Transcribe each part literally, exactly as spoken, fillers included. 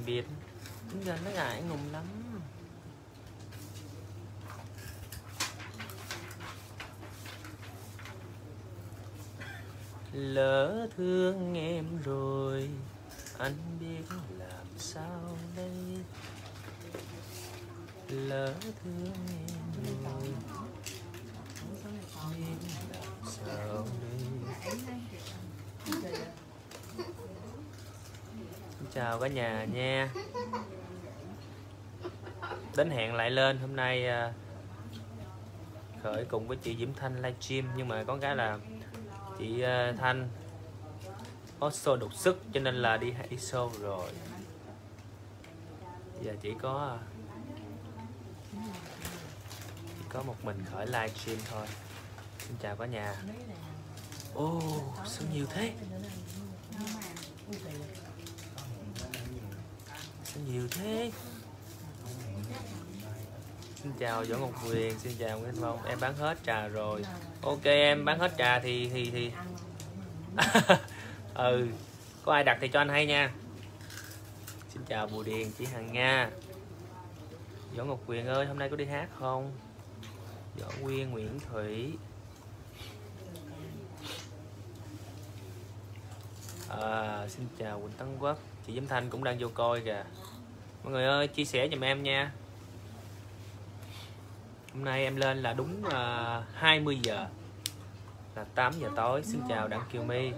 biệt. Giờ nó ngại ngùng lắm. Lỡ thương em rồi, anh biết làm sao đây. Lỡ thương em rồi, biết làm sao đây. Xin chào cả nhà nha. Đến hẹn lại lên hôm nay Khởi cùng với chị Diễm Thanh livestream, nhưng mà có cái là chị Thanh có show đột sức cho nên là đi đi show rồi. Giờ chỉ có chỉ có một mình Khởi livestream thôi. Xin chào cả nhà. Ô oh, sao nhiều thế? Sao nhiều thế? Xin chào Võ Ngọc Quyền, xin chào Nguyễn Thanh Phong. Em bán hết trà rồi. Ok, em bán hết trà thì thì thì ừ, có ai đặt thì cho anh hay nha. Xin chào Bùi Điền, chị Hằng Nga. Võ Ngọc Quyền ơi, hôm nay có đi hát không? Võ Nguyên, Nguyễn Thủy. À, xin chào Quỳnh Tấn Quốc. Chị Diễm Thanh cũng đang vô coi kìa. Mọi người ơi, chia sẻ giùm em nha. Hôm nay em lên là đúng uh, hai mươi giờ, là tám giờ tối. Xin chào Đặng Kiều My.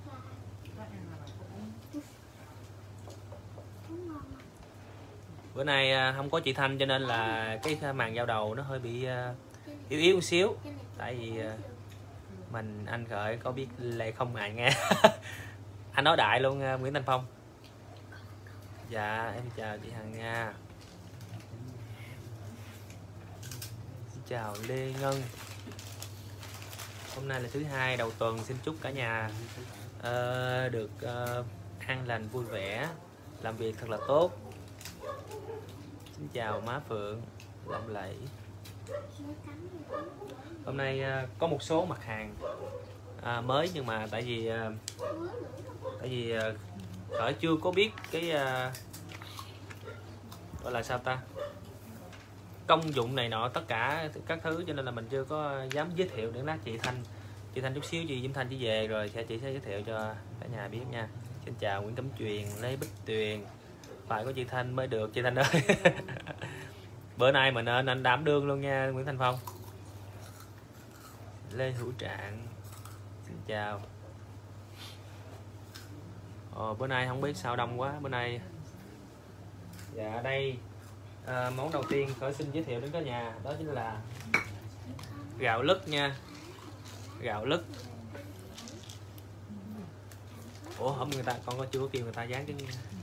Bữa nay uh, không có chị Thanh cho nên là cái màn giao đầu nó hơi bị uh, yếu yếu một xíu. Tại vì uh, mình anh Khởi có biết lệ không ngại nghe. Anh nói đại luôn. uh, Nguyễn Thanh Phong. Dạ em chào chị Hằng Nga. Chào Lê Ngân. Hôm nay là thứ hai đầu tuần, xin chúc cả nhà uh, được uh, an lành vui vẻ, làm việc thật là tốt. Xin chào má Phượng Lộng Lẫy. Hôm nay uh, có một số mặt hàng uh, mới, nhưng mà tại vì uh, tại vì uh, Khởi chưa có biết cái uh, gọi là sao ta, công dụng này nọ tất cả các thứ, cho nên là mình chưa có dám giới thiệu. Để lát chị Thanh chị Thanh chút xíu chị Diễm Thanh chỉ về rồi sẽ chị sẽ giới thiệu cho cả nhà biết nha. Xin chào Nguyễn Cẩm Truyền, Lê Bích Tuyền. Phải có chị Thanh mới được, chị Thanh ơi. Bữa nay mình nên anh đảm đương luôn nha Nguyễn Thanh Phong. Lê Hữu Trạng, xin chào. Ồ, bữa nay không biết sao đông quá bữa nay. Dạ đây à, món đầu tiên Khởi xin giới thiệu đến cả nhà đó chính là gạo lứt nha. Gạo lứt. Ủa không, người ta con có chưa có kêu người ta dán cái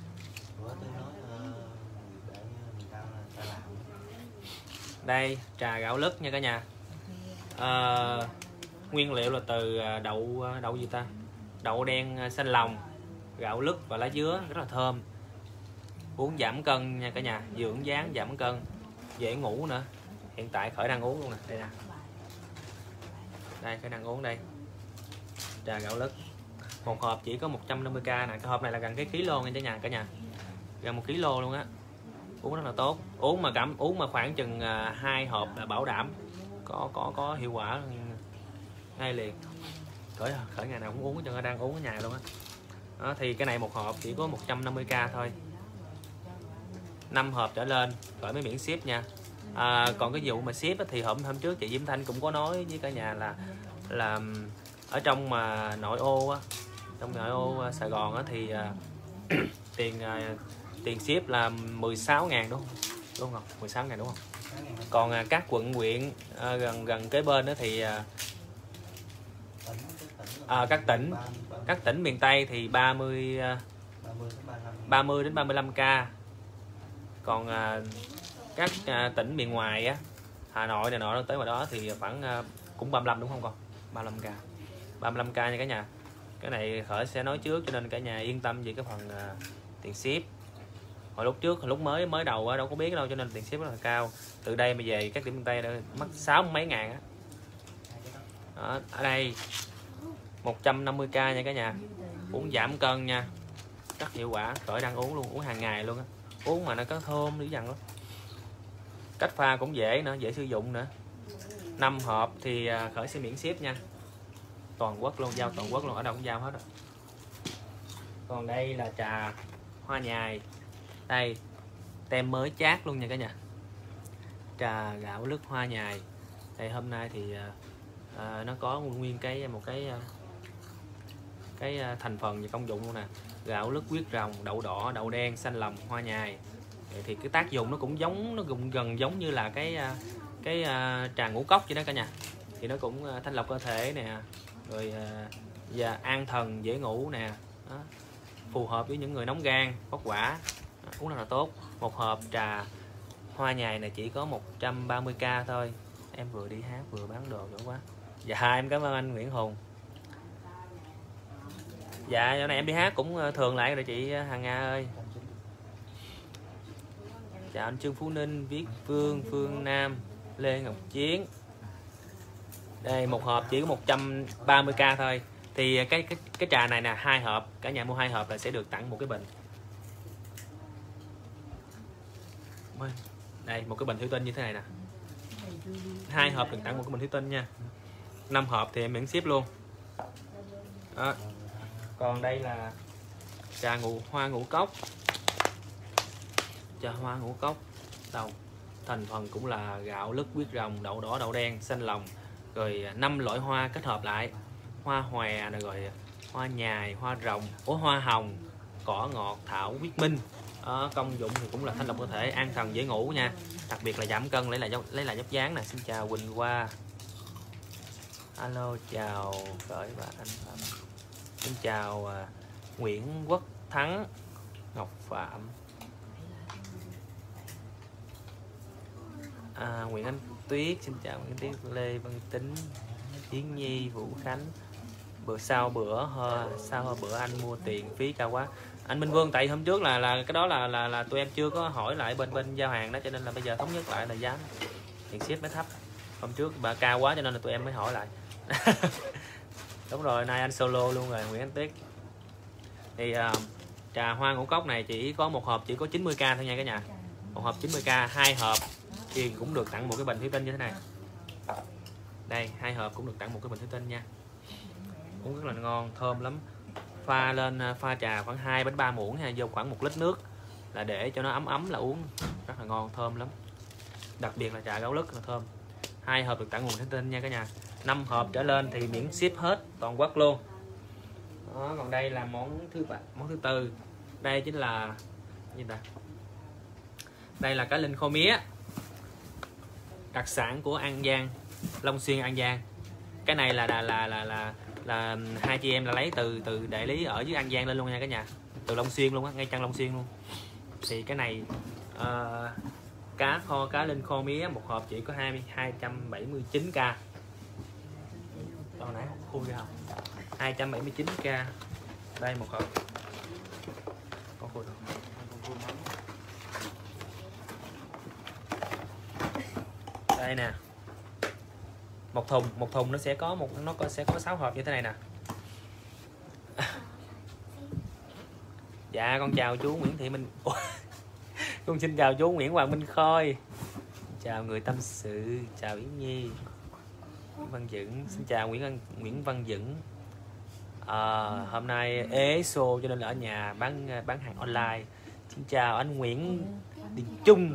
đây trà gạo lứt nha cả nhà. À, nguyên liệu là từ đậu đậu gì ta, đậu đen xanh lòng, gạo lứt và lá dứa, rất là thơm. Uống giảm cân nha cả nhà, dưỡng dáng giảm cân, dễ ngủ nữa. Hiện tại Khởi đang uống luôn nè, đây nè. Đây Khởi đang uống đây. Trà gạo lứt. Một hộp chỉ có một trăm năm mươi k nè, cái hộp này là gần cái kilo nha cả nhà, cả nhà. Gần một kilo luôn á. Uống rất là tốt. Uống mà cảm uống mà khoảng chừng hai uh, hộp là bảo đảm có có có hiệu quả ngay liền. Khởi Khởi ngày nào cũng uống, cho đang uống ở nhà luôn á. Đó, thì cái này một hộp chỉ có một trăm năm mươi k thôi. năm hộp trở lên Khởi mới miễn ship nha. À, còn cái vụ mà ship thì hôm hôm trước chị Diễm Thanh cũng có nói với cả nhà là là ở trong mà nội ô á, trong nội ô Sài Gòn á thì uh, tiền uh, tiền ship là mười sáu ngàn đúng không? Đúng không? mười sáu ngàn đúng không? Còn uh, các quận huyện uh, gần gần kế bên đó thì uh, uh, các tỉnh các tỉnh miền Tây thì ba mươi uh, ba mươi đến ba mươi lăm k. Còn à, các à, tỉnh miền ngoài á, Hà Nội này nọ tới ngoài đó thì khoảng à, cũng ba mươi lăm đúng không con? ba mươi lăm k. ba mươi lăm k nha cả nhà. Cái này Khởi sẽ nói trước cho nên cả nhà yên tâm về cái phần à, tiền ship. Hồi lúc trước hồi lúc mới mới đầu á, đâu có biết đâu cho nên tiền ship rất là cao. Từ đây mà về các điểm miền Tây mất sáu mấy ngàn á. Đó, ở đây một trăm năm mươi k nha cả nhà. Uống giảm cân nha. Rất hiệu quả, Khởi đang uống luôn, uống hàng ngày luôn á. uống mà nó có thơm dữ dằn lắm. Cách pha cũng dễ nữa, dễ sử dụng nữa. Năm hộp thì Khởi sẽ miễn ship nha, toàn quốc luôn, giao toàn quốc luôn, ở đâu cũng giao hết rồi. Còn đây là trà hoa nhài, đây tem mới chát luôn nha cả nhà, trà gạo lứt hoa nhài. Đây hôm nay thì à, nó có nguyên cái một cái cái thành phần và công dụng luôn nè, gạo lứt huyết rồng, đậu đỏ, đậu đen, xanh lòng, hoa nhài. Thì cái tác dụng nó cũng giống, nó cũng gần giống như là cái cái uh, trà ngũ cốc vậy đó cả nhà. Thì nó cũng uh, thanh lọc cơ thể nè, rồi uh, và an thần, dễ ngủ nè. Đó. Phù hợp với những người nóng gan, bóc quả, đó, uống rất là tốt. Một hộp trà hoa nhài này chỉ có một trăm ba mươi k thôi. Em vừa đi hát vừa bán đồ nữa quá. Dạ em cảm ơn anh Nguyễn Hùng. Dạ giờ này em đi hát cũng thường lại rồi chị Hằng Nga ơi. Chào anh Trương Phú Ninh, Viết Phương, Phương Nam, Lê Ngọc Chiến. Đây một hộp chỉ có một trăm ba mươi k thôi. Thì cái cái cái trà này nè, hai hộp, cả nhà mua hai hộp là sẽ được tặng một cái bình. Đây một cái bình thủy tinh như thế này nè. Hai hộp được tặng một cái bình thủy tinh nha. Năm hộp thì em miễn ship luôn. Đó. Còn đây là trà ngũ hoa ngũ cốc. Trà hoa ngũ cốc đâu thành phần cũng là gạo lứt huyết rồng, đậu đỏ, đậu đen, xanh lòng, rồi năm loại hoa kết hợp lại, hoa hòe rồi hoa nhài, hoa rồng, ố hoa hồng, cỏ ngọt, thảo huyết minh. Đó, công dụng thì cũng là thanh lọc cơ thể, an thần, dễ ngủ nha, đặc biệt là giảm cân, lấy lại lấy lại dốc dáng nè. Xin chào Quỳnh Hoa, alo chào Khởi và anh Phạm. Xin chào uh, Nguyễn Quốc Thắng, Ngọc Phạm, à, Nguyễn Anh Tuyết. Xin chào Nguyễn Tuyết, Lê Văn Tính, Yến Nhi, Vũ Khánh. Bữa sau bữa hơ, sau bữa anh mua tiền phí cao quá. Anh Minh Vương, tại hôm trước là là cái đó là là là tụi em chưa có hỏi lại bên bên giao hàng đó, cho nên là bây giờ thống nhất lại là giá tiền ship mới thấp. Hôm trước bà cao quá cho nên là tụi em mới hỏi lại. Đúng rồi, nay anh solo luôn rồi Nguyễn Anh Tuyết. Thì uh, trà hoa ngũ cốc này chỉ có một hộp chỉ có chín mươi k thôi nha cả nhà. Một hộp chín mươi k, hai hộp thì cũng được tặng một cái bình thủy tinh như thế này. Đây, hai hộp cũng được tặng một cái bình thủy tinh nha. Uống rất là ngon, thơm lắm. Pha lên pha trà khoảng hai đến ba muỗng ha, vô khoảng một lít nước là để cho nó ấm ấm là uống rất là ngon, thơm lắm. Đặc biệt là trà gạo lứt là thơm. Hai hộp được tặng một bình thủy tinh nha cả nhà. Năm hộp trở lên thì miễn ship hết toàn quốc luôn. Đó, còn đây là món thứ ba, món thứ tư. Đây chính là gì ta? Đây là cá linh khô mía, đặc sản của An Giang, Long Xuyên An Giang. Cái này là là là là là, là hai chị em là lấy từ từ đại lý ở dưới An Giang lên luôn nha cả nhà, từ Long Xuyên luôn á, ngay chân Long Xuyên luôn. Thì cái này uh, cá kho cá linh khô mía một hộp chỉ có hai trăm bảy mươi chín k. Đâu nãy khui ra không? hai trăm bảy mươi chín k. Đây một hộp. Có khui không? Đây nè. Một thùng, một thùng nó sẽ có một nó có sẽ có sáu hộp như thế này nè. Dạ con chào chú Nguyễn Thị Minh. Ủa? Con xin chào chú Nguyễn Hoàng Minh Khôi. Chào người tâm sự, chào Yến Nhi. Nguyễn Văn Dững, xin chào Nguyễn Văn Nguyễn Văn Dững. À, hôm nay ế xô cho nên là ở nhà bán bán hàng online. Xin chào anh Nguyễn Đình Trung.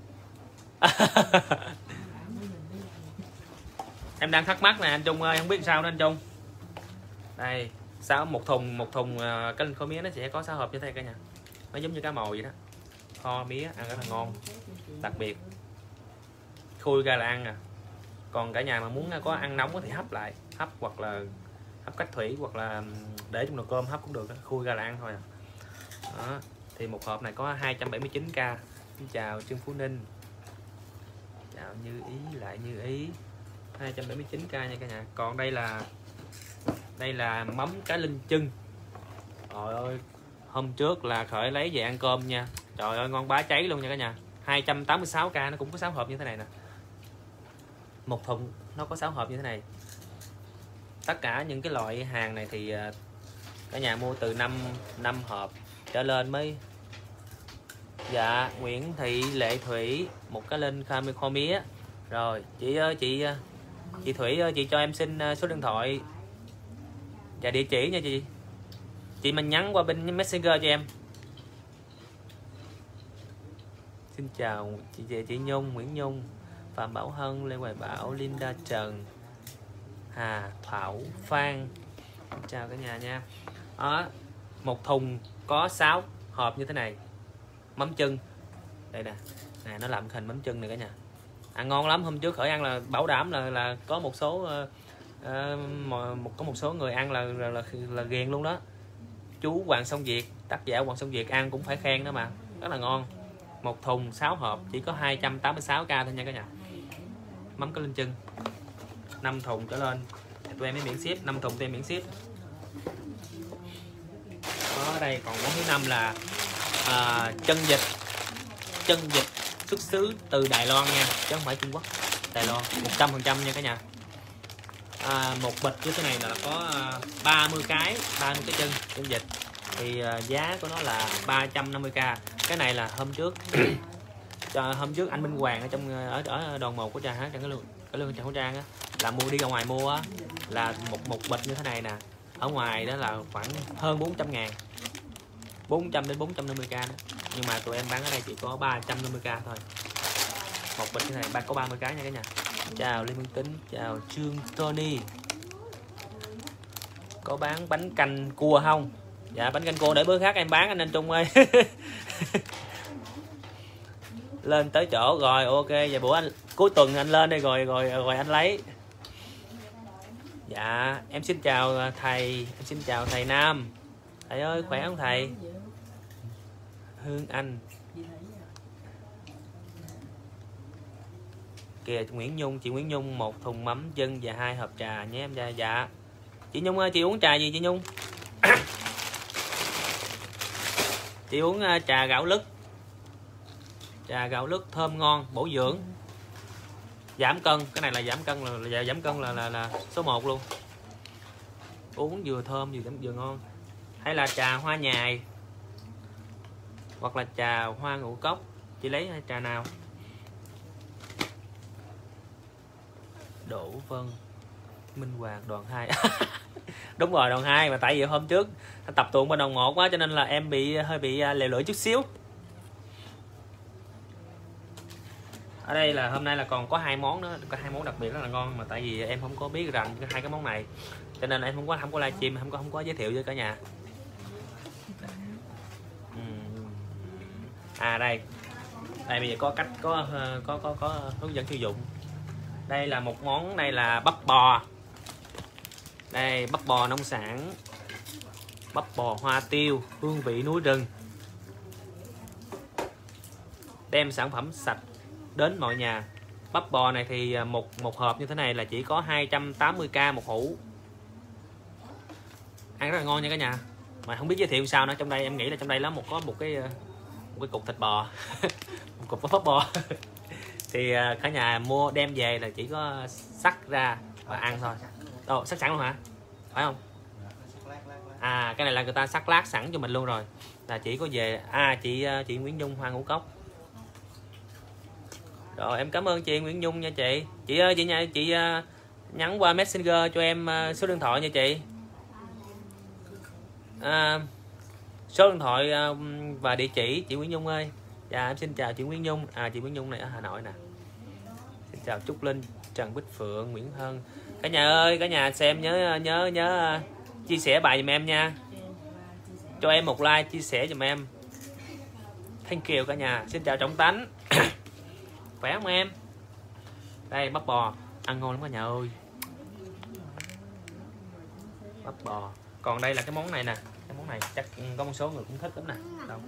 Em đang thắc mắc nè anh Trung ơi, không biết sao nữa anh Trung. Đây, sáu một thùng một thùng uh, cá linh kho mía nó sẽ có sáu hộp như thế cả nhà. Nó giống như cá mồi vậy đó. Kho mía ăn rất là ngon. Đặc biệt khui ra là ăn à. Còn cả nhà mà muốn có ăn nóng thì hấp lại, hấp hoặc là hấp cách thủy hoặc là để trong nồi cơm hấp cũng được, khui ra là ăn thôi à. Đó, thì một hộp này có hai trăm bảy mươi chín k. Xin chào Trương Phú Ninh. Chào Như Ý, lại Như Ý. hai trăm bảy mươi chín k nha cả nhà. Còn đây là đây là mắm cá linh chưng. Trời ơi, hôm trước là Khởi lấy về ăn cơm nha. Trời ơi ngon bá cháy luôn nha cả nhà. hai trăm tám mươi sáu k, nó cũng có sáu hộp như thế này nè. Một thùng nó có sáu hộp như thế này. Tất cả những cái loại hàng này thì cả nhà mua từ năm năm hộp trở lên mới Dạ Nguyễn Thị Lệ Thủy, một cái link kho, kho mía. Rồi chị ơi, chị chị Thủy ơi, chị cho em xin số điện thoại và địa chỉ nha chị. Chị mình nhắn qua bên Messenger cho em. Xin chào chị chị, chị Nhung, Nguyễn Nhung, Phạm Bảo Hân, Lê Hoài Bảo, Linda Trần, Hà Thảo Phan. Xin chào cả nhà nha. Đó, một thùng có sáu hộp như thế này. Mắm chân. Đây nè. Nè nó làm hình mắm chân này cả nhà. Ăn ngon lắm, hôm trước khởi ăn là bảo đảm là là có một số uh, uh, một có một số người ăn là là, là, là ghiền luôn đó. Chú Hoàng Song Việt, tác giả Hoàng Song Việt ăn cũng phải khen đó mà. Rất là ngon. Một thùng sáu hộp chỉ có hai trăm tám mươi sáu k thôi nha cả nhà. Mắm cá linh chân. năm thùng trở lên tụi em mới miễn ship, năm thùng tụi em miễn ship. Ở đây còn món thứ năm là à, chân vịt. Chân vịt xuất xứ từ Đài Loan nha, chứ không phải Trung Quốc. Đài Loan một trăm phần trăm nha cả nhà. À, một bịch như thế này là có ba mươi cái, ba mươi cái chân chân vịt. Thì uh, giá của nó là ba trăm năm mươi k. Cái này là hôm trước hôm trước anh Minh Hoàng ở trong ở ở đoàn một của Trà hát, cái lương cái lương Trà Hữu Trang á, là mua đi ra ngoài mua á, là một một bịch như thế này nè, ở ngoài đó là khoảng hơn bốn trăm ngàn, bốn trăm đến bốn trăm năm mươi k đó. Nhưng mà tụi em bán ở đây chỉ có ba trăm năm mươi k thôi. Một bịch như thế này có ba mươi cái nha cả nhà. Chào Lê Minh Tính, chào Trương Tony. Có bán bánh canh cua không? Dạ bánh canh cua để bữa khác em bán anh anh Trung ơi. Lên tới chỗ rồi, ok, vậy bữa anh cuối tuần anh lên đây rồi rồi rồi anh lấy. Dạ em xin chào thầy, em xin chào thầy Nam. Thầy ơi khỏe không thầy? Hương Anh. Kìa Nguyễn Nhung, chị Nguyễn Nhung một thùng mắm chân và hai hộp trà nhé em. Dạ, dạ. Chị Nhung ơi, chị uống trà gì chị Nhung? Chị uống trà gạo lứt. Trà gạo lứt thơm ngon, bổ dưỡng, giảm cân. Cái này là giảm cân là, là giảm cân là, là là số một luôn. Uống vừa thơm vừa vừa ngon. Hay là trà hoa nhài hoặc là trà hoa ngũ cốc, chị lấy trà nào? Đỗ Vân, Minh Hoàng, đoàn hai. Đúng rồi, đoàn hai, mà tại vì hôm trước tập tuồng bên đoàn một quá cho nên là em bị hơi bị lèo lưỡi chút xíu. Ở đây là hôm nay là còn có hai món nữa, có hai món đặc biệt rất là ngon, mà tại vì em không có biết rằng hai cái món này cho nên là em không có không có livestream, không có không có giới thiệu với cả nhà. À đây, đây bây giờ có cách có có có có hướng dẫn sử dụng. Đây là một món, đây là bắp bò. Đây bắp bò nông sản, bắp bò hoa tiêu, hương vị núi rừng. Đem sản phẩm sạch đến mọi nhà. Bắp bò này thì một một hộp như thế này là chỉ có hai trăm tám mươi k một hũ. Ăn rất là ngon nha cả nhà. Mà không biết giới thiệu sao nữa, trong đây em nghĩ là trong đây là một có một cái một cái cục thịt bò, một cục bắp bò. Thì cả nhà mua đem về là chỉ có sắc ra và ăn thôi. Ồ, sắc sẵn luôn hả? Phải không? À cái này là người ta sắc lát sẵn cho mình luôn rồi. Là chỉ có về à chị chị Nguyễn Nhung Hoa Ngũ Cốc. Rồi em cảm ơn chị Nguyễn Nhung nha chị. Chị ơi chị nha, chị nhắn qua Messenger cho em số điện thoại nha chị. À, số điện thoại và địa chỉ chị Nguyễn Nhung ơi. Dạ em xin chào chị Nguyễn Nhung. À chị Nguyễn Nhung này ở Hà Nội nè. Xin chào Trúc Linh, Trần Bích Phượng, Nguyễn Hân. Cả nhà ơi, cả nhà xem nhớ nhớ nhớ chia sẻ bài giùm em nha. Cho em một like chia sẻ giùm em. Thank you cả nhà. Xin chào Trọng Tánh. Khỏe không em? Đây bắp bò ăn ngon lắm cả nhà ơi. Bắp bò. Còn đây là cái món này nè, cái món này chắc có một số người cũng thích lắm nè. Đâu?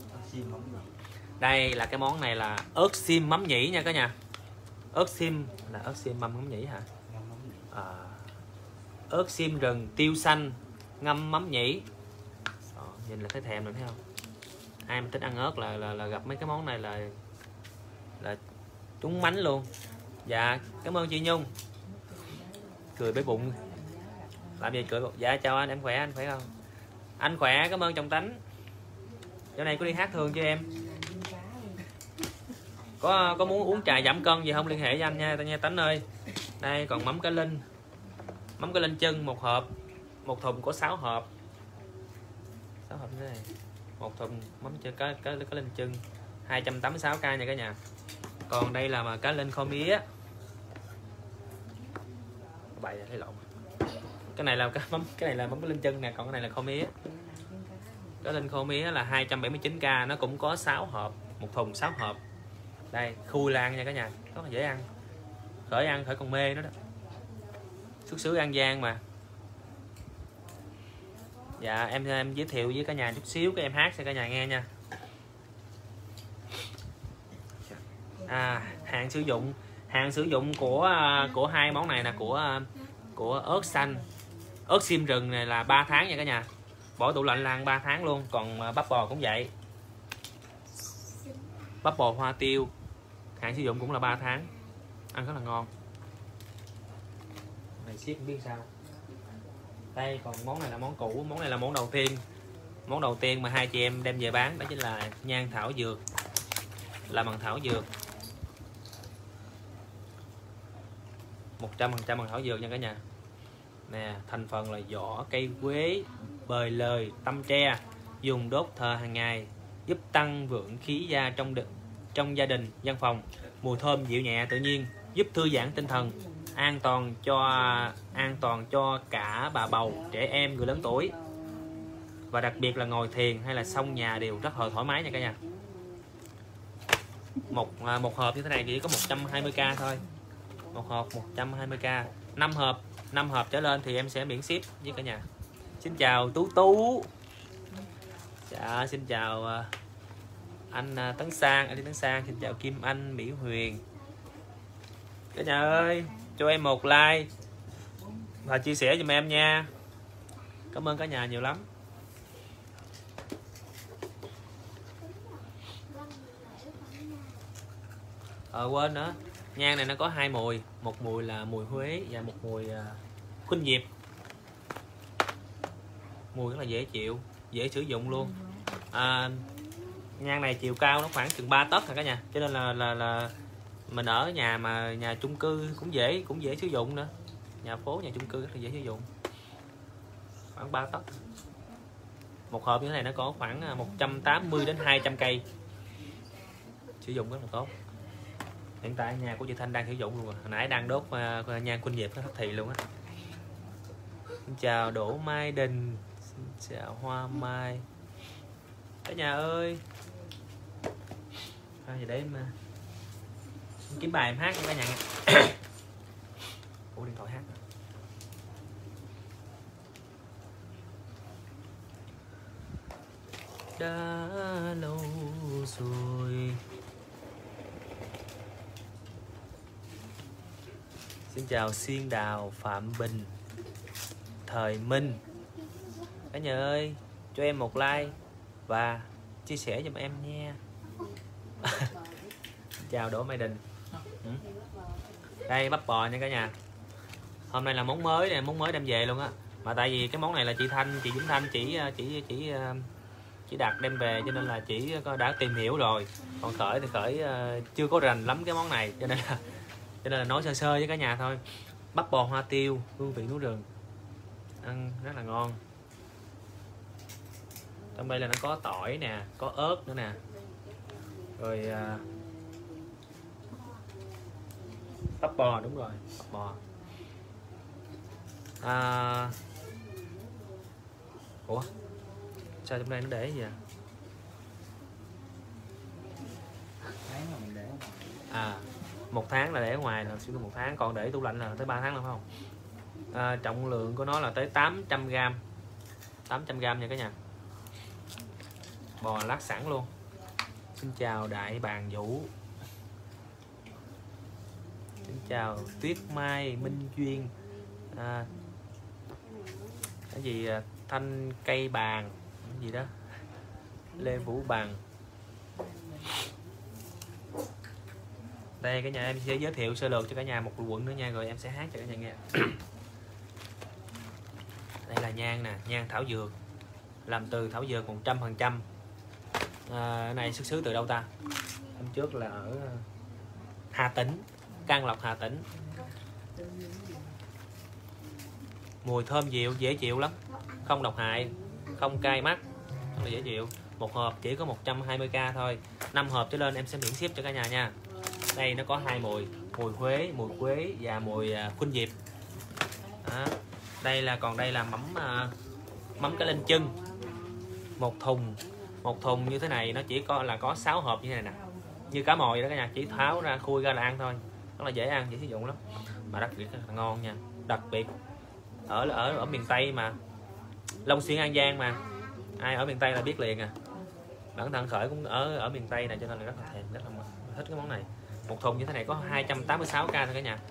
Đây là cái món này là ớt xiêm mắm nhĩ nha cả nhà. Ớt xiêm là ớt xiêm mắm mắm nhĩ hả? À, ớt xiêm rừng tiêu xanh ngâm mắm nhĩ. Ờ, nhìn là thấy thèm rồi thấy không? Ai mà thích ăn ớt là, là là gặp mấy cái món này là là trúng mánh luôn. Dạ cảm ơn chị Nhung. Cười bể bụng làm gì cười? Dạ chào anh, em khỏe, anh khỏe không? Anh khỏe, cảm ơn Trọng Tánh. Chỗ này có đi hát thường cho em. Có có muốn uống trà giảm cân gì không liên hệ với anh nha nha Tánh ơi. Đây còn mắm cá linh, mắm cá linh chân một hộp, một thùng có sáu hộp, sáu hộp thế này, một thùng mắm chân cá cá cá linh chân hai trăm tám mươi sáu k nha cả nhà. Còn đây là mà cá linh kho mía, bày thấy lộn, cái này là cái mắm cái này là mắm cá linh chân nè, còn cái này là kho mía. Cá linh kho mía là hai trăm bảy mươi chín k, nó cũng có sáu hộp, một thùng sáu hộp. Đây khui lan nha cả nhà, rất là dễ ăn, khởi ăn khởi còn mê nữa đó, xuất xứ An Giang mà. Dạ em em giới thiệu với cả nhà chút xíu, cái em hát cho cả nhà nghe nha. À, hạn sử dụng hạn sử dụng của của hai món này là của của ớt xanh, ớt xiêm rừng này là ba tháng nha cả nhà, bỏ tủ lạnh là ăn ba tháng luôn. Còn bắp bò cũng vậy, bắp bò hoa tiêu hạn sử dụng cũng là ba tháng, ăn rất là ngon. Này siết không biết sao. Đây còn món này là món cũ, món này là món đầu tiên, món đầu tiên mà hai chị em đem về bán, đó chính là nhang thảo dược, làm bằng thảo dược, một trăm phần trăm bằng thảo dược nha cả nhà. Nè, thành phần là vỏ cây quế, bời lời, tăm tre, dùng đốt thờ hàng ngày, giúp tăng vượng khí da trong đực, trong gia đình, văn phòng. Mùi thơm dịu nhẹ tự nhiên, giúp thư giãn tinh thần, an toàn cho an toàn cho cả bà bầu, trẻ em, người lớn tuổi. Và đặc biệt là ngồi thiền hay là xông nhà đều rất là thoải mái nha cả nhà. Một một hộp như thế này chỉ có một trăm hai mươi k thôi. Một hộp một trăm hai mươi k, năm hộp, năm hộp trở lên thì em sẽ miễn ship với cả nhà. Xin chào Tú Tú. Dạ, xin chào anh Tấn Sang, anh Tấn Sang, xin chào Kim Anh, Mỹ Huyền. Cả nhà ơi, cho em một like và chia sẻ giùm em nha. Cảm ơn cả nhà nhiều lắm. Ờ quên nữa, nhang này nó có hai mùi, một mùi là mùi Huế và một mùi uh, khuynh diệp. Mùi rất là dễ chịu, dễ sử dụng luôn. À, nhang này chiều cao nó khoảng chừng ba tấc rồi cả nhà, cho nên là là là mình ở nhà mà nhà chung cư cũng dễ cũng dễ sử dụng nữa, nhà phố nhà chung cư rất là dễ sử dụng, khoảng ba tấc. Một hộp như thế này nó có khoảng một trăm tám mươi đến hai trăm cây, sử dụng rất là tốt. Hiện tại nhà của chị Thanh đang sử dụng luôn rồi, hồi nãy đang đốt uh, nhang khuynh diệp nó thất thị luôn á. Xin chào Đỗ Mai Đình, xin chào Hoa Mai. Cả nhà ơi, thôi giờ để mà kiếm bài em hát cho cả nhà nghe. Ủa điện thoại hát rồi. Đã lâu rồi. Xin chào Xuyên Đào, Phạm Bình, Thời Minh. Cả nhà ơi, cho em một like và chia sẻ giùm em nha. Chào Đỗ Mai Đình. Đây bắp bò nha cả nhà. Hôm nay là món mới nè, món mới đem về luôn á. Mà tại vì cái món này là chị Thanh, chị Vĩnh Thanh chỉ chỉ chỉ chỉ đặt đem về, cho nên là chị đã tìm hiểu rồi. Còn Khởi thì Khởi chưa có rành lắm cái món này, cho nên là cho nên là nói sơ sơ với cả nhà thôi. Bắp bò hoa tiêu, hương vị núi rừng, ăn rất là ngon. Trong đây là nó có tỏi nè, có ớt nữa nè, rồi à, bắp bò, đúng rồi, bắp bò. À, ủa sao trong đây nó để gì à? À, một tháng là để ở ngoài là chỉ có một tháng, còn để tủ lạnh là tới ba tháng là phải không? À, trọng lượng của nó là tới tám trăm gram, tám trăm gram nha cả nhà. Bò lát sẵn luôn. Xin chào Đại Bàng Vũ, xin chào Tuyết Mai, Minh Duyên, à, cái gì Thanh Cây Bàn, cái gì đó, Lê Vũ Bằng. Đây cả nhà, em sẽ giới thiệu sơ lược cho cả nhà một quận nữa nha, rồi em sẽ hát cho cả nhà nghe. Đây là nhang nè, nhang thảo dược, làm từ thảo dược một trăm phần trăm. À, cái này xuất xứ từ đâu ta? Em trước là ở Hà Tĩnh, Can Lộc Hà Tĩnh. Mùi thơm dịu, dễ chịu lắm, không độc hại, không cay mắt, rất là dễ chịu. Một hộp chỉ có một trăm hai mươi k thôi, năm hộp trở lên em sẽ miễn ship cho cả nhà nha. Đây nó có hai mùi, mùi Huế, mùi Quế và mùi khuynh diệp. Đó. Đây là còn đây là mắm mắm cá linh chưng. Một thùng, một thùng như thế này nó chỉ có là có sáu hộp như thế này nè. Như cá mồi đó cả nhà, chỉ tháo ra khui ra là ăn thôi. Rất là dễ ăn, dễ sử dụng lắm. Mà đặc biệt là ngon nha. Đặc biệt ở ở ở miền Tây mà. Long Xuyên An Giang mà. Ai ở miền Tây là biết liền à. Bản thân Khởi cũng ở ở miền Tây này cho nên là rất là thèm, rất là thích cái món này. Một thùng như thế này có hai trăm tám mươi sáu k thôi cả nhà.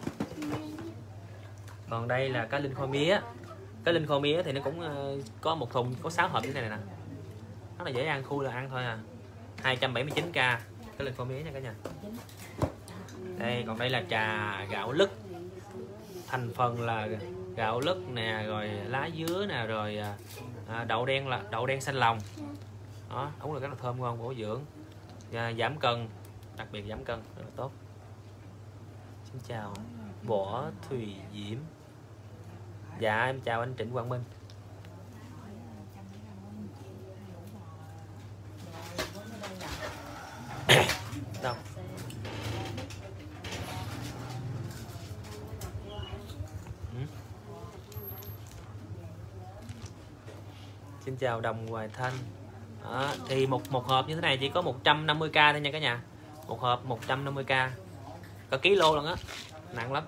Còn đây là cá linh kho mía. Cá linh kho mía thì nó cũng có một thùng có sáu hộp như thế này nè. Rất là dễ ăn, khui là ăn thôi à. hai trăm bảy mươi chín k cá linh kho mía nha cả nhà. Đây còn đây là trà gạo lứt. Thành phần là gạo lứt nè, rồi lá dứa nè, rồi à, đậu đen là đậu đen xanh lòng. Đó, uống là rất là thơm ngon, bổ dưỡng, và giảm cân, đặc biệt giảm cân rất là tốt. Xin chào Võ Thùy Diễm. Dạ em chào anh Trịnh Quang Minh. Đâu? Ừ. Xin chào Đồng Hoài Thanh. Đó, thì một một hộp như thế này chỉ có một trăm năm mươi k thôi nha cả nhà. Một hộp một trăm năm mươi k. Cả kilo lần á, nặng lắm.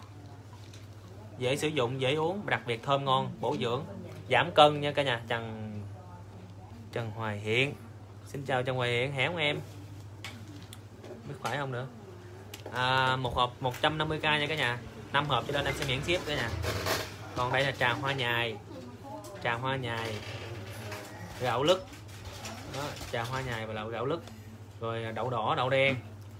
Dễ sử dụng, dễ uống, đặc biệt thơm ngon, bổ dưỡng, giảm cân nha cả nhà. Trần Trần Hoài Hiện. Xin chào Trần Hoài Hiện, khỏe không em? Biết khỏe không nữa. À, một hộp một trăm năm mươi k nha cả nhà. năm hộp cho nên em sẽ miễn ship cả nhà. Còn đây là trà hoa nhài. Trà hoa nhài, gạo lứt. Đó, trà hoa nhài và lẩu gạo lứt. Rồi đậu đỏ, đậu đen.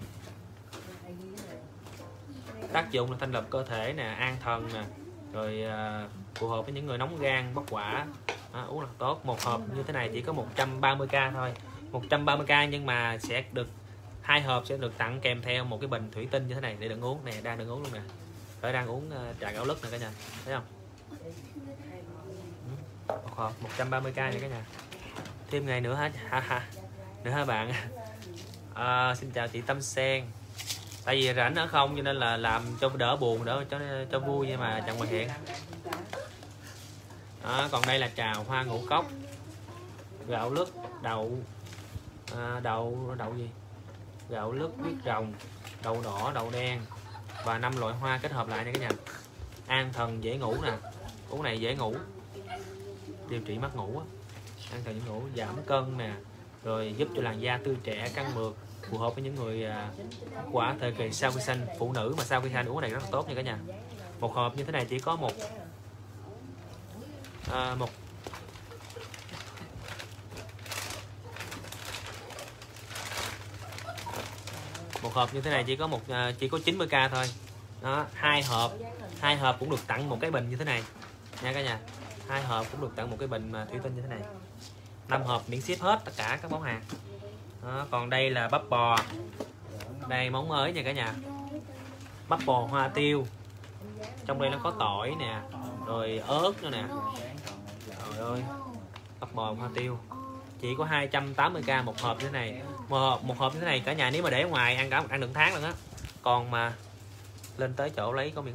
Tác dụng là thanh lọc cơ thể nè, an thần nè, rồi uh, phù hợp với những người nóng gan, bốc hỏa. Đó, uống là tốt. Một hộp như thế này chỉ có một trăm ba mươi k thôi. một trăm ba mươi k nhưng mà sẽ được hai hộp sẽ được tặng kèm theo một cái bình thủy tinh như thế này để đựng uống nè, đang đựng uống luôn nè. Tôi đang uống uh, trà gạo lứt nè cả nhà, thấy không? Một hộp một trăm ba mươi k nha cả nhà. Thêm ngày nữa hả ha ha nữa hả bạn? À, xin chào chị Tâm Sen. Tại vì rảnh ở không cho nên là làm cho đỡ buồn, đỡ cho cho vui, nhưng mà chẳng ngoài hiện. Đó, còn đây là trà hoa ngũ cốc, gạo lứt, đậu à, đậu đậu gì gạo lứt, huyết rồng, đậu đỏ, đậu đen và năm loại hoa kết hợp lại nha cả nhà. An thần, dễ ngủ nè, uống này dễ ngủ, điều trị mất ngủ á. An thần dễ ngủ, giảm cân nè, rồi giúp cho làn da tươi trẻ, căng mượt, phù hợp với những người à, quả thời kỳ sau khi sanh, phụ nữ mà sau khi sanh uống này rất là tốt nha cả nhà. Một hộp như thế này chỉ có một à, một một hộp như thế này chỉ có một à, chỉ có chín mươi k thôi. Đó, hai hộp hai hộp cũng được tặng một cái bình như thế này nha cả nhà. Hai hộp cũng được tặng một cái bình mà thủy tinh như thế này. Năm hộp miễn ship hết tất cả các món hàng. Đó, còn đây là bắp bò. Đây món mới nha cả nhà. Bắp bò hoa tiêu. Trong đây nó có tỏi nè, rồi ớt nữa nè. Trời ơi, bắp bò hoa tiêu chỉ có hai trăm tám mươi k một hộp như thế này. Một hộp, một hộp như thế này cả nhà nếu mà để ngoài ăn cả ăn được tháng luôn á. Còn mà lên tới chỗ lấy có miễn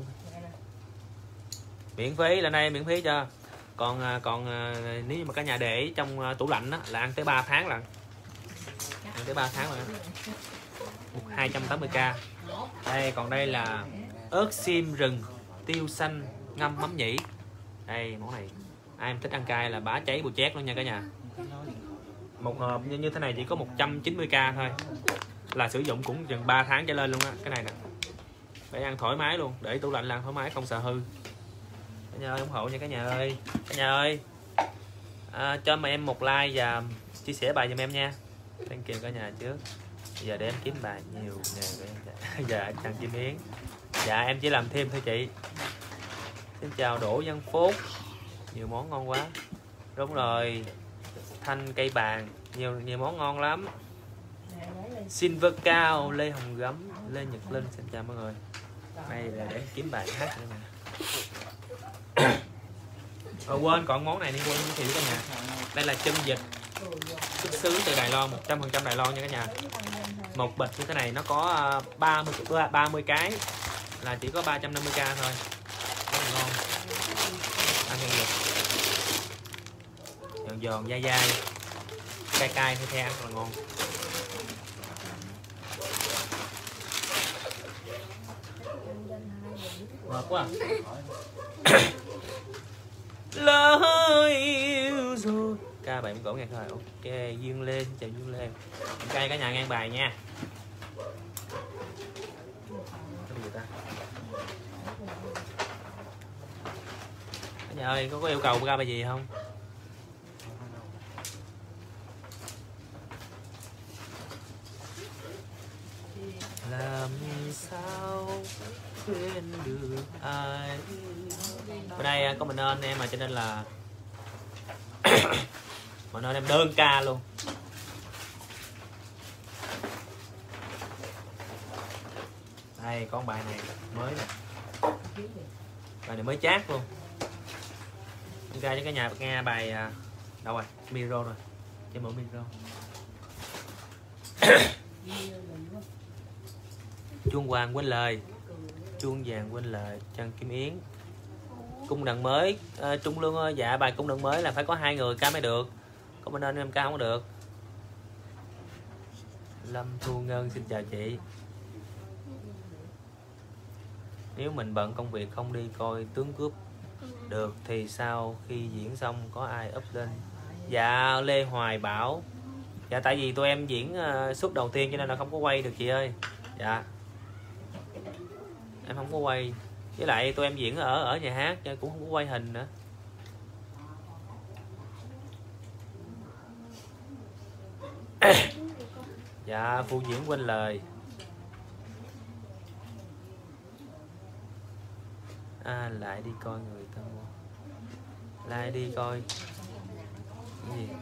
miễn phí, lên đây miễn phí cho. Còn còn nếu mà cả nhà để trong tủ lạnh á, là ăn tới ba tháng lận. Ăn tới ba tháng rồi. hai trăm tám mươi k. Đây còn đây là ớt xiêm rừng tiêu xanh ngâm mắm nhĩ. Đây món này ai thích ăn cay là bá cháy bù chét luôn nha cả nhà. Một hộp như, như thế này chỉ có một trăm chín mươi k thôi. Là sử dụng cũng chừng ba tháng trở lên luôn á. Cái này nè, để ăn thoải mái luôn, để tủ lạnh là ăn thoải mái không sợ hư. Cả nhà ơi ủng hộ nha cả nhà ơi. Cả nhà ơi à, cho mà em một like và chia sẻ bài giùm em nha. Thank you cả nhà trước. Bây giờ để em kiếm bài nhiều nè. Dạ Trần Kim Yến. Dạ em chỉ làm thêm thôi chị. Xin chào Đỗ Văn Phúc. Nhiều món ngon quá. Đúng rồi, thanh cây bàn, nhiều nhiều món ngon lắm. Silver Cao, Lê Hồng Gấm, Lê Nhật Linh, xin chào mọi người. Đây là để kiếm bài hát nữa nè. Ờ, quên còn món này đi, quên giới thiệu cả nhà. Đây là chân vịt xuất xứ từ Đài Loan, một trăm phần trăm Đài Loan nha cả nhà. Một bịch như thế này nó có ba mươi ba mươi cái là chỉ có ba trăm năm mươi k thôi. Rất là ngon. Ăn chân vịt. Giòn giòn dai dai. Cay cay the the ăn rất là ngon. Mệt quá. Lỡ yêu rồi. Ca bảy cổ nghe thôi. Ok, Dương Lê, chào Dương Lê. Ok cả nhà ngang bài nha. Cái gì ta? Cả nhà ơi, có, có yêu cầu ca bài gì không? Làm sao quên được ai. Ở đây có mình ơn em mà cho nên là mình ơn em đơn ca luôn. Đây có bài này mới nè, bài này mới chát luôn. Ra cho cả nhà nghe bài đâu rồi, micro rồi, cho mở micro. Chuông vàng quên lời, chuông vàng quên lời, Trần Kim Yến. Cung đàn mới, à, Trung Lương ơi, dạ bài cung đàn mới là phải có hai người ca mới được, có bên nên em ca không có được. Lâm Thu Ngân xin chào chị. Nếu mình bận công việc không đi coi tướng cướp được thì sao khi diễn xong có ai up lên? Dạ Lê Hoài Bảo. Dạ tại vì tụi em diễn uh, suất đầu tiên cho nên là không có quay được chị ơi. Dạ em không có quay, với lại tụi em diễn ở ở nhà hát cũng không có quay hình nữa. Dạ phụ diễn quên lời. À, lại đi coi người ta mua, lại đi coi cái gì?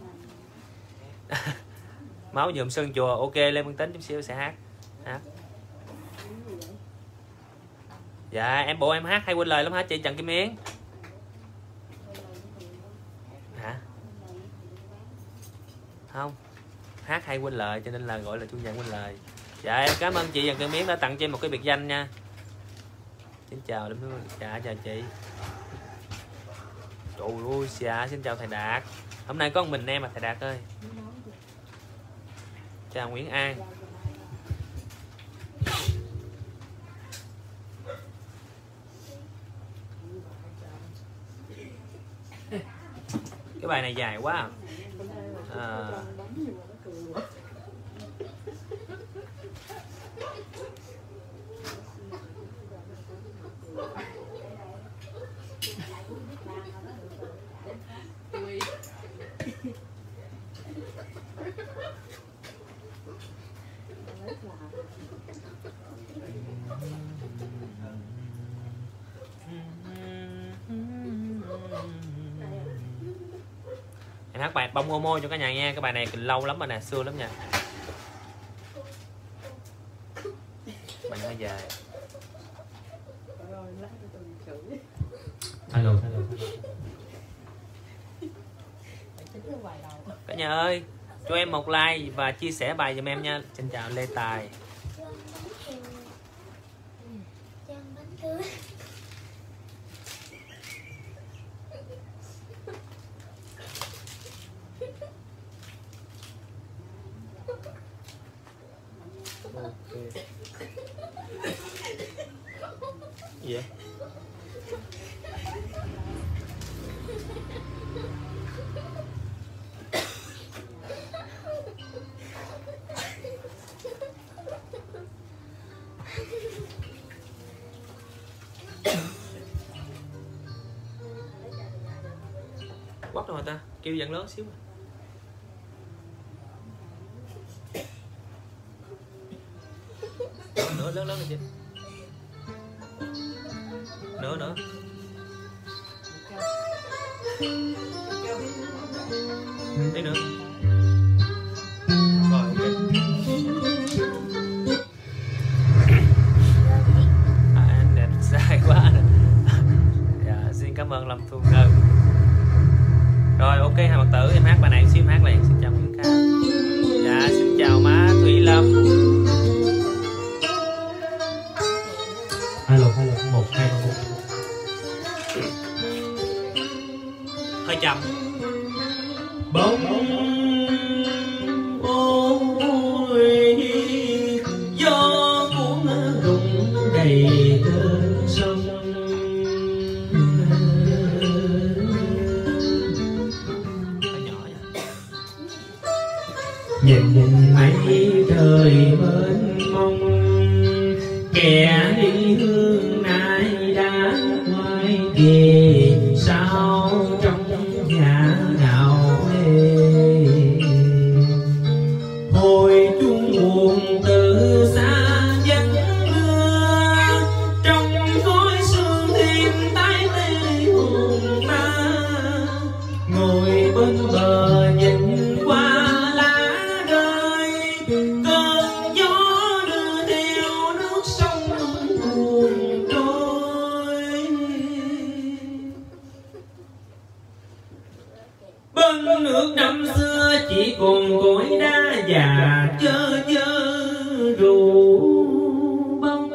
Máu nhuộm sơn chùa. Ok, Lê Văn Tính chút xíu sẽ hát. Hát. Dạ em bộ em hát hay quên lời lắm hả chị Trần Kim Yến? Hả? Không, hát hay quên lời cho nên là gọi là chủ nhận quên lời. Dạ em cảm ơn chị Trần Kim Yến đã tặng cho em một cái biệt danh nha. Xin chào lắm. Dạ chào chị. Trời ơi, dạ xin chào thầy Đạt. Hôm nay có một mình em mà thầy Đạt ơi. Chào Nguyễn An. Cái bài này dài quá à. Em hát bài Bông Homo cho cả nhà nghe. Cái bài này lâu lắm rồi nè, xưa lắm nha. Bài hơi dài. Hello, hello. Cả nhà ơi, cho em một like và chia sẻ bài giùm em nha. Xin chào Lê Tài. Gì vậy? Quắt rồi ta, kêu giận lớn xíu. Nữa lớn lớn lên chị. Nữa nữa. Tí nữa. Rồi ok. Lâm Thu Ngân. Rồi ok, hai Mật Tử em hát bài này xíu, hát liền. Xin chào Nguyễn Kha. Dạ xin chào má Thủy Lâm. Alo alo một hai ba bốn. Hơi chậm. Bóng ôi gió cuốn rụng đầy cơn sông, nhìn nhìn mấy trời mênh mông, kẻ đi hương nay đã quay về sao trong nhà nào ê. Hồi chuông buồn từ xa vắng đưa, trong khói sương thêm tái tê hồn ta, ngồi bên bờ nhìn qua nước năm xưa chỉ còn cối đá già chơ chơ rượu bông.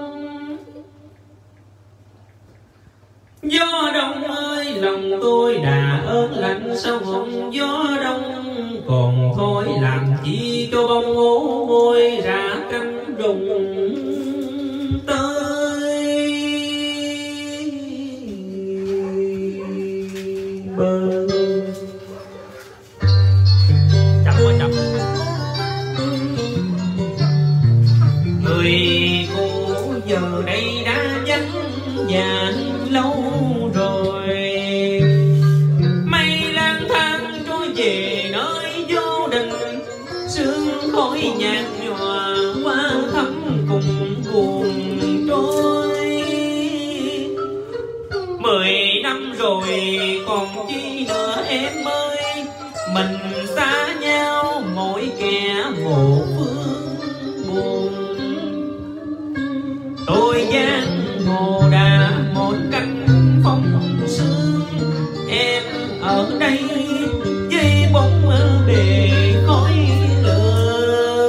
Gió đông ơi lòng tôi đã ớn lạnh, sao ngọn gió đông còn thôi làm chi cho bông ngố môi ra cánh rụng tới bờ. Người cũ giờ đây đã vắng nhà lâu rồi, mây lang thang trôi về nơi vô định, sương khói nhạt nhòa qua thắm cùng buồn trôi. Mười năm rồi còn chi nữa em ơi, mình xa nhau mỗi kẻ một phương buồn. Tôi giang hồ đã một cánh phong sương, em ở đây với bóng bề khói lửa.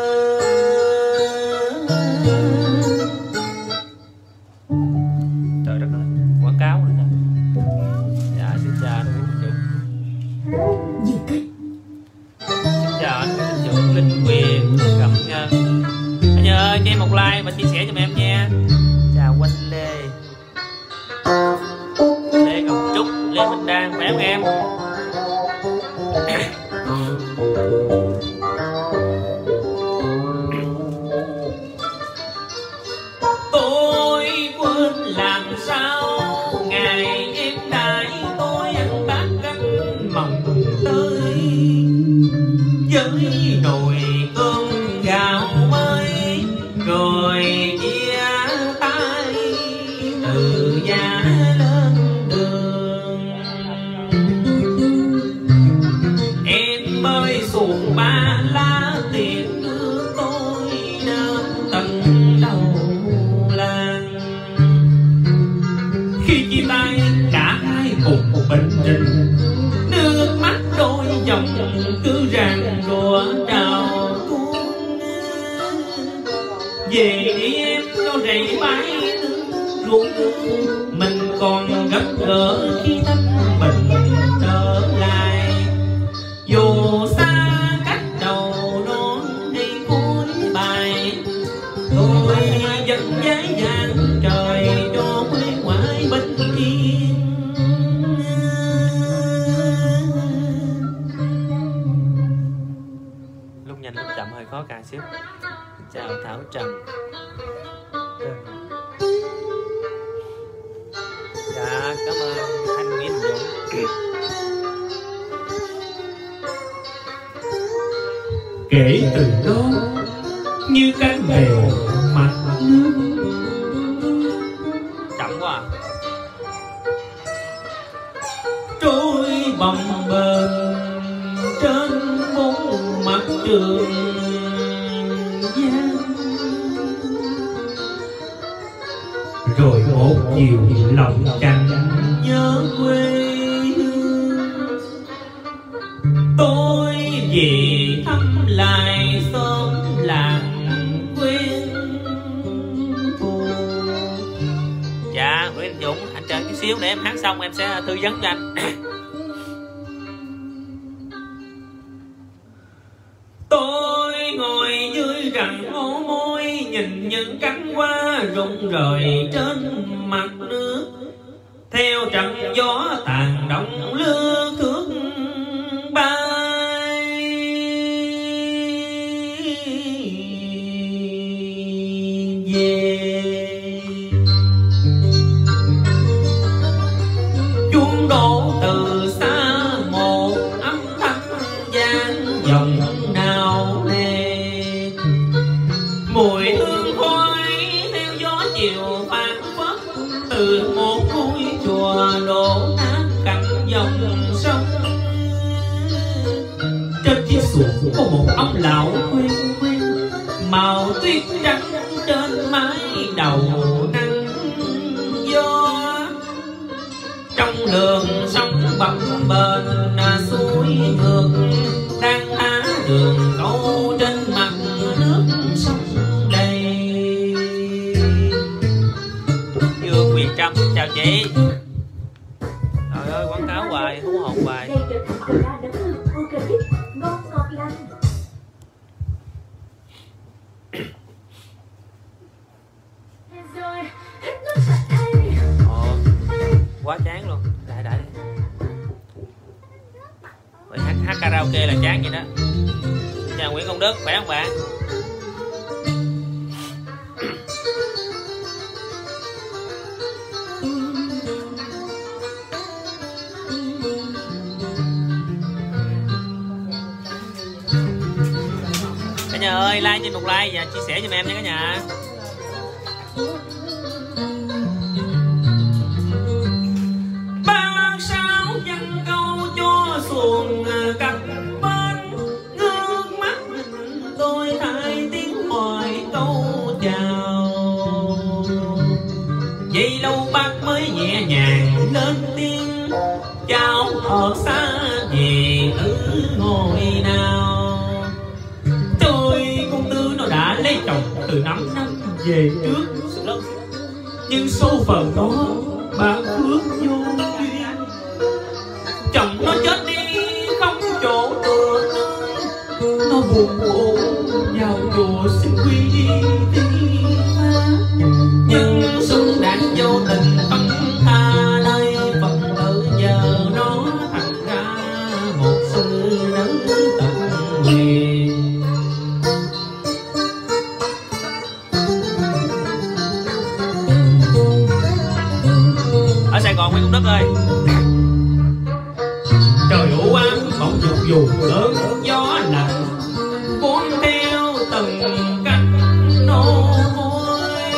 Trời đất ơi, quảng cáo nữa nè. Dạ xin chào anh Nguyễn Đình Dũng. Xin chào anh Nguyễn Đình Dũng, Linh Quyền, Cẩm Nhân. Anh nhớ cho em một like và chia sẻ cho em nha. Chào Quanh Lê, Lê Ngọc Trúc, Lê Minh Đan, khỏe không em? Tôi quên làm sao ngày em đãi tôi ăn bát canh mồng tơi với nồi cơm gạo mới, rồi chia tay từ nhà lên đường. Em bơi xuồng ba lá tiền đưa tôi đến tận đầu làng. Khi chia tay cả hai cùng một bệnh trình, nước mắt đôi dòng cứ ràng rùa trào tuôn. Về đi em nó rầy bãi ruộng, mình còn gặp gỡ khi thanh bình trở lại. Dù xa cách đầu non đi cuối bài, tôi vẫn giấy vàng trời cho quê ngoại bình yên. Lúc nhanh lúc chậm hơi khó cài xíu. Chào Thảo Trần. Dạ cảm ơn anh Nguyễn Dũng. Kể từ đó như cánh bèo mặt nước. Chậm quá à. Trôi bồng bềnh trên bốn mặt trường giang. Rồi một chiều lòng canh nhớ quê về thăm lại xóm làng quên thù. Dạ Nguyễn Dũng, anh chờ chút xíu để em hát xong em sẽ tư vấn cho anh. Tôi ngồi dưới rặng ngô môi, nhìn những cánh hoa rụng rời trên mặt nước, theo trận gió tàn động lưa thước bay về. Chuông đổ từ xa một âm thanh vang vọng nào nề, mùi hương khói theo gió chiều phảng phất từ một ngôi chùa đổ nát cạnh dòng sông. Trên chiếc xuồng có một ông lão quen quen, màu tuyết trắng trên mái đầu nắng gió. Trong đường sông bập bềnh suối ngược đang thả đường câu trên mặt nước sông đầy. Dương Quyền Trâm chào chị. Trời ơi quảng cáo hoài, hú hồn hoài. Đây trở thành cửa ra đấm hương organic, ngon ngọt lành. Rồi, hết nước sạch thay. Ồ, quá chán luôn. Đại đại đi. Vậy hát, hát karaoke là chán vậy đó. Chào Nguyễn Công Đức, khỏe không bạn? Cả nhà ơi, like cho một like và chia sẻ giùm em nha cả nhà. Ba sao dân câu cho xuồng cặp bên, nước mắt tôi thay tiếng hỏi câu chào. Vậy lâu bác mới nhẹ nhàng lên tiếng, chào ở xa về ở ngồi nào. Tôi công tư nó đã lấy chồng từ năm năm về trước, nhưng số phận đó bà phước vô duyên. Chồng nó chết đi không chỗ tựa nương, nó buồn buồn vào chùa xin quy y ma. Nhưng xuân đạn vô tình phân tha nơi Phật tử giờ nó thành ra một sự nắng tận nguyện. Ở Sài Gòn Nguyễn Công Đức ơi. Trời ủ ám bỗng dục dù lớn gió lạnh, cuốn theo từng cánh nô môi.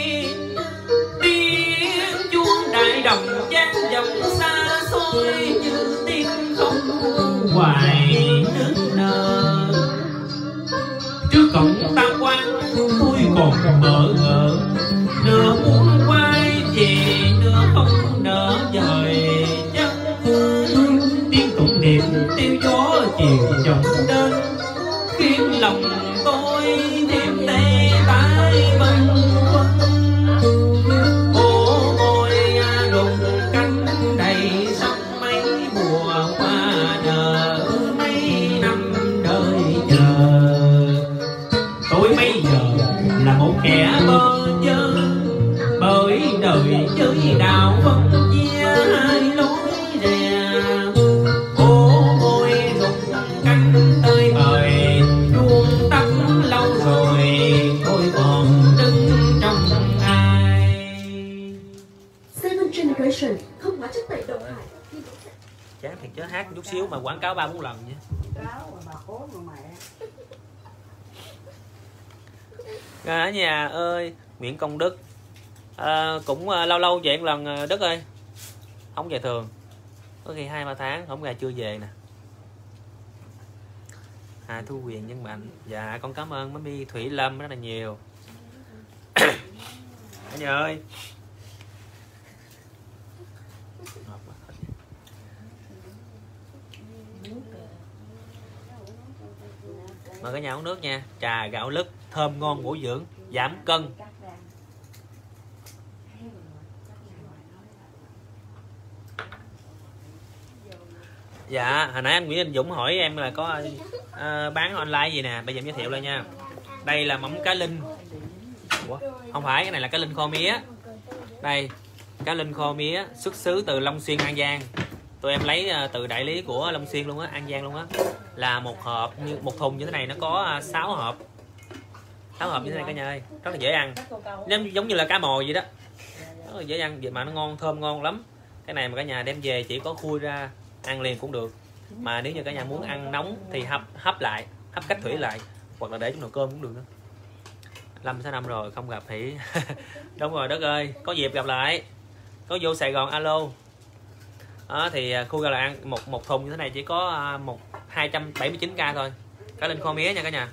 Tiếng chuông đại đồng vang vọng xa xôi như tiếng không hoài nước nở. Trước cổng tam quan tôi còn bỡ ngỡ, nửa muốn quay về nửa không nỡ dời chân. Tiếng tụng niệm theo gió chiều dòng đến, khiến lòng tôi thêm tê tái bâng khuâng. Ô môi rụng cánh đầy sông mấy mùa hoa nở, mấy năm đời chờ. Tôi bây giờ là một kẻ bơ vơ, bởi đời với đạo phân chia hai lối rè. Ô môi rụng cánh tơi bời, chuông tắt lâu rồi tôi còn đứng trong ai. Seven Generation không hóa chất tẩy độc hại. Chán thiệt chứ, hát chút xíu mà quảng cáo ba bốn lần nha. Rồi ở nhà ơi, Nguyễn Công Đức à, cũng à, lâu lâu về một lần à, Đức ơi, không về thường, có khi hai ba tháng không ra chưa về nè. Hà Thu Quyền Nhân Mạnh, dạ con cảm ơn Mami Thủy Lâm rất là nhiều. Cả nhà ơi, Mời cả nhà uống nước nha. Trà gạo lứt thơm ngon bổ dưỡng, giảm cân. Dạ, hồi nãy anh Nguyễn Anh Dũng hỏi em là có uh, bán online gì nè, bây giờ em giới thiệu lên nha. Đây là mắm cá linh. Ủa? Không phải, cái này là cá linh kho mía. Đây, cá linh kho mía xuất xứ từ Long Xuyên, An Giang. Tụi em lấy uh, từ đại lý của Long Xuyên luôn á, An Giang luôn á. Là một hộp như một thùng như thế này nó có uh, sáu hộp. sáu hộp như thế này cả nhà ơi, rất là dễ ăn. Giống, giống như là cá mồi vậy đó. Rất là dễ ăn, vậy mà nó ngon, thơm ngon lắm. Cái này mà cả nhà đem về chỉ có khui ra ăn liền cũng được, mà nếu như cả nhà muốn ăn nóng thì hấp hấp lại, hấp cách thủy lại, hoặc là để trong nồi cơm cũng được nữa. Lâm sáu năm rồi không gặp thì đúng rồi đất ơi, có dịp gặp lại, có vô Sài Gòn alo. Đó, thì khu gà là ăn một một thùng như thế này chỉ có một hai trăm bảy mươi chín k thôi, cá linh kho mía nha cả nhà.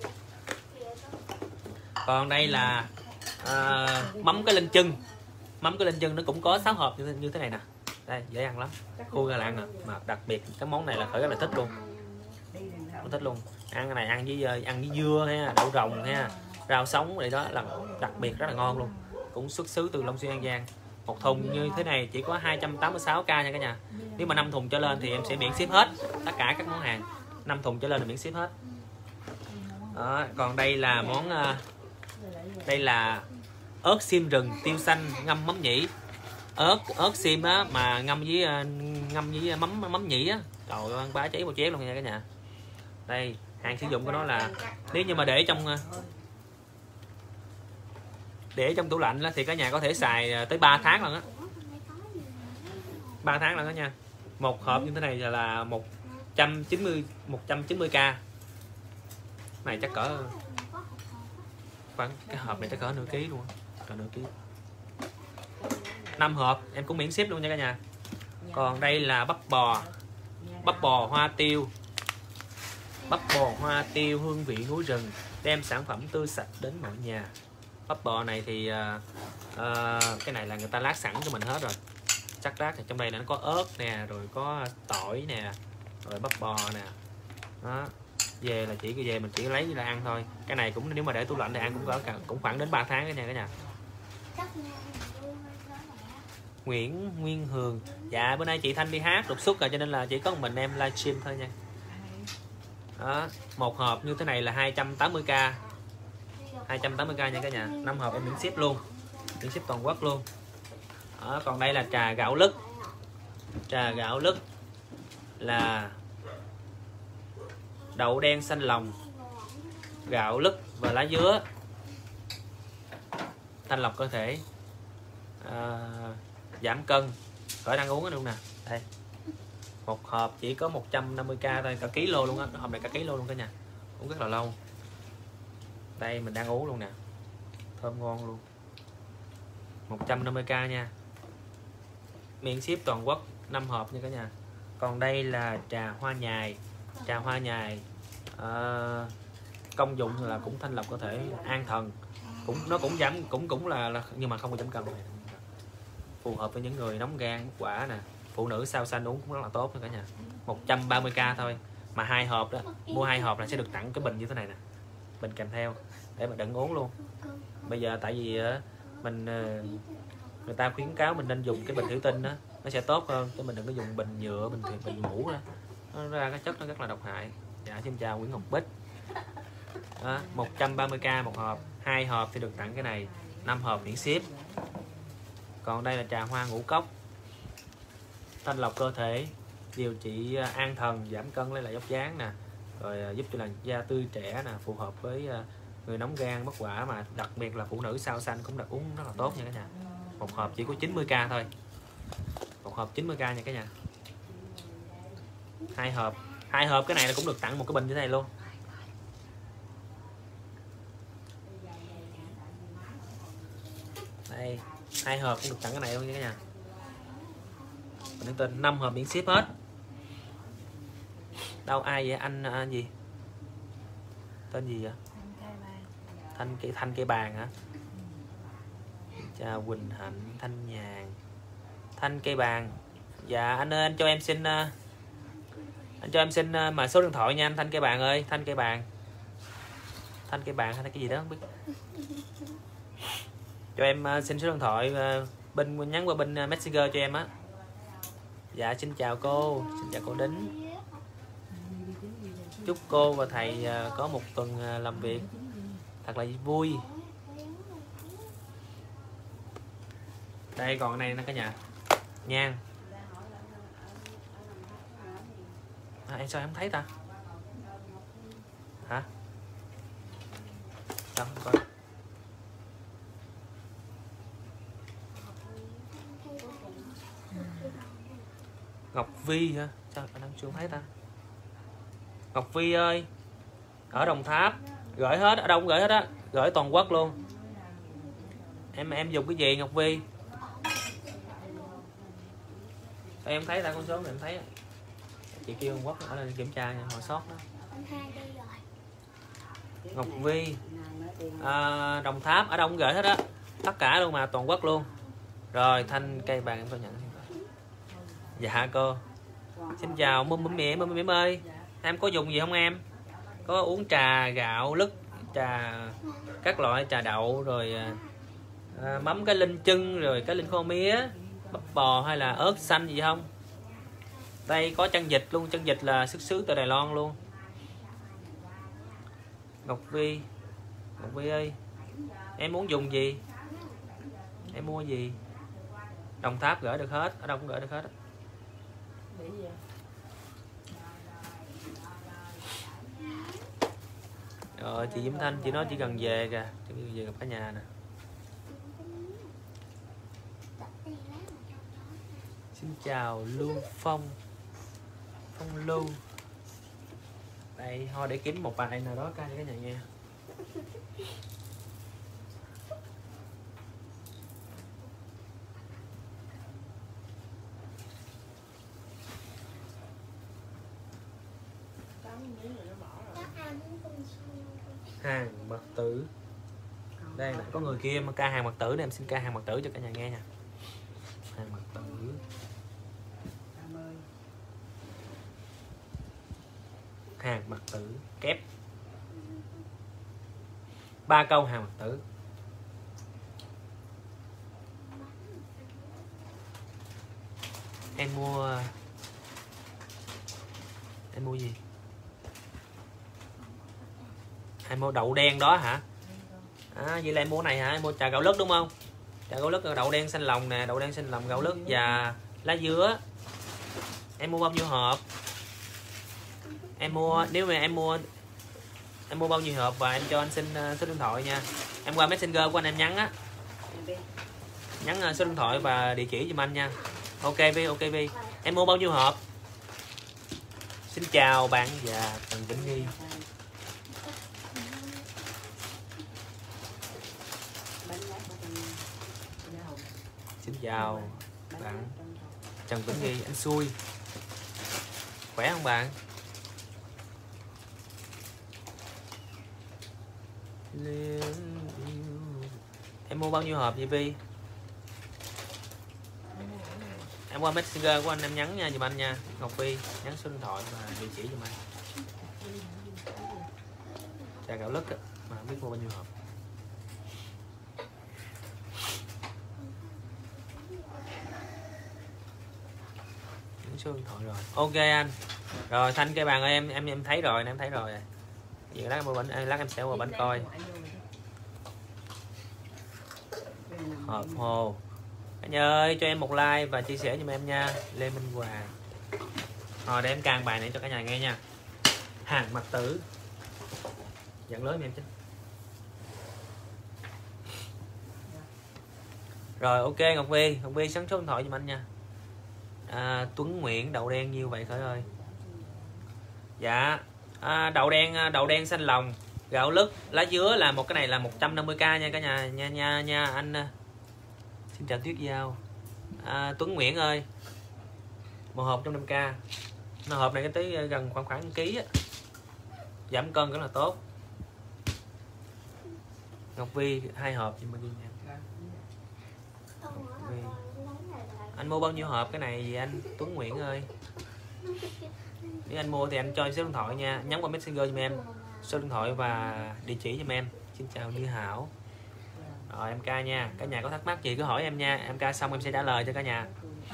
Còn đây là à, mắm cái linh chân, mắm cái linh chân nó cũng có sáu hộp như, như thế này nè. Đây dễ ăn lắm, khu gà là ăn nè, mà đặc biệt cái món này là khởi rất là thích luôn, rất thích luôn. Ăn cái này ăn với ăn với dưa ha, đậu rồng ha, rau sống vậy đó là đặc biệt rất là ngon luôn. Cũng xuất xứ từ Long Xuyên, An Giang. Một thùng như thế này chỉ có hai trăm tám mươi sáu k nha cả nhà. Nếu mà năm thùng trở lên thì em sẽ miễn ship hết tất cả các món hàng. năm thùng trở lên là miễn ship hết. Đó, còn đây là món đây là ớt xiêm rừng tiêu xanh ngâm mắm nhĩ. Ớt ớt xiêm á mà ngâm với ngâm với mắm mắm nhĩ á. Trời ơi, ăn bá cháy một chén luôn nha cả nhà. Đây, hàng sử dụng của nó là nếu như mà để trong để trong tủ lạnh thì cả nhà có thể xài tới ba tháng lần á. ba tháng lần đó nha. Một hộp như thế này là một trăm chín mươi một trăm chín mươi k. Này chắc cỡ khoảng cái hộp này chắc cỡ nửa ký luôn, cỡ nửa ký. năm hộp em cũng miễn ship luôn nha cả nhà. Còn đây là bắp bò, bắp bò hoa tiêu, bắp bò hoa tiêu hương vị núi rừng, đem sản phẩm tươi sạch đến mọi nhà. Bắp bò này thì uh, uh, cái này là người ta lát sẵn cho mình hết rồi, chắc lát thì trong đây là nó có ớt nè, rồi có tỏi nè, rồi bắp bò nè. Đó, về là chỉ về mình chỉ lấy ra ăn thôi. Cái này cũng nếu mà để tủ lạnh thì ăn cũng có cũng khoảng đến ba tháng cái nha cả nhà. Nguyễn Nguyên Hường, dạ bữa nay chị Thanh đi hát đột xuất rồi cho nên là chỉ có một mình em livestream thôi nha. Đó, một hộp như thế này là hai trăm tám mươi k, hai trăm tám mươi k nha cả nhà. năm hộp em miễn ship luôn, miễn ship toàn quốc luôn. Đó, còn đây là trà gạo lứt. Trà gạo lứt là đậu đen xanh lòng, gạo lứt và lá dứa, thanh lọc cơ thể, à, giảm cân, khỏi đang uống luôn nè. Đây, một hộp chỉ có một trăm năm mươi k thôi, cả ký lô luôn á, hộp này cả ký lô luôn cả nhà, uống rất là lâu. Đây mình đang uống luôn nè, thơm ngon luôn. Một trăm năm mươi k nha, miễn ship toàn quốc, năm hộp nha cả nhà. Còn đây là trà hoa nhài. Trà hoa nhài à, công dụng là cũng thanh lọc cơ thể, an thần, cũng nó cũng giảm cũng cũng là, là nhưng mà không có giảm cân này. Phù hợp với những người nóng gan bất quả nè, phụ nữ sao xanh uống cũng rất là tốt nữa cả nhà. Một trăm ba mươi k thôi, mà hai hộp đó, mua hai hộp là sẽ được tặng cái bình như thế này nè, bình kèm theo để mà đựng uống luôn. Bây giờ tại vì mình người ta khuyến cáo mình nên dùng cái bình thủy tinh đó, nó sẽ tốt hơn, chứ mình đừng có dùng bình nhựa, bình bình mũ đó, nó ra cái chất nó rất là độc hại. Dạ xin chào Nguyễn Ngọc Bích. Đó, một trăm ba mươi k một hộp, hai hộp thì được tặng cái này, năm hộp miễn ship. Còn đây là trà hoa ngũ cốc, thanh lọc cơ thể, điều trị an thần, giảm cân, lấy lại vóc dáng nè, rồi giúp cho làn da tươi trẻ nè, phù hợp với người nóng gan bất quả, mà đặc biệt là phụ nữ sao xanh cũng được uống rất là tốt nha cả nhà. Một hộp chỉ có chín mươi k thôi, một hộp chín mươi k nha cả nhà. Hai hộp, hai hộp cái này là cũng được tặng một cái bình như thế này luôn. Đây, hai hộp cũng được tặng cái này luôn nha cả nhà. Mình tên năm hộp miễn ship hết. Đâu ai vậy anh, anh gì? Tên gì vậy? Thanh cây thanh cây bàn hả? Chào Quỳnh Hạnh, Thanh Nhàn, Thanh cây bàn. Dạ anh ơi, anh cho em xin anh cho em xin mà số điện thoại nha anh Thanh cây bàn ơi, Thanh cây bàn. Thanh cây bàn hay là cái gì đó không biết. Cho em uh, xin số điện thoại uh, bên nhắn qua bên uh, Messenger cho em á. Dạ xin chào cô, xin chào cô Đính. Chúc cô và thầy uh, có một tuần uh, làm việc thật là vui. Đây còn cái này nè cả nhà. Nhang. À, em sao em không thấy ta? Hả? Đâu coi. Ngọc Vi hả? Sao anh đang chưa thấy ta? Ngọc Vi ơi, ở Đồng Tháp gửi hết, ở đâu cũng gửi hết á, gửi toàn quốc luôn. Em em dùng cái gì Ngọc Vi? Em thấy ta con số này em thấy. Chị kêu Trung Quốc ở đây kiểm tra nha, hồi sót đó. Ngọc Vi à, Đồng Tháp ở đâu cũng gửi hết á, tất cả luôn mà, toàn quốc luôn. Rồi Thanh cây bàn em có nhận. Dạ cô. Xin chào mâm mâm mẹ mâm mẹ ơi. Em có dùng gì không em? Có uống trà gạo lứt, trà các loại trà đậu rồi à, mắm cái linh chưng rồi cái linh khô mía, bắp bò hay là ớt xanh gì không? Đây có chân vịt luôn, chân vịt là xuất xứ từ Đài Loan luôn. Ngọc Vi, Ngọc Vi ơi, em muốn dùng gì? Em mua gì? Đồng Tháp gửi được hết, ở đâu cũng gửi được hết. Rồi chị Diễm Thanh, chị nói chỉ cần về kìa, chỉ cần về gặp cả nhà nè. Xin chào Lưu Phong, Phong Lưu. Đây thôi để kiếm một bài nào đó ca cho cả nhà nghe. Hàng mật tử. Đây là có người kia mà ca hàng mật tử, để em xin ca hàng mật tử cho cả nhà nghe nha. Hàng mật tử. Hàng mật tử kép ba câu hàng mật tử. Em mua em mua gì? Em mua đậu đen đó hả? À, vậy là em mua này hả? Em mua trà gạo lứt đúng không? Trà gạo lứt, đậu đen xanh lòng nè, đậu đen xanh lòng, gạo lứt và lá dứa. Em mua bao nhiêu hộp? Em mua, nếu mà em mua em mua bao nhiêu hộp và em cho anh xin uh, số điện thoại nha. Em qua Messenger của anh em nhắn á, nhắn uh, số điện thoại và địa chỉ giùm anh nha. Ok Vi, ok Vi. Em mua bao nhiêu hộp? Xin chào bạn và Trần Vĩnh Nghi. Xin chào bạn Trần Vĩnh Nghi, anh xui. Khỏe không bạn? Em mua bao nhiêu hộp vậy Vi? Em qua Messenger của anh em nhắn nha giùm anh nha. Ngọc Vi nhắn số điện thoại và địa chỉ giùm anh. Trà gạo lứt mà không biết mua bao nhiêu hộp. Nhắn số điện thoại rồi. Ok anh. Rồi Thanh cây bàn ơi, em em em thấy rồi, em thấy rồi. Vậy lát em bánh, lát em sẽ qua bánh coi. Hộp hồ. Cả nhà ơi cho em một like và chia sẻ giùm em nha. Lê Minh Hòa. Rồi để em càng bài này cho cả nhà nghe nha. Hàng mật tử. Dẫn lối em chứ. Rồi ok Ngọc Vi, Ngọc Vi sẵn số điện thoại giùm anh nha. À, Tuấn Nguyễn đậu đen nhiêu vậy Khởi ơi? Dạ à, đậu đen đậu đen xanh lòng, gạo lứt, lá dứa là một cái này là một trăm năm mươi k nha cả nhà nha nha nha anh. Xin chào Tuyết Giao. À, Tuấn Nguyễn ơi, một hộp một trăm năm mươi k. Nó hộp này cái tới gần khoảng khoảng ký á, giảm cân rất là tốt. Ngọc Vi hai hộp nhưng mà đi nha. Anh mua bao nhiêu hộp cái này gì anh Tuấn Nguyễn ơi? Nếu anh mua thì anh cho em số điện thoại nha, nhắn qua Messenger giùm em. số điện thoại và địa chỉ giùm em. Xin chào Như Hảo. Rồi em ca nha, cả nhà có thắc mắc gì cứ hỏi em nha, em ca xong em sẽ trả lời cho cả nhà.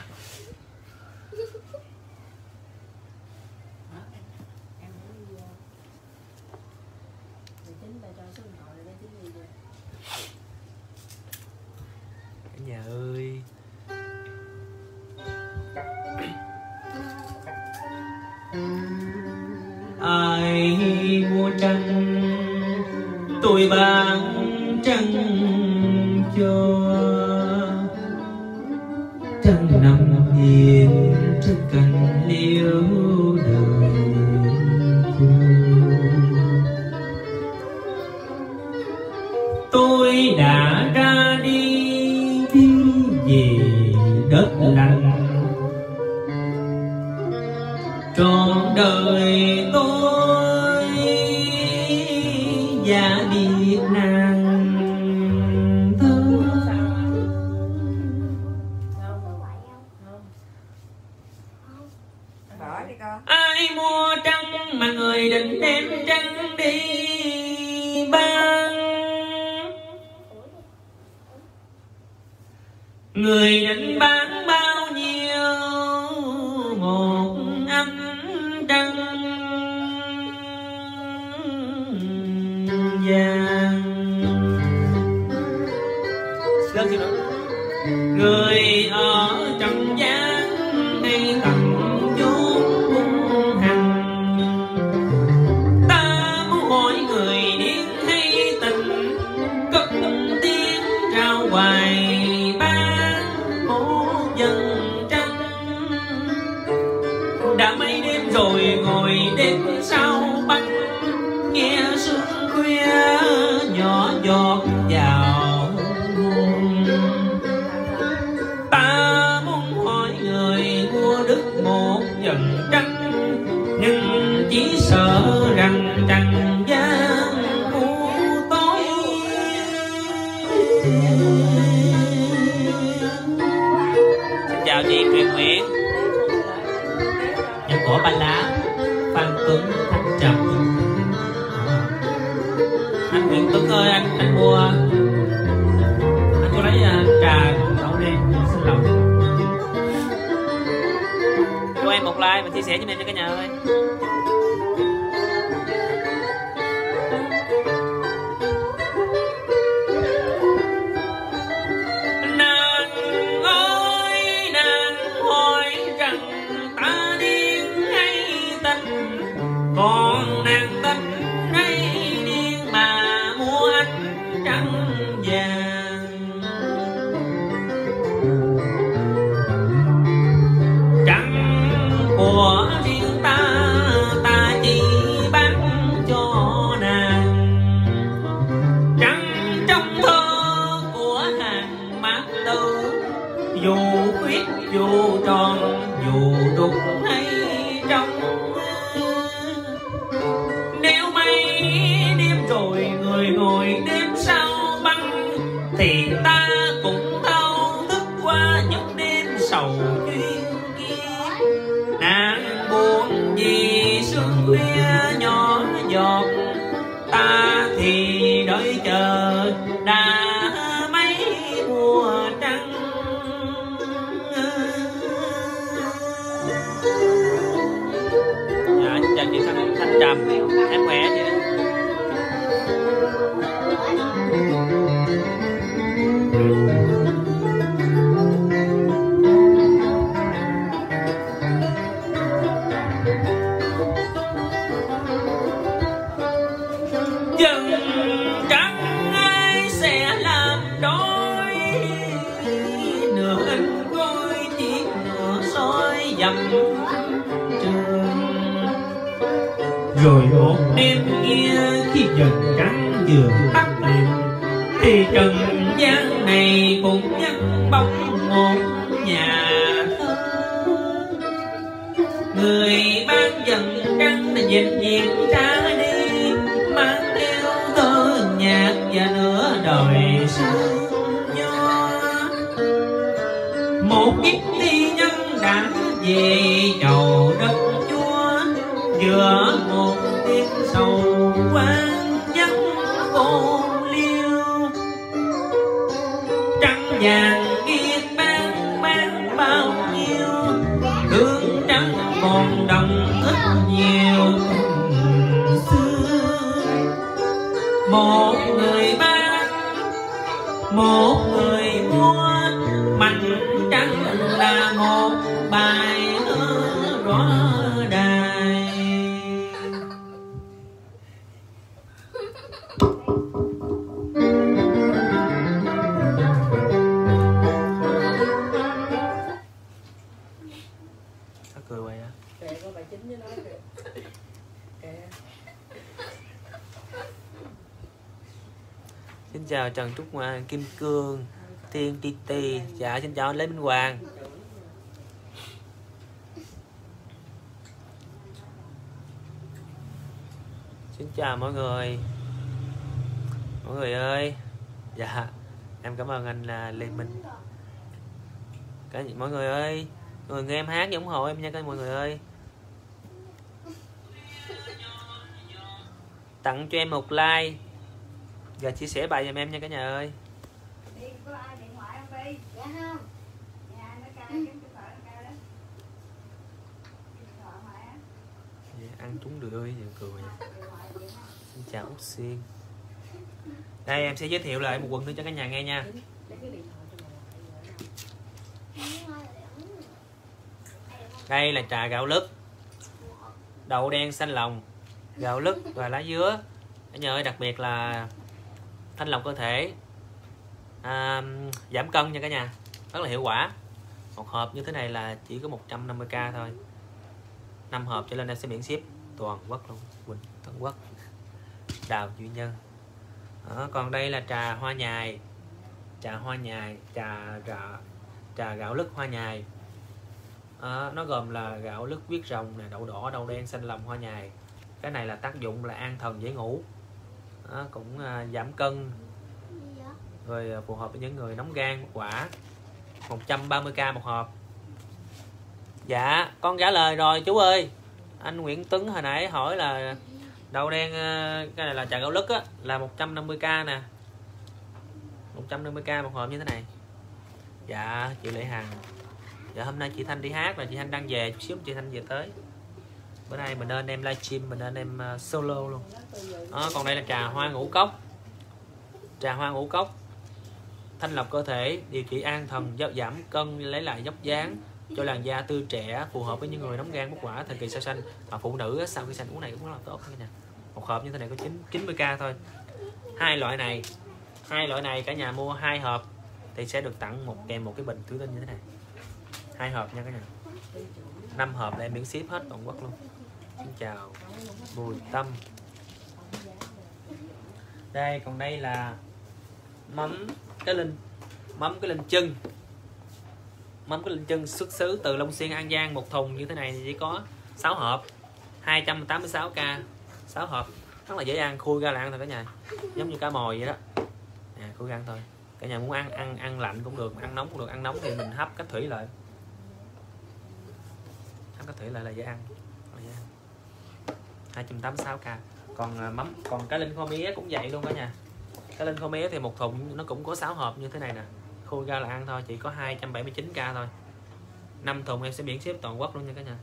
Cả nhà ơi. Ai mua trăng tôi bán trăng cho, trăng nằm hiền trên cành liễu đời tôi đã ra đi đi về đất lành, trọn đời tôi giả biệt nàng thơ. Ai mua trăng mà người định đem trăng đi bán, người định bán bao nhiêu một ánh trăng vàng. Người ở trần gian hay tầm chốn hung hăng, ta muốn hỏi người điên hay tình, cất tiếng rao hoài bán một dân trăng. Đã mấy đêm rồi ngồi đêm sau băng, nghe sương khuya nhỏ giọt vào nguồn. Ta muốn hỏi người mua đứt một dần trăng, nhưng chỉ sợ rằng trần gian u tối. Xin chào chị Truyền Nguyễn. Nhân của ba lá Phan Tuấn Thanh Trầm. Anh Nguyễn Tuấn ơi, anh anh mua anh có lấy uh, trà đậu đen xin lòng cho em một like và chia sẻ cho em cho cả nhà ơi. Nàng ơi nàng hỏi rằng ta điên hay tình, còn nàng tình hay điên mà mua ánh trăng vàng. Trăng của riêng ta ta chỉ bán cho nàng, trăng trong thơ của hàng mát tư, dù khuyết dù tròn dù đục hay trong. Nếu mấy đêm rồi người ngồi đêm sau băng, thì ta cũng thao thức qua những đêm sầu duyên kia. Nàng buồn vì sương khuya nhỏ giọt, ta thì đợi chờ đã mấy mùa trăng. Dạ, chào chị Thanh, Thanh Trầm, em khỏe chị. Dần trăng ai sẽ làm đôi, nửa in gối chiếc nửa soi dầm trường. Rồi một đêm kia khi dần trăng vừa tắt liền, thì trần gian này cũng nhắc bóng một nhà thơ. Người ban dần trăng đã dần diện ra đi, mang theo thơ nhạc và nửa đời sương gió. Một kiếp thi nhân đã về chầu đất Chúa, giữa một tiếng sầu qua vàng điên bán bán bao nhiêu, hương trắng còn đồng ít nhiều xưa. Một người bán, một người mua, mặt trắng là một bài thơ rõ đài. Sao cười vậy á? Kệ con bài chính với nó kìa. Kệ. Xin chào Trần Trúc Hoa, Kim Cương, Thiên Ti Ti. Dạ xin chào anh Lê Minh Hoàng. Xin chào mọi người. Mọi người ơi. Dạ em cảm ơn anh là Lê Minh. Cả mọi người ơi, mọi người nghe em hát ủng hộ em nha các mọi người ơi. Tặng cho em một like. Giờ chia sẻ bài giùm em nha cả nhà ơi. Đi, có ai điện thoại không Bi? Dạ không. Nhà nó cài kiếm điện thoại nó cài đó. Điện thoại mẹ. Dạ, ăn trúng được ơi, giờ cười. Xin chào Út Xuyên. Đây em sẽ giới thiệu lại một quần nữa cho cả nhà nghe nha. Đây là trà gạo lứt, đậu đen xanh lòng, gạo lứt và lá dứa. Cả nhà ơi, đặc biệt là thanh lọc cơ thể, à, giảm cân nha cả nhà, rất là hiệu quả. Một hộp như thế này là chỉ có một trăm năm mươi k thôi. năm hộp trở lên em sẽ miễn ship toàn quốc luôn. Quỳnh Tân Quốc, Đào Duy Nhân. Đó, còn đây là trà hoa nhài, trà hoa nhài, trà gạo, trà gạo lứt hoa nhài. À, nó gồm là gạo lứt huyết rồng nè, đậu đỏ, đậu đen, xanh lòng, hoa nhài. Cái này là tác dụng là an thần dễ ngủ, à, cũng à, giảm cân, rồi à, phù hợp với những người nóng gan quả. Một trăm ba mươi k một hộp. Dạ con trả lời rồi chú ơi. Anh Nguyễn Tuấn hồi nãy hỏi là đậu đen, cái này là trà gạo lứt á, là một trăm năm mươi k nè, một trăm năm mươi k một hộp như thế này. Dạ chị Lệ Hằng. Dạ hôm nay chị Thanh đi hát là chị Thanh đang về, chút xíu chị Thanh về tới. Bữa nay mình nên em livestream, mình nên em uh, solo luôn. Đó, còn đây là trà hoa ngũ cốc. Trà hoa ngũ cốc thanh lọc cơ thể, điều trị an thần, giảm cân, lấy lại dốc dáng, cho làn da tươi trẻ, phù hợp với những người nóng gan bốc quả, thời kỳ sau sanh. Và phụ nữ sau khi sanh uống này cũng rất là tốt nha. Một hộp như thế này có chín mươi k thôi. Hai loại này, hai loại này cả nhà mua hai hộp thì sẽ được tặng một kèm một cái bình thủy tinh như thế này. Hai hộp nha cả nhà. Năm hộp là em miễn ship hết toàn quốc luôn. Xin chào Bùi Tâm. Đây còn đây là mắm cái linh, mắm cái linh chân. Mắm cái linh chân xuất xứ từ Long Xuyên, An Giang. Một thùng như thế này chỉ có sáu hộp, hai trăm tám mươi sáu k, sáu hộp. Rất là dễ ăn, khui ra là ăn thôi cả nhà. Giống như cá mồi vậy đó. À, khui ra ăn thôi. Cả nhà muốn ăn ăn ăn lạnh cũng được, ăn nóng cũng được. Ăn nóng thì mình hấp cách thủy lại. Hấp cách thủy lại là dễ ăn. hai trăm tám mươi sáu k. Còn mắm, còn cá linh kho mía cũng vậy luôn cả nhà. Cá linh kho mía thì một thùng nó cũng có sáu hộp như thế này nè. Khui ra là ăn thôi, chỉ có hai trăm bảy mươi chín k thôi. năm thùng em sẽ miễn ship toàn quốc luôn nha cả nhà.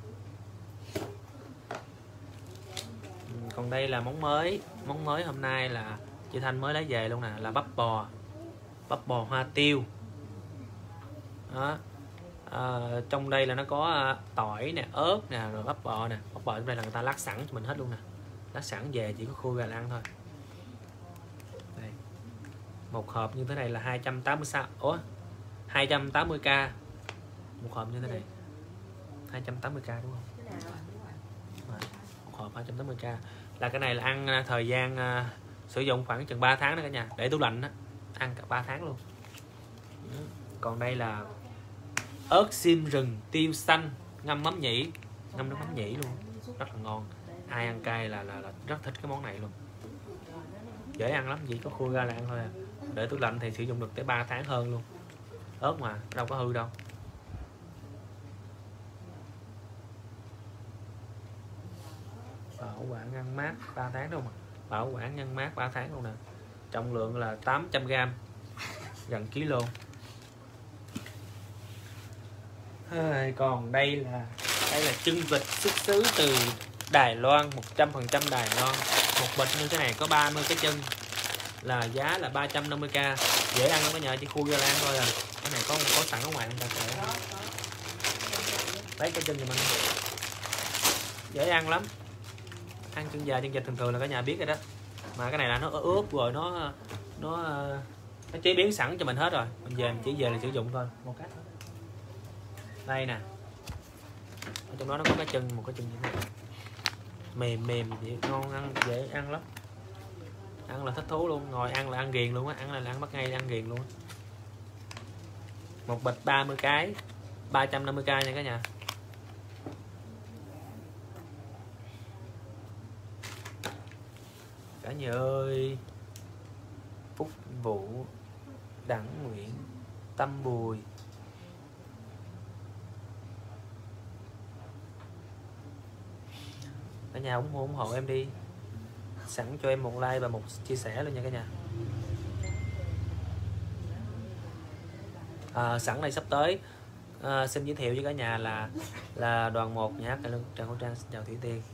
Còn đây là món mới, món mới hôm nay là chị Thanh mới lấy về luôn nè, là bắp bò, bắp bò hoa tiêu. Đó. À, trong đây là nó có tỏi nè, ớt nè, rồi bắp bò nè. Bắp bò trong đây là người ta lát sẵn cho mình hết luôn nè, lát sẵn về chỉ có khui ra là ăn thôi. Đây. Một hộp như thế này là hai trăm tám mươi sáu, ủa hai trăm tám mươi k một hộp như thế này, hai trăm tám mươi k đúng không? À, một hộp hai trăm tám mươi k là cái này là ăn thời gian uh, sử dụng khoảng chừng ba tháng đó cả nhà, để tủ lạnh đó, ăn cả ba tháng luôn. Còn đây là ớt xiêm rừng tiêu xanh ngâm mắm nhĩ, ngâm nước mắm nhĩ luôn, rất là ngon. Ai ăn cay là, là là rất thích cái món này luôn, dễ ăn lắm, chỉ có khui ra là ăn thôi à. Để tủ lạnh thì sử dụng được tới ba tháng hơn luôn. Ớt mà đâu có hư đâu. Bảo quản ngăn mát ba tháng đâu mà. Bảo quản ngăn mát ba tháng luôn nè. Trọng lượng là tám trăm gram, gần ký lô. À, còn đây là đây là chân vịt xuất xứ từ Đài Loan, một trăm phần trăm Đài Loan. Một bịch như thế này có ba mươi cái chân, là giá là ba trăm năm mươi k. Dễ ăn lắm cả nhà, chỉ khui ra là ăn thôi à. Cái này có có sẵn ở ngoài, người ta sẽ lấy cái chân cho mình, dễ ăn lắm. Ăn chân già chân vịt thường thường là cả nhà biết rồi đó, mà cái này là nó ướp rồi nó nó nó chế biến sẵn cho mình hết rồi, mình về mình chỉ về là sử dụng thôi. Một cách đây nè, ở trong đó nó có cái chân, một cái chân như thế này, mềm mềm vậy, ngon, ăn dễ ăn lắm, ăn là thích thú luôn, ngồi ăn là ăn ghiền luôn á, ăn là, là ăn bắt ngay ăn ghiền luôn á. Một bịch ba mươi cái, ba trăm năm mươi k nha cả nhà. Cả nhà ơi, Phúc Vũ, Đặng Nguyễn, Tâm Bùi, cả nhà ủng hộ ủng hộ em đi, sẵn cho em một like và một chia sẻ luôn nha cả nhà. À, sẵn đây sắp tới à, xin giới thiệu với cả nhà là là đoàn một nhà hát cải lương Trần Hữu Trang. Xin chào Thủy Tiên.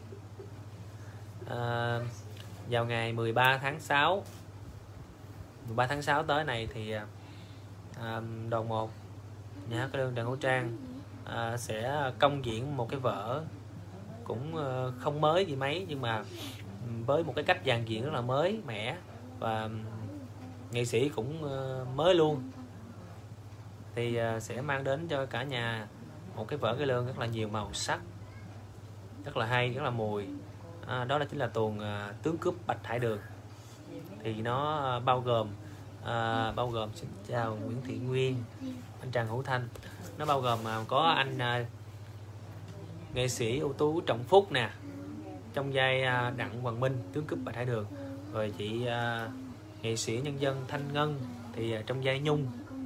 À, vào ngày mười ba tháng sáu mười ba tháng sáu tới này thì à, đoàn một nhà hát cải lương Trần Hữu Trang à, sẽ công diễn một cái vở cũng không mới gì mấy, nhưng mà với một cái cách dàn diễn rất là mới mẻ và nghệ sĩ cũng mới luôn, thì sẽ mang đến cho cả nhà một cái vở cải lương rất là nhiều màu sắc, rất là hay, rất là mùi. À, đó là chính là tuồng à, Tướng Cướp Bạch Hải Đường. Thì nó à, bao gồm à, bao gồm xin chào Nguyễn Thị Nguyên, anh Trần Hữu Thanh. Nó bao gồm à, có anh à, nghệ sĩ ưu tú Trọng Phúc nè, trong vai à, Đặng Hoàng Minh, Tướng Cướp Bạch Hải Đường. Rồi chị à, nghệ sĩ nhân dân Thanh Ngân thì à, trong vai Nhung.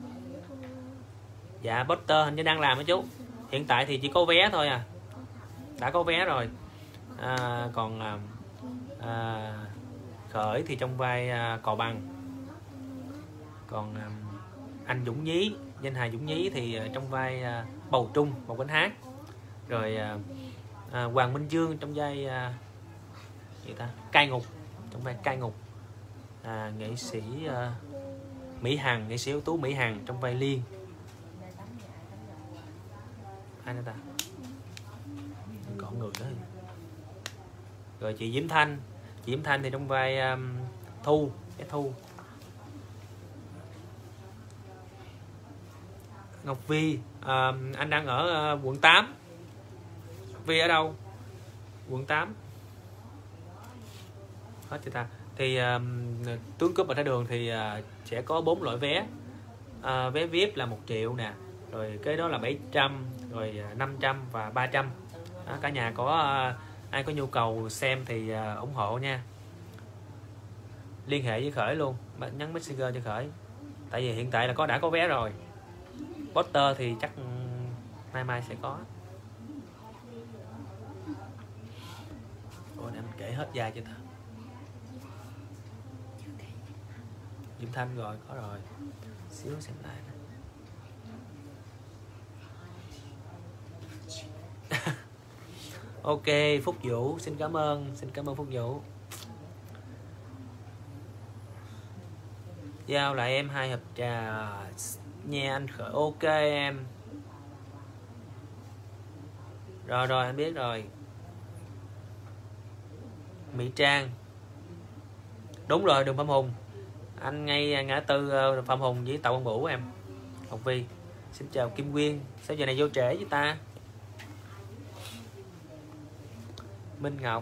Dạ poster hình như đang làm đó chú. Hiện tại thì chỉ có vé thôi à, đã có vé rồi. À, còn à, à, Khởi thì trong vai à, Cò Bằng. Còn à, anh Dũng Nhí, danh hài Dũng Nhí thì à, trong vai à, Bầu Trung, một bánh hát. Rồi à, à, Hoàng Minh Dương trong vai à, gì ta? Cai Ngục, trong vai Cai Ngục. À, nghệ sĩ à, Mỹ Hằng, nghệ sĩ ưu tú Mỹ Hằng trong vai Liên. Ai nữa ta? Còn người đó. Rồi chị Diễm Thanh, chị Diễm Thanh thì trong vai um, Thu, cái Thu. Ngọc Vi, um, anh đang ở uh, quận tám. Vi ở đâu? Quận tám. Hết chưa ta? Thì um, Tướng Cướp Bạch Hải Đường thì uh, sẽ có bốn loại vé. Uh, vé vi ai pi là một triệu nè, rồi cái đó là bảy trăm, rồi năm trăm và ba trăm. Đó, cả nhà có uh, ai có nhu cầu xem thì uh, ủng hộ nha. Liên hệ với Khởi luôn, nhắn Messenger cho Khởi. Tại vì hiện tại là có đã có vé rồi. Poster thì chắc mai mai sẽ có. Ôi, để mình kể hết dài cho ta. Diễm Thanh rồi, có rồi. Xíu xem lại. Ok, Phúc Vũ, xin cảm ơn, xin cảm ơn Phúc Vũ. Giao lại em hai hộp trà nha anh Khởi. Ok em. Rồi rồi anh biết rồi. Mỹ Trang. Đúng rồi, đường Phạm Hùng. Anh ngay ngã tư Phạm Hùng với Tàu Văn Bửu em. Ngọc Vi. Xin chào Kim Quyên. Sao giờ này vô trễ với ta? Minh Ngọc.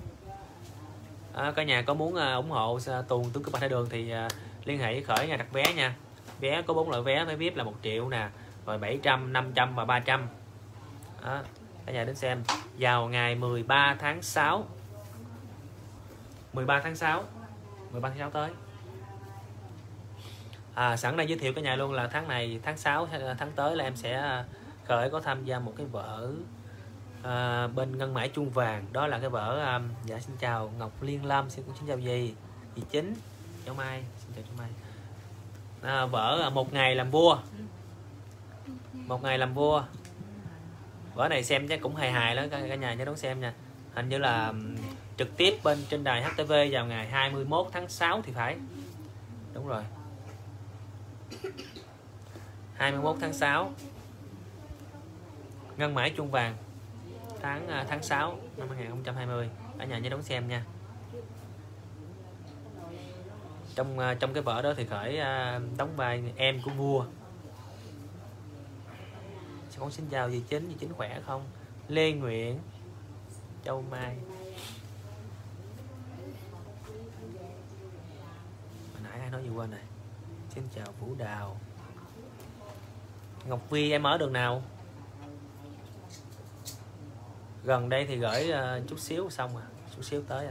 À, cả nhà có muốn uh, ủng hộ uh, tuồng Tướng Cướp Bạch Hải Đường thì uh, liên hệ với Khởi nha, đặt vé nha. Vé có bốn loại vé, vé vi ai pi là một triệu nè, rồi bảy trăm, năm trăm và ba trăm. Đó, cả nhà đến xem vào ngày mười ba tháng sáu. mười ba tháng sáu. mười ba tháng sáu tới. À, sẵn đây giới thiệu cả nhà luôn là tháng này, tháng sáu tháng tới là em sẽ Khởi có tham gia một cái vở à, bên Ngân Mãi Chuông Vàng. Đó là cái vở um, dạ xin chào Ngọc Liên Lâm, xin cũng xin chào gì dì Chính, cháu Mai, xin chào cháu Mai. À, vở Một Ngày Làm Vua. Một Ngày Làm Vua Vở này xem chắc cũng hài hài đó cả, cả nhà nhớ đón xem nha. Hình như là trực tiếp bên trên đài hát tê vê vào ngày hai mươi mốt tháng sáu thì phải. Đúng rồi. hai mươi mốt tháng sáu. Ngân mãi chuông vàng tháng tháng sáu năm hai nghìn không trăm hai mươi. Cả nhà nhớ đón xem nha. Trong trong cái vở đó thì Khởi đóng vai em của vua. Con xin chào dì Chính, dì Chính khỏe không? Lê Nguyễn, Châu Mai. Hồi nãy ai nói gì quên này. Xin chào Vũ Đào. Ngọc Vi em ở đường nào? Gần đây thì gửi uh, chút xíu xong à, chút xíu tới à.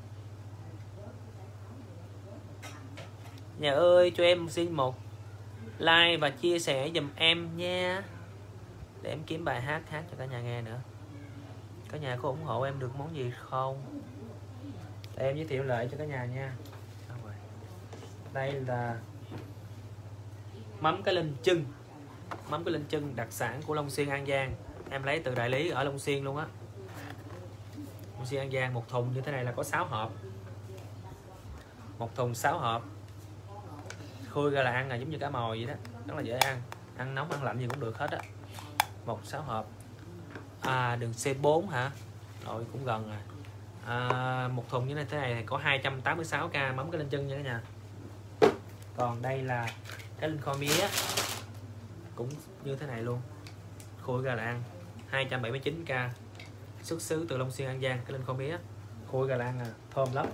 Nhà ơi cho em xin một like và chia sẻ giùm em nha, để em kiếm bài hát hát cho cả nhà nghe nữa. Cả nhà có ủng hộ em được món gì không? Để em giới thiệu lại cho cả nhà nha. Đây là mắm cái linh chưng. Mắm cái linh chưng đặc sản của Long Xuyên An Giang. Em lấy từ đại lý ở Long Xuyên luôn á. Long Xuyên An Giang. Một thùng như thế này là có sáu hộp. Một thùng sáu hộp. Khui ra là ăn là giống như cá mòi vậy đó, rất là dễ ăn. Ăn nóng ăn lạnh gì cũng được hết á. Một sáu hộp. À đường C bốn hả? Rồi cũng gần rồi. À, một thùng như thế này thì có hai trăm tám mươi sáu k mắm cái linh chân nha cả nhà. Còn đây là cái linh kho mía, cũng như thế này luôn. Khui ra là ăn hai trăm bảy mươi chín k, xuất xứ từ Long Xuyên An Giang. Cái linh kho mía khui ra là ăn à, thơm lắm.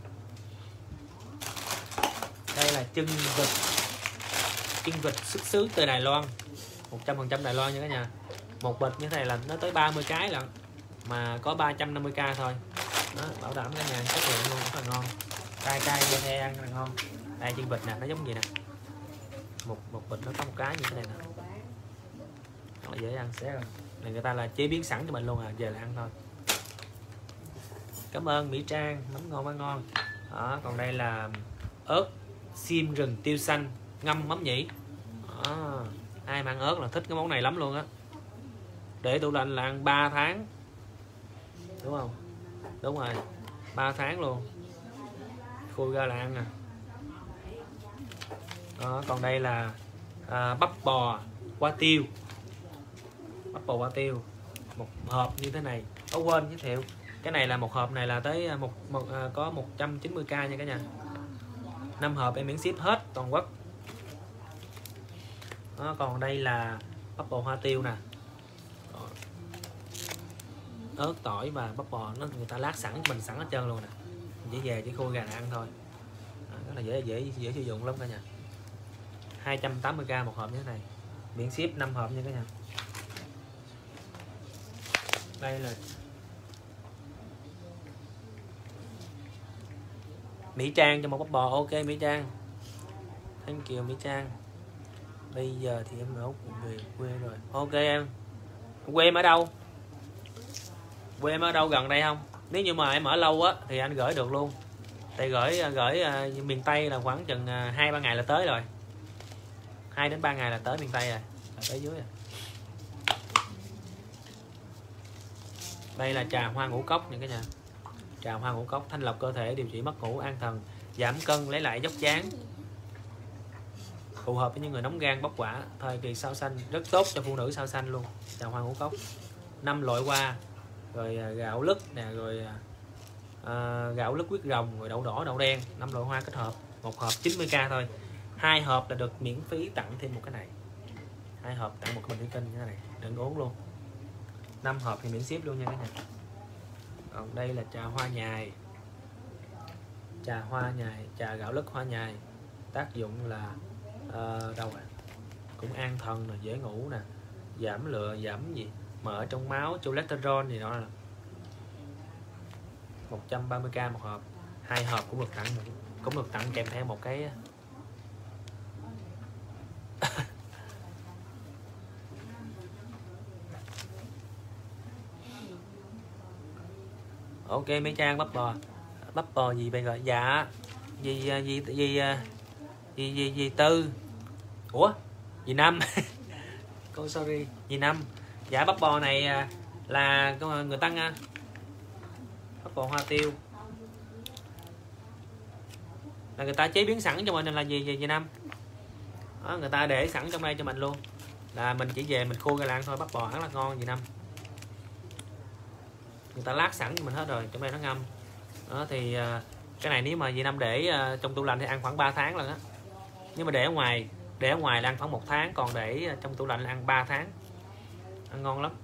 Đây là chân vịt. Chân vịt xuất xứ từ Đài Loan, một trăm phần trăm Đài Loan nha cả nhà. Một bịch như thế này là nó tới ba mươi cái lận, mà có ba trăm năm mươi k thôi. Đó, bảo đảm cả nhà chất lượng luôn, rất là ngon. Cay cay dê the ăn rất là ngon. Đây chân vịt nè, nó giống gì nè. Một một bịch nó có một cái như thế này nè. Rất là dễ ăn xé rồi. Này người ta là chế biến sẵn cho mình luôn à, về là ăn thôi. Cảm ơn Mỹ Trang, mắm ngon mắm ngon. Đó, còn đây là ớt xiêm rừng tiêu xanh ngâm mắm nhĩ. Đó, ai mà ăn ớt là thích cái món này lắm luôn á. Để tủ lạnh là ăn ba tháng. Đúng không? Đúng rồi, ba tháng luôn. Khui ra là ăn nè. Đó, còn đây là à, bắp bò qua tiêu. Bắp bò qua tiêu một hộp như thế này. Có quên giới thiệu, cái này là một hộp này là tới một, một à, có một trăm chín mươi k nha cả nhà. năm hộp em miễn ship hết toàn quốc. Đó, còn đây là bắp bò hoa tiêu nè. Ớt tỏi và bắp bò nó người ta lát sẵn cho mình sẵn hết trơn luôn nè. Mình chỉ về chỉ khui gà ăn thôi. Đó, rất là dễ dễ dễ sử dụng lắm cả nhà. hai trăm tám mươi k một hộp như thế này, miễn ship năm hộp nha cả nhà. Đây là Mỹ Trang cho một bắp bò. Ok Mỹ Trang, thank you Mỹ Trang. Bây giờ thì em ở về quê rồi. Ok em. Quê em ở đâu? Quê em ở đâu gần đây không? Nếu như mà em ở lâu á thì anh gửi được luôn. Tại gửi gửi uh, miền Tây là khoảng chừng hai uh, ba ngày là tới rồi. hai đến ba ngày là tới miền Tây rồi. Là tới dưới rồi. Đây là trà hoa ngũ cốc nha cả nhà. Trà hoa ngũ cốc thanh lọc cơ thể, điều trị mất ngủ, an thần, giảm cân, lấy lại dốc dáng. Phù hợp với những người nóng gan bóc quả, thời kỳ sao xanh, rất tốt cho phụ nữ sao xanh luôn. Trà hoa ngũ cốc. năm loại hoa, rồi gạo lứt nè, rồi à, gạo lứt huyết rồng, rồi đậu đỏ, đậu đen, năm loại hoa kết hợp, một hộp chín mươi k thôi. Hai hộp là được miễn phí tặng thêm một cái này. Hai hộp tặng một cái bình thủy tinh như thế này, đừng uống luôn. năm hộp thì miễn ship luôn nha các nhà. Còn đây là trà hoa nhài. Trà hoa nhài, trà gạo lứt hoa nhài. Tác dụng là uh, đâu à? Cũng an thần, là dễ ngủ nè, giảm lựa, giảm gì mỡ trong máu, cholesterol gì đó là một trăm ba mươi k một hộp. Hai hộp cũng được tặng, cũng được tặng kèm theo một cái ok mấy Trang. Bắp bò, bắp bò gì bây giờ? Dạ gì gì gì gì gì gì, gì Tư, ủa gì Năm con sorry gì Năm. Dạ bắp bò này là người ta nha, bắp bò hoa tiêu là người ta chế biến sẵn cho mình là gì gì Việt Nam đó, người ta để sẵn trong đây cho mình luôn, là mình chỉ về mình khui ra ăn thôi. Bắp bò rất là ngon Việt Nam, người ta lát sẵn cho mình hết rồi, trong đây nó ngâm đó. Thì cái này nếu mà Việt Nam để trong tủ lạnh thì ăn khoảng ba tháng lần á, nhưng mà để ở ngoài để ở ngoài là ăn khoảng một tháng, còn để trong tủ lạnh là ăn ba tháng, ăn ngon lắm.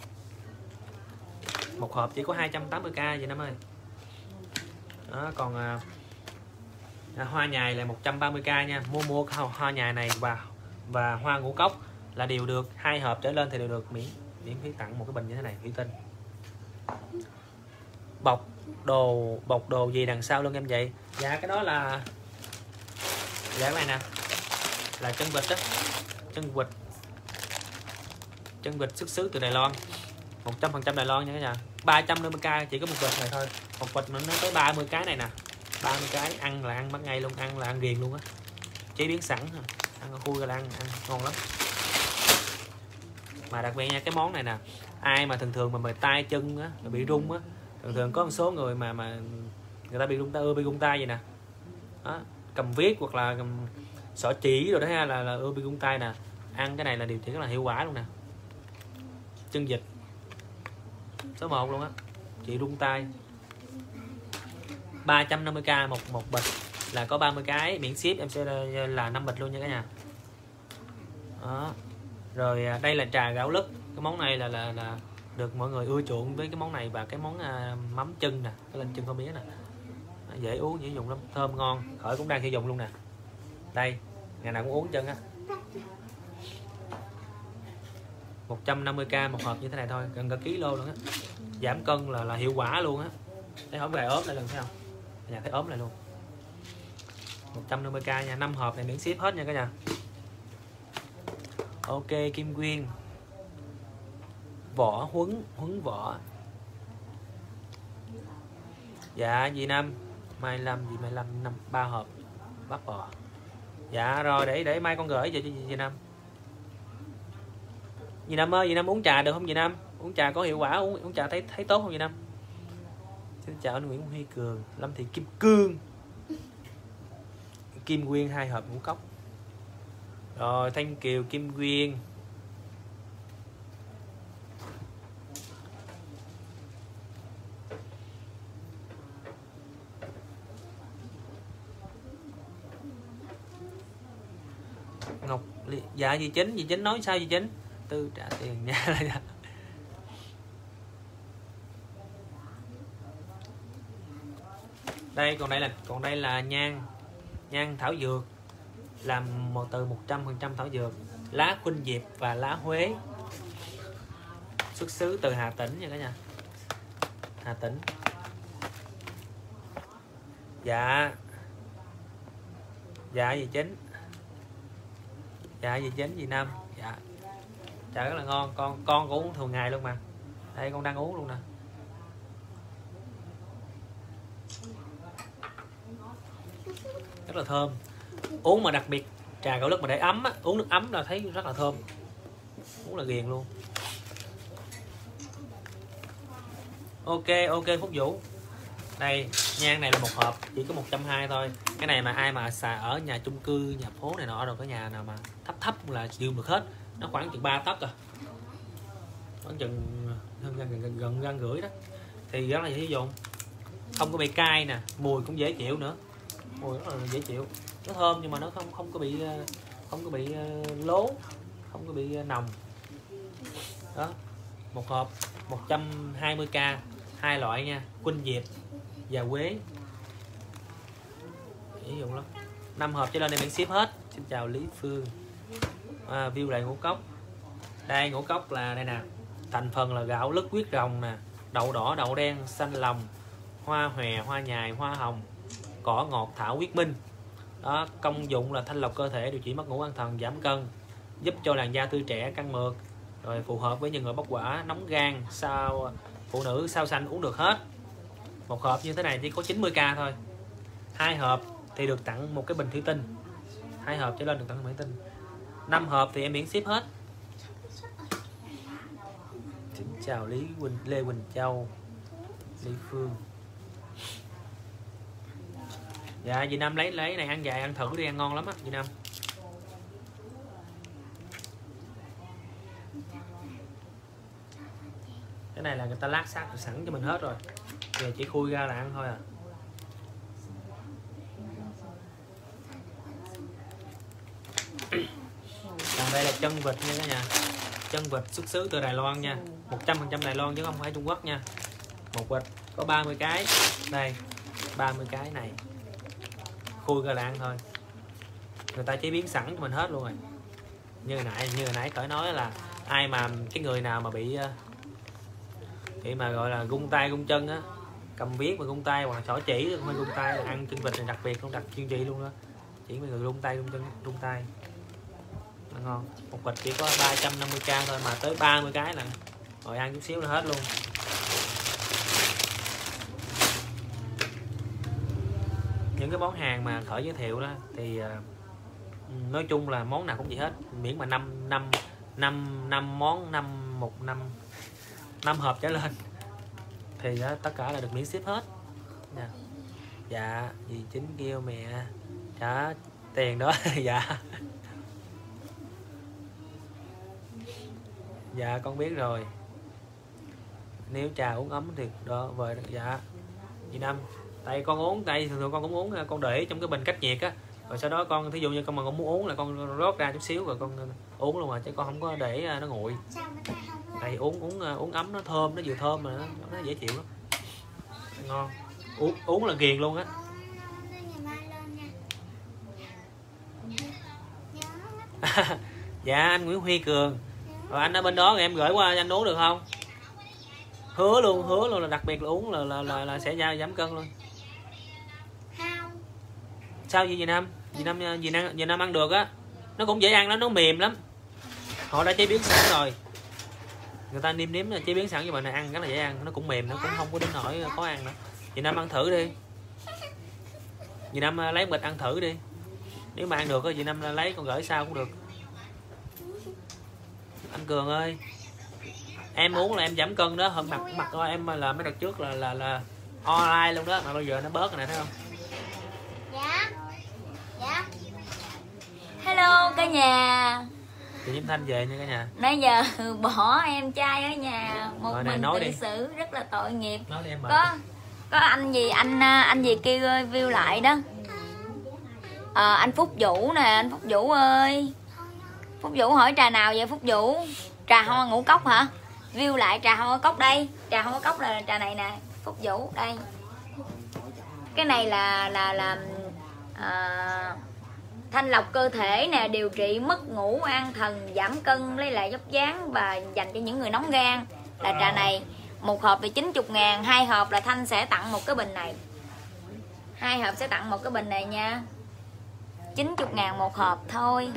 Một hộp chỉ có hai trăm tám mươi k Việt Nam ơi đó. Còn à, hoa nhài là một trăm ba mươi k nha. Mua mua hoa nhài này và và hoa ngũ cốc là đều được, hai hộp trở lên thì đều được miễn miễn phí tặng một cái bình như thế này thủy tinh. Bọc đồ bọc đồ gì đằng sau lưng em vậy? Dạ cái đó là dạ cái này nè, là chân vịt đó, chân vịt chân vịt xuất xứ từ Đài Loan, một trăm phần trăm Đài Loan nha cả nhà. Ba trăm năm mươi k chỉ có một vịt này thôi, một vịt nó tới ba mươi cái này nè, ba mươi cái ăn là ăn bắt ngay luôn, ăn là ăn ghiền luôn á, chế biến sẵn ăn khui ra là ăn, ăn ngon lắm. Mà đặc biệt nha, cái món này nè, ai mà thường thường mà mời tay chân á, bị rung á, thường thường có một số người mà mà người ta bị rung tay, ưa bị rung tay vậy nè đó, cầm viết hoặc là cầm xỏ chỉ rồi đó ha, là, là ưa bị rung tay nè, ăn cái này là điều trị rất là hiệu quả luôn nè. Chân vịt số một luôn á, chị rung tay. Ba trăm năm mươi k một một bịch là có ba mươi cái, miễn ship em sẽ là năm bịch luôn nha cả nhà đó. Rồi đây là trà gạo lứt, cái món này là là, là được mọi người ưa chuộng với cái món này, và cái món à, mắm chân nè, cái lên chân không biết nè, dễ uống dễ dùng lắm, thơm ngon. Khởi cũng đang sử dụng luôn nè, đây ngày nào cũng uống chân á. Một trăm năm mươi k một hộp như thế này thôi, gần cả ký lô luôn á, giảm cân là là hiệu quả luôn á. Thấy không, gài ốm lại lần thấy không, nhà thấy ốm lại luôn. Một trăm năm mươi k nha, năm hộp này miễn ship hết nha cả nhà. Ok Kim Quyên, vỏ huấn huấn vỏ. Dạ dì Năm mai Lâm dì mai Lâm năm ba hộp bắp bò. Dạ rồi để để mai con gửi về cho dì, dì Năm. Dì Năm ơi, dì Năm uống trà được không dì Năm? Uống trà có hiệu quả, uống uống trà thấy thấy tốt không dì Năm? Xin chào anh Nguyễn Huy Cường, Lâm Thị Kim Cương, Kim Quyên hai hộp ngũ cốc. Rồi Thanh Kiều Kim Quyên. Ngọc dạ dì Chính, dì Chính nói sao dì Chính? Tư trả tiền nha. Đây còn đây là còn đây là nhang nhang thảo dược, làm một từ một trăm phần trăm thảo dược, lá khuynh diệp và lá Huế, xuất xứ từ Hà Tĩnh nha cả nhà, Hà Tĩnh. Dạ dạ dì Chính, dạ dì Chính dì Năm. Dạ trà rất là ngon, con con cũng uống thường ngày luôn mà, đây con đang uống luôn nè. Rất là thơm, uống mà đặc biệt trà gạo lứt mà để ấm á, uống nước ấm là thấy rất là thơm, uống là ghiền luôn. Ok ok Phúc Vũ, đây nhang này là một hộp chỉ có một trăm hai mươi thôi. Cái này mà ai mà xài ở nhà chung cư nhà phố này nọ rồi, có nhà nào mà thấp thấp là dùng được hết, nó khoảng chừng ba tấc à, khoảng chừng gần gần gần gần gần rưỡi đó, thì rất là dễ dùng, không có bị cay nè, mùi cũng dễ chịu nữa, mùi rất là dễ chịu, nó thơm nhưng mà nó không không có bị không có bị lố, không có bị nồng đó. Một hộp một trăm hai mươi k, hai loại nha, khuynh diệp và quế, dễ dùng lắm. Năm hộp cho lên đây miễn ship hết. Xin chào Lý Phương. À, view lại ngũ cốc, đây ngũ cốc là đây nè, thành phần là gạo lứt huyết rồng nè, đậu đỏ đậu đen xanh lòng, hoa hòe hoa nhài hoa hồng, cỏ ngọt thảo huyết minh đó. Công dụng là thanh lọc cơ thể, điều trị mất ngủ an thần, giảm cân, giúp cho làn da tươi trẻ căng mượt, rồi phù hợp với những người bóc quả, nóng gan, sao phụ nữ sao xanh uống được hết. Một hộp như thế này chỉ có chín mươi k thôi, hai hộp thì được tặng một cái bình thủy tinh, hai hộp trở lên được tặng thủy tinh, năm hộp thì em miễn ship hết. Chào Lý Quỳnh, Lê Quỳnh Châu, Lý Phương. Dạ chị Năm lấy lấy này ăn dài ăn thử đi, ăn ngon lắm á chị Năm. Cái này là người ta lát xác sẵn cho mình hết rồi, giờ chỉ khui ra là ăn thôi à. Còn đây là chân vịt nha cả nhà, chân vịt xuất xứ từ Đài Loan nha, một trăm phần trăm Đài Loan chứ không phải Trung Quốc nha. Một vịt có ba mươi cái, đây ba mươi cái này, khui ra là ăn thôi, người ta chế biến sẵn cho mình hết luôn rồi. Như hồi nãy như hồi nãy cởi nói là ai mà cái người nào mà bị thì mà gọi là gung tay gung chân á, cầm viết mà gung tay hoặc là xỏ chỉ không phải gung tay, là ăn chân vịt này đặc biệt luôn, đặc chuyên trị luôn đó, chỉ mấy người gung tay gung chân gung tay nó ngon. Một vịt chỉ có ba trăm năm mươi k thôi mà tới ba mươi cái là rồi ăn chút xíu là hết luôn. Những cái món hàng mà Khởi giới thiệu đó thì uh, nói chung là món nào cũng vậy hết, miễn mà năm năm năm năm món năm một năm năm hộp trở lên thì đó, tất cả là được miễn ship hết nha. Dạ dì Chính kêu mẹ trả tiền đó. Dạ dạ con biết rồi, nếu trà uống ấm thì đó về. Dạ dì Năm, tại con uống tại thường thường con cũng uống, con để trong cái bình cách nhiệt á, rồi sau đó con thí dụ như con mà con muốn uống là con rót ra chút xíu rồi con uống luôn, mà chứ con không có để nó nguội. Tại uống uống uống ấm nó thơm, nó vừa thơm mà nó, nó dễ chịu lắm, ngon, uống uống là ghiền luôn á. Dạ anh Nguyễn Huy Cường, rồi anh ở bên đó rồi em gửi qua cho anh uống được không? Hứa luôn, hứa luôn là đặc biệt là uống là là là, là sẽ ra giảm cân luôn. Sao vậy dì Năm? Dì Năm dì Năm dì Năm ăn được á, nó cũng dễ ăn lắm, nó mềm lắm, họ đã chế biến sẵn rồi, người ta nêm nếm là chế biến sẵn cho mình này, ăn rất là dễ ăn, nó cũng mềm, nó cũng không có đến nỗi khó ăn nữa. Dì Năm ăn thử đi, dì Năm lấy một bịch ăn thử đi, nếu mà ăn được thì dì Năm lấy con gửi sao cũng được. Anh Cường ơi, em uống là em giảm cân đó, hôm mặt mặt em là mấy đợt trước là là là online luôn đó, mà bây giờ nó bớt rồi này thấy không? Dạ. Dạ. Hello cả nhà. Chị Diễm Thanh về nha cả nhà. Nãy giờ bỏ em trai ở nhà một Rồi, mình nói tự đi. xử rất là tội nghiệp. Nói đi em Có có anh gì anh anh gì kêu view lại đó. À, anh Phúc Vũ nè, anh Phúc Vũ ơi. Phúc Vũ hỏi trà nào vậy Phúc Vũ? Trà hoa ngũ cốc hả? View lại trà hoa cốc đây. Trà hoa cốc là trà này nè, Phúc Vũ đây. Cái này là là là à, thanh lọc cơ thể nè, điều trị mất ngủ, an thần, giảm cân, lấy lại dốc dáng và dành cho những người nóng gan. Là trà này một hộp thì chín mươi ngàn, hai hộp là Thanh sẽ tặng một cái bình này, hai hộp sẽ tặng một cái bình này nha, chín mươi ngàn một hộp thôi.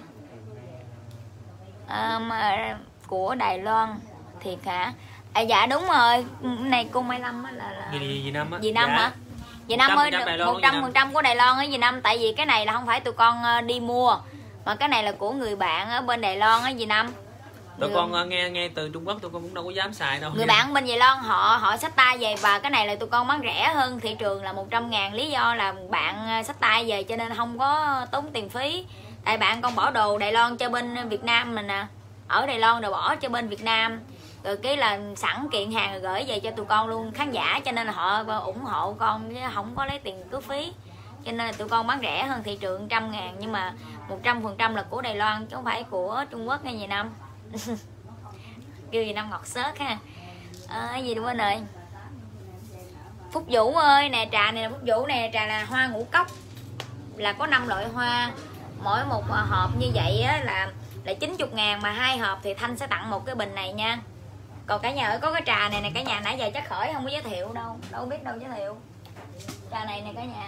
À, mà của Đài Loan thiệt hả? À, dạ đúng rồi, này cô Mai Lâm á là, là... Gì, gì, gì Năm á? Dì Năm Dạ. hả? Dì Năm ơi, một trăm phần trăm của Đài Loan á dì Năm, tại vì cái này là không phải tụi con đi mua, mà cái này là của người bạn ở bên Đài Loan á dì Năm. Tụi người... con nghe nghe từ Trung Quốc tụi con cũng đâu có dám xài đâu. Người bạn bên Đài Loan họ họ xách tay về, và cái này là tụi con bán rẻ hơn thị trường là một trăm ngàn, lý do là bạn xách tay về cho nên không có tốn tiền phí. Tại bạn con bỏ đồ Đài Loan cho bên Việt Nam mình nè, ở Đài Loan rồi bỏ cho bên Việt Nam, rồi cái là sẵn kiện hàng rồi gửi về cho tụi con luôn khán giả, cho nên là họ ủng hộ con chứ không có lấy tiền cước phí, cho nên là tụi con bán rẻ hơn thị trường trăm ngàn, nhưng mà một trăm phần trăm là của Đài Loan chứ không phải của Trung Quốc hay gì Năm. Kêu gì Năm ngọt xớt ha. À, gì đúng rồi. Phúc Vũ ơi nè, trà này là Phúc Vũ nè, trà là hoa ngũ cốc, là có năm loại hoa, mỗi một hộp như vậy á, là là chín mươi ngàn, mà hai hộp thì Thanh sẽ tặng một cái bình này nha. Còn cả nhà ơi, có cái trà này nè cả nhà, nãy giờ chắc Khởi không có giới thiệu đâu, đâu biết đâu giới thiệu. Trà này nè cả nhà,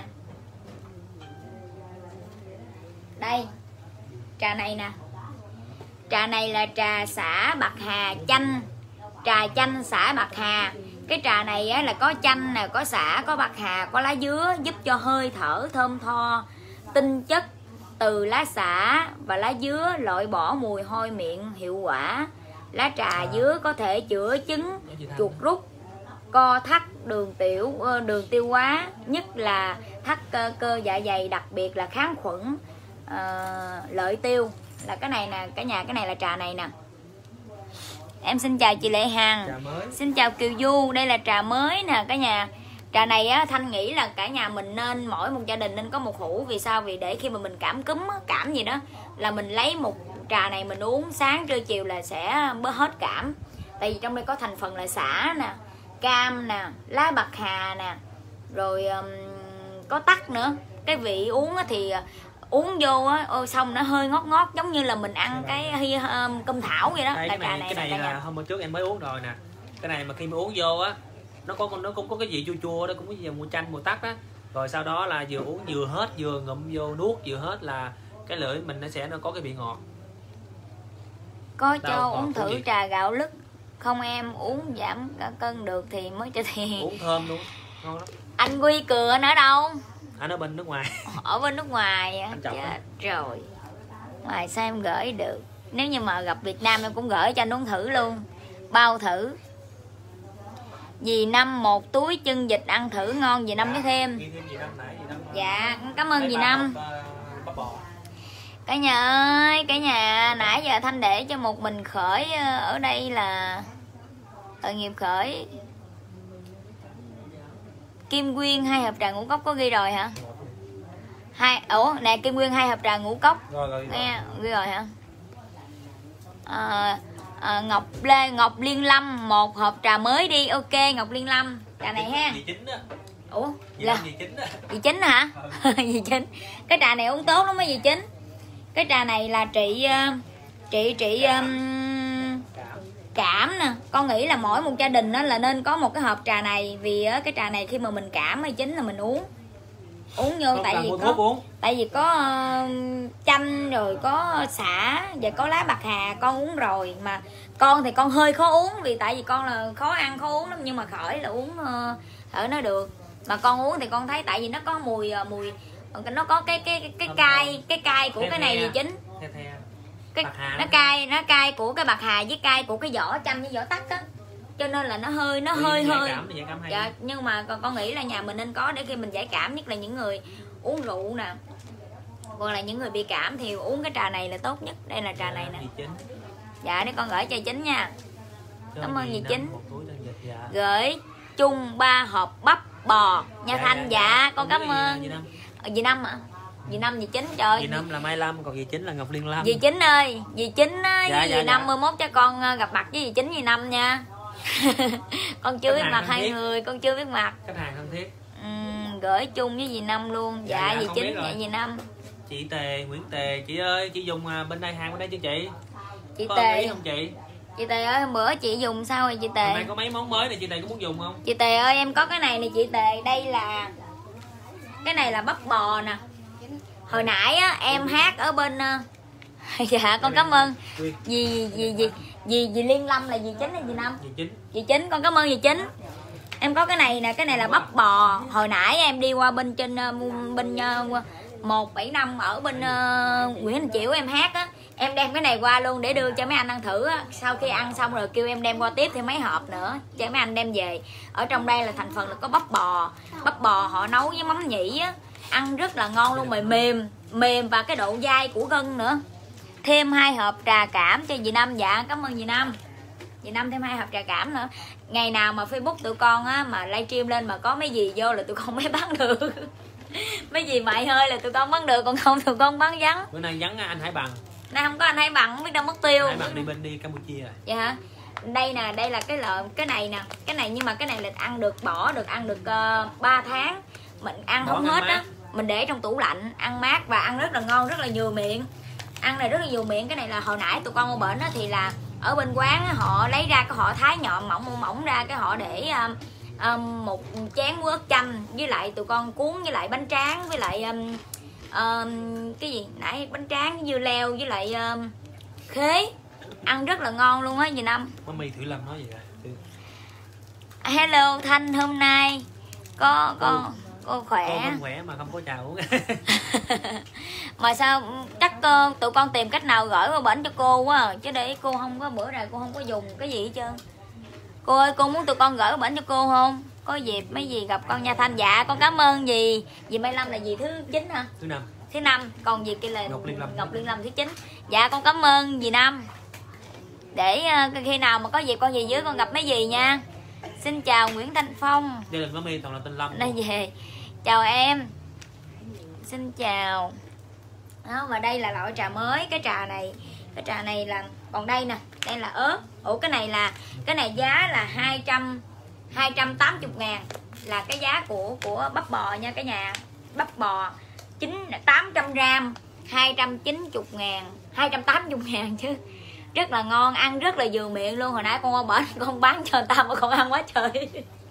đây trà này nè, trà này là trà xả bạc hà chanh, trà chanh xả bạc hà. Cái trà này á, là có chanh nè, có xả, có bạc hà, có lá dứa, giúp cho hơi thở thơm tho, tinh chất từ lá xả và lá dứa, loại bỏ mùi hôi miệng hiệu quả, Lá trà dứa có thể chữa chứng chuột rút, co thắt đường tiểu đường tiêu hóa, nhất là thắt cơ, cơ dạ dày, đặc biệt là kháng khuẩn, uh, lợi tiêu. Là cái này nè cả nhà, cái này là trà này nè. Em xin chào chị Lệ Hằng, xin chào Kiều Du, đây là trà mới nè cả nhà. Trà này á, Thanh nghĩ là cả nhà mình nên, mỗi một gia đình nên có một hũ. Vì sao? Vì để khi mà mình cảm cúm, cảm gì đó là mình lấy một trà này mình uống sáng trưa chiều là sẽ bớt hết cảm. Tại vì trong đây có thành phần là sả nè, cam nè, lá bạc hà nè, rồi um, có tắc nữa. Cái vị uống thì uống vô á, xong nó hơi ngót ngót giống như là mình ăn cái um, cơm thảo vậy đó. Đây, là cái này, trà này cái này là hôm bữa trước em mới uống rồi nè. Cái này mà khi mà uống vô á, nó có nó cũng có cái gì chua chua đó, cũng có gì mùi chanh mùi tắc đó. Rồi sau đó là vừa uống vừa hết, vừa ngụm vô nuốt vừa hết là cái lưỡi mình nó sẽ nó có cái vị ngọt. Có cho Đâu, uống thử gì? trà gạo lứt không em? Uống giảm cả cân được thì mới cho tiền. Uống thơm luôn, ngon lắm. Anh Quy Cường anh ở đâu? Anh ở bên nước ngoài. Ở bên nước ngoài á. Chết rồi. Ngoài sao em gửi được? Nếu như mà gặp Việt Nam em cũng gửi cho anh uống thử luôn. Bao thử. Dì Năm một túi chân vịt ăn thử ngon, dì Năm với thêm. Dạ, cảm ơn dì Năm. Cả nhà ơi, cả nhà, nãy giờ Thanh để cho một mình Khởi ở đây là tội nghiệp Khởi. Kim Nguyên hai hộp trà ngũ cốc có ghi rồi hả? Hai, ủa nè Kim Nguyên hai hộp trà ngũ cốc. Rồi, rồi, rồi. Nghe, ghi rồi hả? À, à, Ngọc Lê Ngọc Liên Lâm một hộp trà mới đi. Ok Ngọc Liên Lâm, trà này ha. Dì Chính đó. Ủa Dì là Dì Chính đó. dì Chính hả? Dì Chính. Cái trà này uống tốt lắm mấy dì Chính. Cái trà này là trị trị trị um, cảm nè. Con nghĩ là mỗi một gia đình đó là nên có một cái hộp trà này. Vì cái trà này khi mà mình cảm hay chính là mình uống uống vô. Không, tại vì có uống. tại vì có uh, chanh rồi có sả và có lá bạc hà. Con uống rồi mà con thì con hơi khó uống vì tại vì con là khó ăn khó uống lắm, nhưng mà Khởi là uống uh, thở nó được. Mà con uống thì con thấy tại vì nó có mùi uh, mùi nó có cái cái cái, cái cay cái cay của cái này gì chính cái nó cay nó cay của cái bạc hà với cay của cái vỏ chanh với vỏ tắc á, cho nên là nó hơi nó hơi hơi dạ, nhưng mà con, con nghĩ là nhà mình nên có để khi mình giải cảm, nhất là những người uống rượu nè, còn là những người bị cảm thì uống cái trà này là tốt nhất. Đây là trà này nè. Dạ để con gửi cho Chính nha. Cảm ơn dì Chính. Gửi chung ba hộp bắp bò nha Thanh. Dạ con cảm ơn dì Năm ạ. Dì Năm dì Chính trời. Dì Năm là Mai Lâm, còn dì Chính là Ngọc Liên Lâm. Dì Chính ơi, dì Chính với dạ, dì dạ, Năm dạ. mươi mốt cho con gặp mặt với dì Chính dì Năm nha. Con chưa biết mặt hai thiết. người, con chưa biết mặt. Khách hàng thân thiết. Uhm, gửi chung với dì Năm luôn. Dạ, dạ dì Chính, dạ dì Năm. Chị Tề, Nguyễn Tề, chị ơi, chị dùng bên đây hàng bên đây chứ chị? Chị có Tề không chị? Chị Tề ơi, hôm bữa chị dùng sao rồi chị Tề? Hôm nay có mấy món mới này chị Tề có muốn dùng không? Chị Tề ơi, em có cái này nè chị Tề. Đây là cái này là bắp bò nè. Hồi nãy á em hát ở bên dạ con cảm ơn dì dì dì dì dì Liên Lâm là dì Chính hay dì Năm? Dì Chính. Dì Chính, con cảm ơn dì Chính. Em có cái này nè, cái này là bắp bò. Hồi nãy em đi qua bên trên bên một bảy năm ở bên uh, Nguyễn Đình Chiểu em hát á, em đem cái này qua luôn để đưa cho mấy anh ăn thử á. Sau khi ăn xong rồi kêu em đem qua tiếp thêm mấy hộp nữa cho mấy anh đem về. Ở trong đây là thành phần là có bắp bò. Bắp bò họ nấu với mắm nhĩ á, ăn rất là ngon luôn, mềm mềm mềm và cái độ dai của gân nữa. Thêm hai hộp trà cảm cho dì Năm. Dạ cảm ơn dì Năm. Dì Năm thêm hai hộp trà cảm nữa. Ngày nào mà Facebook tụi con á mà livestream lên mà có mấy gì vô là tụi con mới bán được. Mấy gì mày hơi là tụi con bán được, còn không tụi con bán vắng. Bữa nay vắng anh Hải Bằng. Nay không có anh Hải Bằng, không biết đâu mất tiêu. Hải Bằng đi bên đi Campuchia rồi. Dạ hả? Đây nè, đây là cái lợn, cái này nè, cái này nhưng mà cái này là ăn được bỏ được ăn được uh, ba tháng. Mình ăn bỏ không hết á, mình để trong tủ lạnh ăn mát và ăn rất là ngon, rất là vừa miệng. Ăn này rất là vừa miệng. Cái này là hồi nãy tụi con ở bệnh á thì là ở bên quán á, họ lấy ra cái họ thái nhọn mỏng mỏng ra cái họ để um, um, một chén muối ớt chanh với lại tụi con cuốn với lại bánh tráng với lại um, um, cái gì nãy bánh tráng với dưa leo với lại um, khế, ăn rất là ngon luôn á dì Năm. Má mì Thủy Lâm nói gì vậy? Hello Thanh, hôm nay có có cô khỏe. Cô không khỏe mà không có trà uống. Mà sao chắc uh, tụi con tìm cách nào gửi qua bển cho cô quá à. Chứ để cô không có bữa nay cô không có dùng cái gì hết trơn. Cô ơi, cô muốn tụi con gửi qua bển cho cô không? Có dịp mấy gì gặp con nha Thanh. Dạ con cảm ơn dì. Dì Mai Lâm là dì thứ chín hả? Thứ năm. Thứ năm, còn dì kia là Ngọc Liên Lâm. Ngọc Liên Lâm thứ chín. Dạ con cảm ơn dì Năm. Để uh, khi nào mà có dịp con về dưới con gặp mấy dì nha. Xin chào Nguyễn Thanh Phong. Gia đình có mi toàn là tên Lâm. Đây về. Chào em. Xin chào. Đó, và đây là loại trà mới. Cái trà này, cái trà này là còn đây nè, đây là ớt. Ủa cái này là cái này giá là hai trăm hai trăm tám mươi ngàn, là cái giá của của bắp bò nha cả nhà. Bắp bò chín tám trăm gram hai trăm chín mươi ngàn, hai trăm tám mươi ngàn chứ. Rất là ngon, ăn rất là vừa miệng luôn. Hồi nãy con qua bển con bán cho người ta mà con ăn quá trời.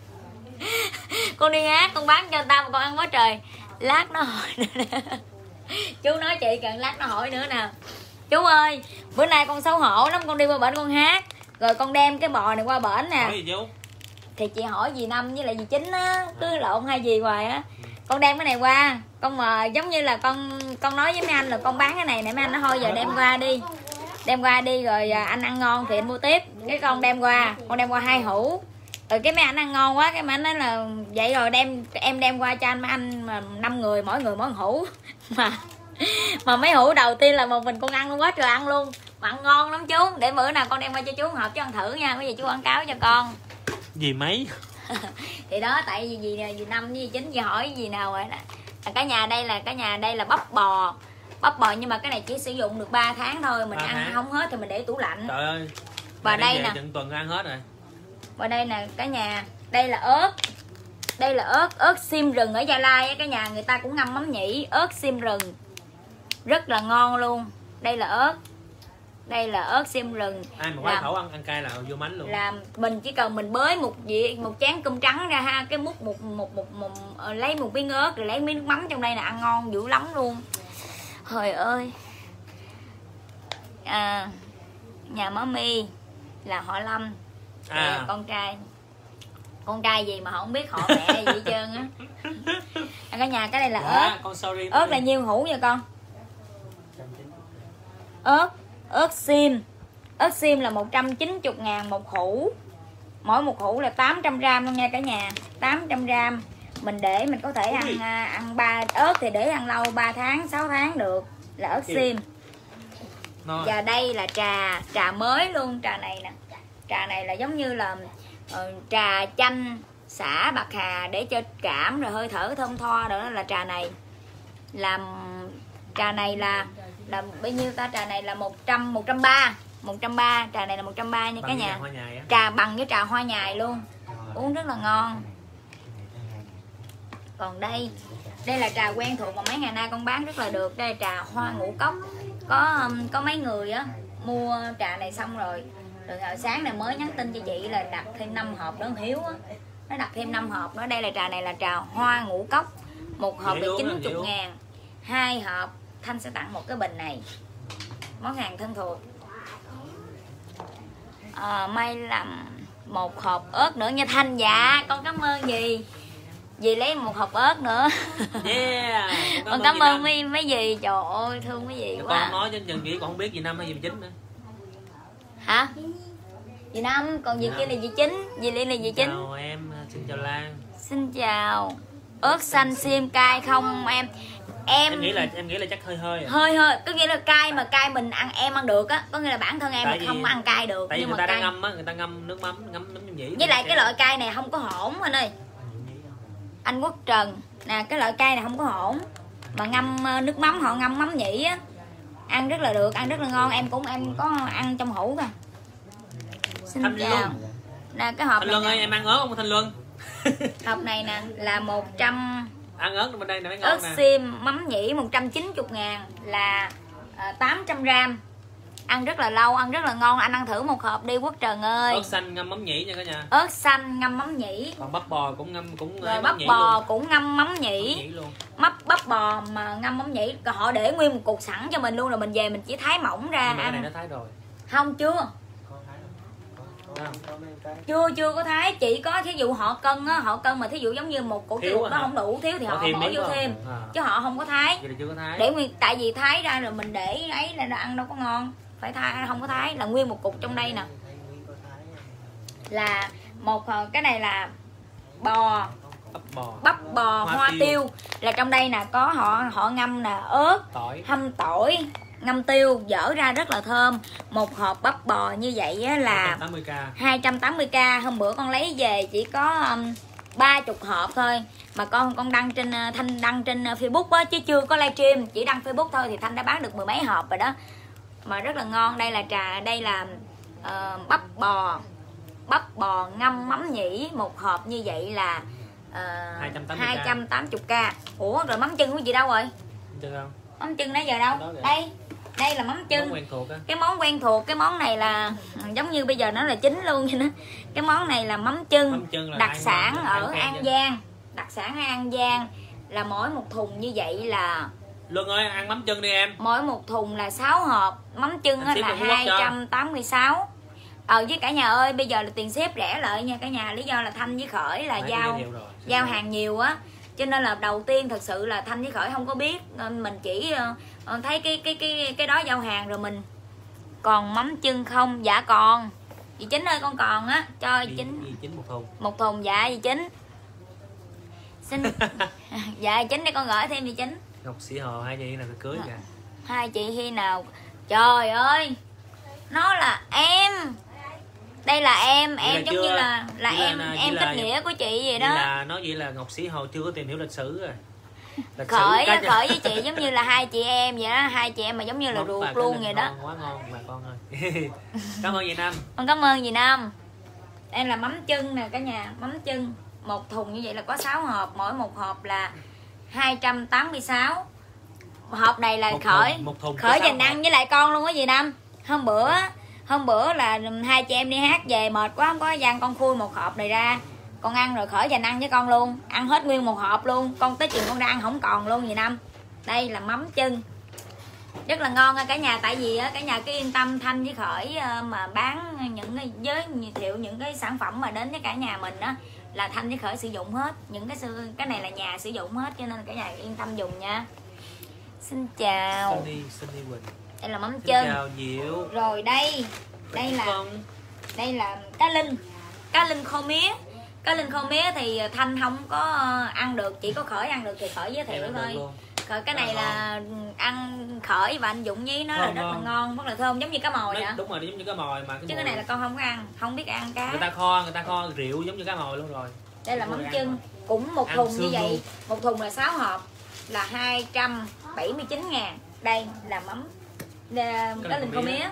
Con đi hát con bán cho người ta mà con ăn quá trời. Lát nó hỏi nữa nè. Chú nói chị cần lát nó hỏi nữa nè. Chú ơi, bữa nay con xấu hổ lắm, con đi qua bển con hát rồi con đem cái bò này qua bển nè. Hỏi gì chú? Thì chị hỏi dì Năm với lại dì Chính á, cứ lộn hai dì hoài á. Con đem cái này qua, con mà giống như là con con nói với mấy anh là con bán cái này nè, mấy anh nói thôi giờ đem qua đi. Đem qua đi rồi anh ăn ngon thì anh mua tiếp. Cái con đem qua, con đem qua hai hũ. Rồi cái mấy anh ăn ngon quá, cái mấy anh nói là vậy rồi đem em đem qua cho anh mấy anh mà năm người mỗi người mỗi hũ. Mà mà mấy hũ đầu tiên là một mình con ăn luôn, quá trời ăn luôn. Mà ăn ngon lắm chú. Để bữa nào con đem qua cho chú hộp cho ăn thử nha. Bây giờ chú quảng cáo cho con. Gì mấy? Thì đó, tại vì gì gì Năm với Chính gì hỏi gì nào rồi đó. Cả nhà đây là cả nhà đây là bắp bò. Bắp bò nhưng mà cái này chỉ sử dụng được ba tháng thôi, mình ăn không hết thì mình để tủ lạnh. Trời ơi. Và đây nè. Chừng tuần ăn hết rồi. Và đây nè cả nhà, đây là ớt. Đây là ớt, ớt xiêm rừng ở Gia Lai á cả nhà, người ta cũng ngâm mắm nhĩ, ớt xiêm rừng. Rất là ngon luôn. Đây là ớt. Đây là ớt xiêm rừng. Ai mà quái khẩu ăn ăn cay là vô mánh luôn. Làm mình chỉ cần mình bới một vị một chén cơm trắng ra ha, cái múc một một một, một, một lấy một miếng ớt rồi lấy miếng nước mắm trong đây là ăn ngon dữ lắm luôn. Trời ơi. À, nhà má Mi là họ Lâm. À. Con trai. Con trai gì mà không biết họ mẹ gì hết trơn á. À, cả nhà cái này là dạ, ớt. Con sorry. Ớt là nhiêu hũ vậy con? Ớt ớt xiêm. Ớt xiêm là một trăm chín mươi ngàn một hũ. Mỗi một hũ là tám trăm gram luôn nha cả nhà. tám trăm gram. Mình để mình có thể ăn ăn ba ớt thì để ăn lâu ba tháng, sáu tháng được. Là ớt xiêm. Và đây là trà, trà mới luôn, trà này nè. Trà này là giống như là uh, trà chanh xả bạc hà để cho cảm rồi hơi thở thơm tho, đó là trà này. Làm trà này là là bao nhiêu ta? Trà này là một trăm, một trăm ba mươi, một trăm ba mươi, trà này là một trăm ba mươi nha cả nhà. Trà bằng với trà hoa nhài luôn. Uống rất là ngon. Còn đây, đây là trà quen thuộc mà mấy ngày nay con bán rất là được. Đây là trà hoa ngũ cốc. Có có mấy người á mua trà này xong rồi rồi hồi sáng này mới nhắn tin cho chị là đặt thêm năm hộp đó, Hiếu á. Nó đặt thêm năm hộp nữa. Đây là trà này là trà hoa ngũ cốc. Một hộp là chín mươi ngàn. Hai hộp Thanh sẽ tặng một cái bình này. Món hàng thân thuộc. À, may làm một hộp ớt nữa nha Thanh. Dạ con cảm ơn dì. Dì lấy một hộp ớt nữa. Yeah. Con, con cảm ơn mấy mấy dì. Trời ơi thương mấy dì quá. Con nói cho Trần nghĩ con không biết gì Năm hay gì Chính nữa. Hả? Dì Năm, còn dì kia là dì Chính. Dì Liên là dì Chính. Chào em, xin chào Lan. Xin chào. Ớt xanh xiêm cay không em? Em em nghĩ là em nghĩ là chắc hơi hơi à. hơi hơi có nghĩa là cay mà cay mình ăn em ăn được á, có nghĩa là bản thân em là không ăn cay được. Tại vì nhưng người mà ta cay. đang ngâm á, người ta ngâm nước mắm, ngâm nấm nhĩ. Với lại cái loại cay này không có hỗn anh ơi. Anh Quốc Trần nè, cái loại cay này không có hỗn mà ngâm nước mắm, họ ngâm mắm nhĩ á, ăn rất là được, ăn rất là ngon. Em cũng em có ăn trong hũ kìa. Xin Thanh chào Luân. Nè cái hộp Thanh Luân ơi, em ăn ớt không Thanh Luân? Hộp này nè là một trăm. Ăn ớt bên đây nè, mấy ngon ớt nè. xiêm mắm nhĩ một trăm chín mươi ngàn là uh, tám trăm gram. Ăn rất là lâu, ăn rất là ngon. Anh ăn thử một hộp đi Quốc Trần ơi. Ớt xanh ngâm mắm nhĩ nha cả nhà. Ớt xanh ngâm mắm nhĩ. Còn bắp bò cũng ngâm cũng rồi bắp bò luôn. Cũng ngâm mắm nhĩ, nhĩ luôn. Mắp bắp bò mà ngâm mắm nhĩ. Rồi họ để nguyên một cục sẵn cho mình luôn, rồi mình về mình chỉ thái mỏng ra. Nhưng mà ăn. Cái này nó thái rồi. Không chưa. chưa chưa có thái, chỉ có thí dụ họ cân á, họ cân mà thí dụ giống như một củ Thiếu chuột nó hả? không đủ thiếu thì họ Bỏ thêm bỏ miếng vô vào. thêm, À. chứ họ không có thái. Vậy là chưa có thái. Để nguyên tại vì thái ra rồi mình để ấy là nó ăn đâu có ngon, phải thái, không có thái là nguyên một cục trong đây nè. Là một cái này là bò Bắp bò, bắp bò hoa, Hoa tiêu. tiêu. Là trong đây nè có họ họ ngâm nè ớt, tỏi. hâm tỏi, ngâm tiêu, dở ra rất là thơm. Một hộp bắp bò như vậy á là tám mươi k. hai trăm tám mươi k. Hôm bữa con lấy về chỉ có um, ba mươi hộp thôi, mà con con đăng trên uh, Thanh đăng trên uh, Facebook á, chứ chưa có livestream, chỉ đăng Facebook thôi thì Thanh đã bán được mười mấy hộp rồi đó, mà rất là ngon. Đây là trà, đây là uh, bắp bò bắp bò ngâm mắm nhĩ, một hộp như vậy là uh, hai trăm tám mươi k. Ủa rồi mắm chân của chị đâu rồi? Chưa không? Mắm chân nãy giờ đâu? Đây, đây là mắm chân. Món quen thuộc á. Cái món quen thuộc, cái món này là giống như bây giờ nó là chính luôn vậy đó. Cái món này là mắm chân, Mắm chân là đặc ăn sản ngon, ở ăn An khen Giang. Đặc sản ở An Giang là mỗi một thùng như vậy là Luân ơi, ăn mắm chân đi em. mỗi một thùng là sáu hộp. Mắm chân Anh á ship là được Phú Quốc hai trăm tám mươi sáu. Ờ với cả nhà ơi, bây giờ là tiền ship rẻ lại nha cả nhà, lý do là Thanh với Khởi là Nãy giao giới thiệu rồi. giao hàng nhiều á, cho nên là đầu tiên thật sự là Thanh với Khởi không có biết, nên mình chỉ uh, thấy cái cái cái cái đó giao hàng rồi mình. Còn mắm chân không? Dạ còn. Dì Chính ơi con còn á, cho dì Chính Dì Chính một thùng. một thùng. Dạ dì Chính xin dạ dì Chính để con gửi thêm dì Chính. Ngọc Sĩ Hồ hai chị nào cưới kìa. Hai chị khi nào? Trời ơi, nó là em, đây là em Vậy em là giống chưa- như là là vậy là- em vậy em là- kết nghĩa của chị vậy Vậy đó. là nói vậy là Ngọc Sĩ Hồ chưa có tìm hiểu lịch sử rồi. Lịch sử Khởi cách- Khởi với chị giống như là hai chị em vậy đó, hai chị em mà giống như là Món ruột bà luôn Linh vậy đó. ngon, quá ngon bà con ơi. Cảm ơn chị Năm. Con cảm ơn dì Năm. Em là mắm chân nè cả nhà, mắm chân một thùng như vậy là có sáu hộp, mỗi một hộp là hai trăm tám mươi sáu. Hộp này là Một Khởi thùng- một thùng có Khởi sáu dành ăn với lại con luôn á dì Năm. Hôm bữa hôm bữa là hai chị em đi hát về mệt quá không có gian, con khui một hộp này ra con ăn rồi Khởi dành ăn với con luôn, ăn hết nguyên một hộp luôn, con tới chừng con ra ăn không còn luôn dì Năm. Đây là mắm chân rất là ngon cả nhà, tại vì cả nhà cứ yên tâm, Thanh với Khởi mà bán những cái giới thiệu những cái sản phẩm mà đến với cả nhà mình đó là Thanh với Khởi sử dụng hết, những cái cái này là nhà sử dụng hết, cho nên cả nhà yên tâm dùng nha. Xin chào. Sunny, Sunny Quỳnh. Đây là mắm Xin chân. chào Diệu. Rồi đây, đây là Vâng. đây là cá linh, cá linh khô mía. Cá linh khô mía thì Thanh không có ăn được, chỉ có Khởi ăn được thì Khởi giới thiệu Em ăn được thôi. luôn. Khởi cái này Rất là ăn Khởi và anh Dũng với nó là Ngon, rất là ngon. ngon, rất là thơm, giống như cá mòi Nói- vậy. Đúng rồi, giống như cá mòi mà cái Chứ cái mùi- này là con không có ăn, không biết ăn cá. người ta kho, người ta kho rượu giống như cá mòi luôn rồi. Đây là Người mắm ăn chân, rồi. cũng một Ăn thùng như xương vậy, luôn. một thùng là sáu hộp là hai trăm bảy mươi chín ngàn. Đây là mắm là cá linh khô mía.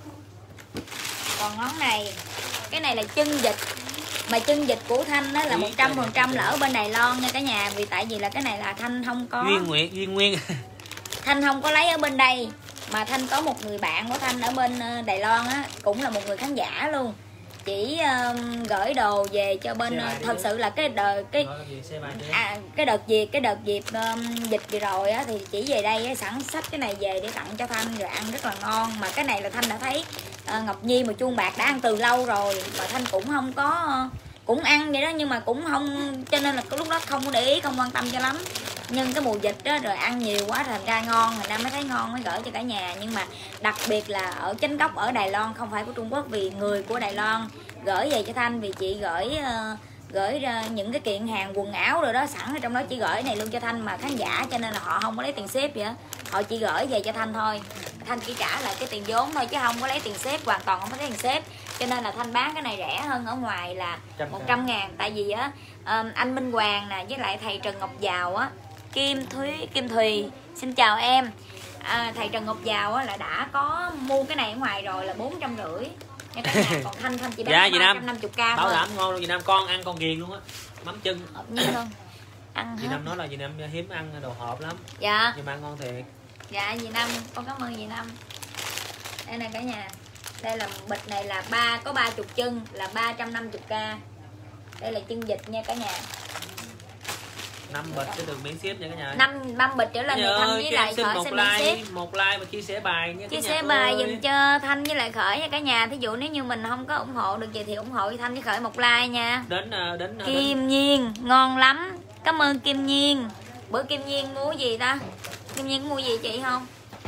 Còn món này, cái này là chân vịt, mà chân vịt của Thanh đó là một trăm phần trăm là ở bên Đài Loan nha cả nhà, vì tại vì là cái này là Thanh không có Duyên Nguyệt, Duyên Nguyên. Thanh không có lấy ở bên đây, mà Thanh có một người bạn của Thanh ở bên Đài Loan á, cũng là một người khán giả luôn, chỉ uh, gửi đồ về cho bên uh, thật sự là cái đợt cái Nói gì, xe bài đi. à, cái đợt dịp cái đợt dịp um, dịch vừa rồi á thì chỉ về đây á, sẵn xách cái này về để tặng cho Thanh rồi ăn rất là ngon. Mà cái này là Thanh đã thấy uh, Ngọc Nhi mà chuông bạc đã ăn từ lâu rồi, mà Thanh cũng không có uh, cũng ăn vậy đó, nhưng mà cũng không, cho nên là cái lúc đó không có để ý, không quan tâm cho lắm. Nhưng cái mùa dịch đó rồi ăn nhiều quá thành ra ngon, người ta mới thấy ngon mới gửi cho cả nhà. Nhưng mà đặc biệt là ở Chánh Gốc ở Đài Loan, không phải của Trung Quốc, vì người của Đài Loan gửi về cho Thanh, vì chị gửi uh, gửi ra những cái kiện hàng quần áo rồi đó sẵn ở trong đó, chỉ gửi này luôn cho Thanh mà khán giả, cho nên là họ không có lấy tiền ship vậy đó. Họ chỉ gửi về cho Thanh thôi, Thanh chỉ trả lại cái tiền vốn thôi chứ không có lấy tiền ship, hoàn toàn không có lấy tiền ship. Cho nên là Thanh bán cái này rẻ hơn ở ngoài là một trăm ngàn. Tại vì á anh Minh Hoàng nè với lại thầy Trần Ngọc Giàu á, Kim Thúy Kim Thùy xin chào em. À, thầy Trần Ngọc Giàu á là đã có mua cái này ở ngoài rồi là bốn trăm rưỡi nha cả nhà. Còn Thanh Thanh chỉ bán Dạ, chị ba Nam. trăm năm mươi k Bảo thôi. đảm ngon luôn chị Nam, con ăn con ghiền luôn á. Mắm chân. Hợp nhiên luôn. Ăn Chị hết. Nam nói là chị Nam hiếm ăn đồ hộp lắm, Dạ. nhưng mà ăn ngon thiệt. Dạ dì Năm, con cảm ơn dì Năm. Đây nè cả nhà. Đây là bịch này là ba có ba chục chân là ba trăm năm mươi k. Đây là chân vịt nha cả nhà. năm bịch sẽ được miễn ship nha cả nhà. năm năm bịch trở lên thì Thanh với lại Khởi một sẽ miễn like, ship. một like và chia sẻ bài nha. Chia sẻ bài dùm cho Thanh với lại Khởi nha cả nhà. Thí dụ nếu như mình không có ủng hộ được gì thì ủng hộ Thanh với Khởi một like nha. Đến đến Kim đến... Nhiên ngon lắm. Cảm ơn Kim Nhiên. Bữa Kim Nhiên mua gì ta? Kim Nhiên mua gì chị không?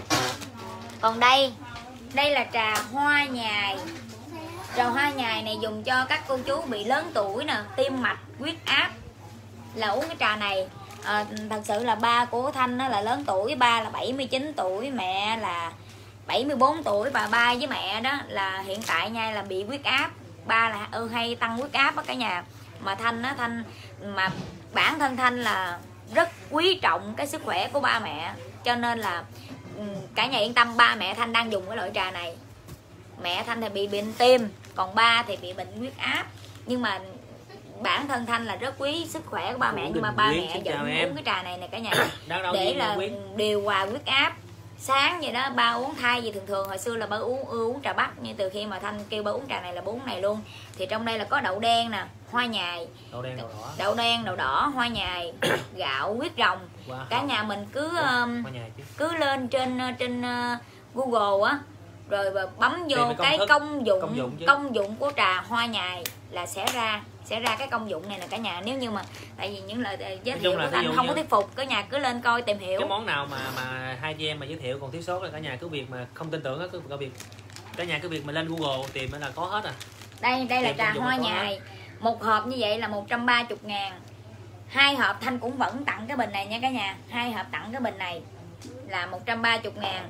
Còn đây, đây là trà hoa nhài. Trà hoa nhài này dùng cho các cô chú bị lớn tuổi nè, tim mạch, huyết áp là uống cái trà này. À, thật sự là ba của Thanh đó là lớn tuổi, ba là bảy mươi chín tuổi, mẹ là bảy mươi bốn tuổi, bà ba với mẹ đó là hiện tại nha là bị huyết áp, ba là ừ, hay tăng huyết áp đó cả nhà. Mà Thanh á, Thanh mà bản thân Thanh là rất quý trọng cái sức khỏe của ba mẹ, cho nên là cả nhà yên tâm, ba mẹ Thanh đang dùng cái loại trà này. Mẹ Thanh thì bị bệnh tim, còn ba thì bị bệnh huyết áp, nhưng mà bản thân Thanh là rất quý sức khỏe của ba mẹ, nhưng mà ba mẹ vẫn uống cái trà này nè cả nhà để là điều hòa huyết áp. Sáng vậy đó ba uống, thay vì thường thường hồi xưa là ba uống ưa uống trà bắc, nhưng từ khi mà Thanh kêu ba uống trà này là ba uống này luôn. Thì trong đây là có đậu đen nè, hoa nhài, đậu đen đậu đỏ, đậu đen đậu đỏ, hoa nhài, gạo, huyết rồng. Wow. Cả nhà mình cứ um, cứ lên trên trên uh, Google á, rồi bấm vô cái công dụng công dụng, công dụng của trà hoa nhài là sẽ ra sẽ ra cái công dụng này nè cả nhà. Nếu như mà tại vì những lời giới thiệu của Thanh không có thuyết phục, cả nhà cứ lên coi tìm hiểu. Cái món nào mà mà hai chị em mà giới thiệu còn thiếu sót là cả nhà cứ việc mà không tin tưởng á, cứ cả việc cả nhà cứ việc mà lên Google tìm là có hết à. Đây đây là trà hoa nhài, một hộp như vậy là một trăm ba mươi ngàn. Hai hộp Thanh cũng vẫn tặng cái bình này nha cả nhà. Hai hộp tặng cái bình này là một trăm ba mươi ngàn.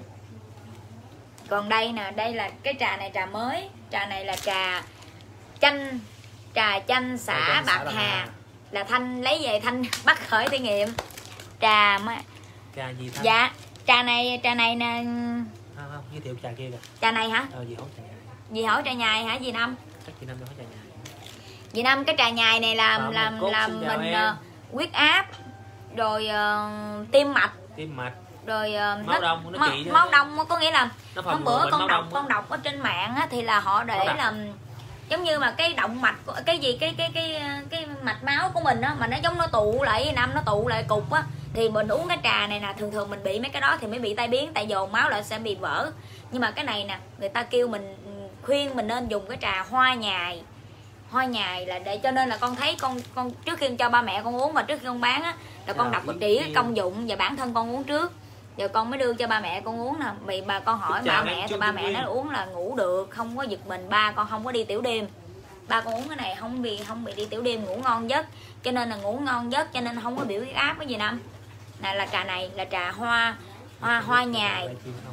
Còn đây nè, đây là cái trà này trà mới. Trà này là trà chanh, trà chanh xã Bạc Hà. Là Thanh lấy về Thanh bắt Khởi thử nghiệm. Trà mà trà gì Thanh? Dạ, trà này trà này nè. Không, không, giới thiệu trà kia kìa. Trà này hả? Ờ, gì hỏi trà nhài. Gì hỏi trà nhài hả dì Năm? Chắc chị Năm hỏi trà nhài. Dì Năm cái trà nhài này làm Phạm làm làm mình uh, huyết áp, rồi uh, tim mạch, tim mạch, rồi uh, máu đông, nó máu, trị máu đông có nghĩa là hôm bữa con đọc con đó. đọc ở trên mạng á, thì là họ để là giống như mà cái động mạch cái gì cái cái cái cái mạch máu của mình á, mà nó giống nó tụ lại Năm nó tụ lại cục á, thì mình uống cái trà này nè, thường thường mình bị mấy cái đó thì mới bị tai biến, tại dồn máu lại sẽ bị vỡ. Nhưng mà cái này nè, người ta kêu mình khuyên mình nên dùng cái trà hoa nhài. Hoa nhài là để cho nên là con thấy con con trước khi cho ba mẹ con uống và trước khi con bán á là con đọc chỉ cái công dụng và bản thân con uống trước, giờ con mới đưa cho ba mẹ con uống nè. Vì bà con hỏi ba mẹ thì ba mẹ nói uống là ngủ được, không có giật mình, ba con không có đi tiểu đêm, ba con uống cái này không bị không bị đi tiểu đêm, ngủ ngon giấc, cho nên là ngủ ngon giấc, cho nên không có bị huyết áp cái gì Năm. Này là trà này là trà hoa hoa hoa nhài.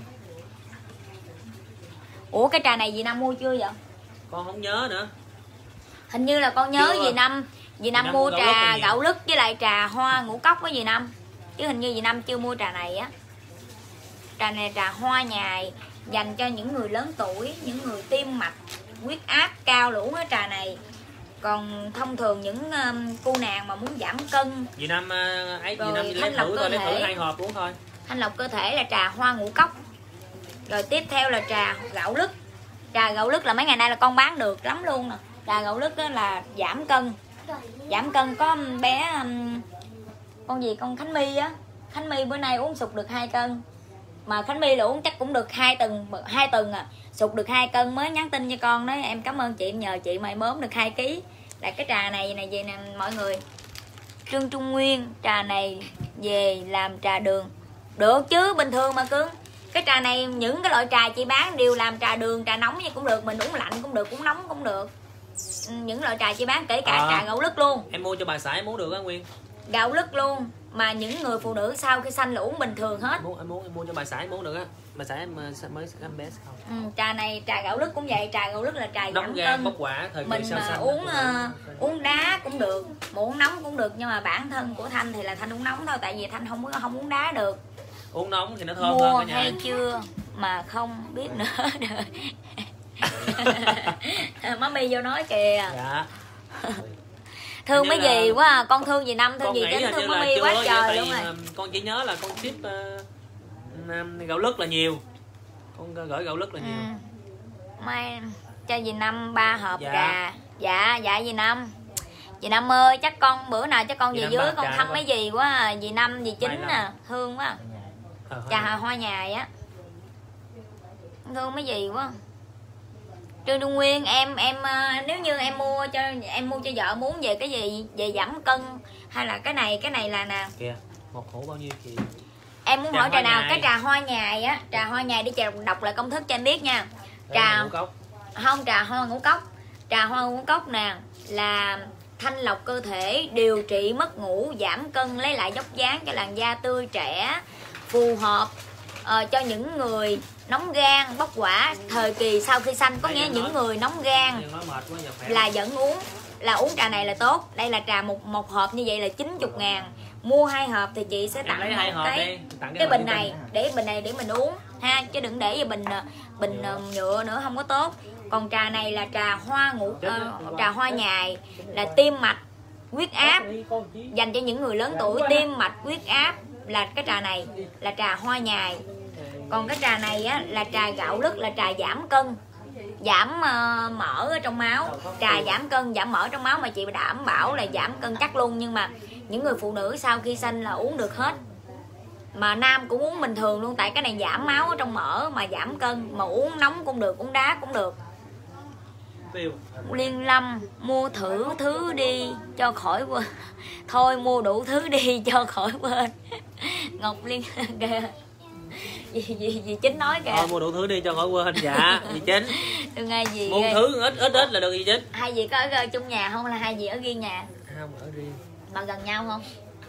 Ủa cái trà này dì Năm mua chưa vậy? Con không nhớ nữa. Hình như là con nhớ dì Năm dì Năm, Năm mua trà gạo lứt với lại trà hoa ngũ cốc với dì Năm, chứ hình như dì Năm chưa mua trà này á. Trà này trà hoa nhài dành cho những người lớn tuổi, những người tim mạch, huyết áp cao là uống cái trà này. Còn thông thường những um, cô nàng mà muốn giảm cân, dì Năm uh, ấy dì Năm thanh lọc cơ thể, thử hai hộp uống thôi. Thanh lọc cơ thể là trà hoa ngũ cốc. Rồi tiếp theo là trà gạo lứt. Trà gạo lứt là mấy ngày nay là con bán được lắm luôn nè. Trà gạo lứt đó là giảm cân. Giảm cân có bé um, con gì con Khánh My á, Khánh My bữa nay uống sụt được hai cân. Mà Khánh My là uống chắc cũng được hai tuần hai tuần à, sụt được hai cân, mới nhắn tin cho con nói em cảm ơn chị, nhờ chị mày mớm được hai ký. Là cái trà này này về nè mọi người. Trương Trung Nguyên, trà này về làm trà đường được chứ, bình thường mà cưng. Cái trà này những cái loại trà chị bán đều làm trà đường, trà nóng như cũng được, mình uống lạnh cũng được, uống nóng cũng được. Những loại trà chị bán kể cả à, trà gạo lứt luôn. Em mua cho bà xã em uống được á Nguyên. Gạo lứt luôn. Mà những người phụ nữ sau khi sanh là uống bình thường hết. Em muốn em muốn em mua cho bà xã em uống được á. Bà xã em mới em bé không. Ừ, trà này trà gạo lứt cũng vậy, trà gạo lứt là trà giảm cân. Bốc quả, thời mình mà xanh, uống uh, uống đá cũng được, mà uống nóng cũng được, nhưng mà bản thân của Thanh thì là Thanh uống nóng thôi, tại vì Thanh không không uống đá được. Uống nóng thì nó thơm mua hơn cả hay nhà. chưa mà không biết nữa rồi. Má Mi vô nói kìa. Dạ. Thương mấy gì quá à. Con thương gì Năm, thương gì đến thương má Mi quá trời luôn rồi. Con chỉ nhớ là con ship uh, gạo lứt là nhiều, con gửi gạo lứt là nhiều. Ừ. Mai cho dì Năm ba hộp dạ. trà. Dạ dạ dì Năm. Dì Năm ơi, chắc con bữa nào chắc con Dì về Năm dưới ba con trà thăm đó mấy dì quá à. Dì Năm, dì Chính Mai nè, thương quá. Ờ, Trà hoa nhài á, thương mấy dì quá. Trương Trung Nguyên, em em nếu như em mua cho em mua cho vợ muốn về cái gì, về giảm cân hay là cái này, cái này là nè. Kìa, một hũ bao nhiêu chị? Em muốn Trà hỏi trà hoa nào? nhài. Cái trà hoa nhài á, trà hoa nhài đi trà đọc lại công thức cho em biết nha. Trà ngũ cốc. không, trà hoa ngũ cốc. Trà hoa ngũ cốc nè là thanh lọc cơ thể, điều trị mất ngủ, giảm cân, lấy lại dốc dáng cho làn da tươi trẻ, phù hợp uh, cho những người nóng gan, bốc hỏa thời kỳ sau khi sanh. Có nghĩa những người nóng gan là vẫn uống, là uống trà này là tốt. Đây là trà một một hộp như vậy là chín mươi ngàn. Mua hai hộp thì chị sẽ tặng lấy hai hộp cái, đi, tặng cái bình này, để bình này để mình uống ha, chứ đừng để vào bình bình nhựa nữa, không có tốt. Còn trà này là trà hoa ngũ uh, trà hoa nhài là tim mạch, huyết áp, dành cho những người lớn tuổi, tim mạch, huyết áp là cái trà này là trà hoa nhài. Còn cái trà này á là trà gạo lứt, là trà giảm cân, giảm uh, mỡ ở trong máu. Trà giảm cân, giảm mỡ trong máu mà chị đảm bảo là giảm cân chắc luôn. Nhưng mà những người phụ nữ sau khi sanh là uống được hết, mà nam cũng uống bình thường luôn, tại cái này giảm máu ở trong mỡ mà giảm cân, mà uống nóng cũng được, uống đá cũng được. Liên Lâm, mua thử thứ đi cho khỏi quên. Thôi mua đủ thứ đi cho khỏi quên. Ngọc Liên kìa, gì gì gì Chính nói kìa. Thôi mua đủ thứ đi cho khỏi quên. Dạ dì Chính. Đừng nghe gì mua ghê. thứ ít ít ít là được gì Chính. Hai dì có ở chung nhà không, là hai dì ở riêng nhà? Không, ở riêng. Mà gần nhau không?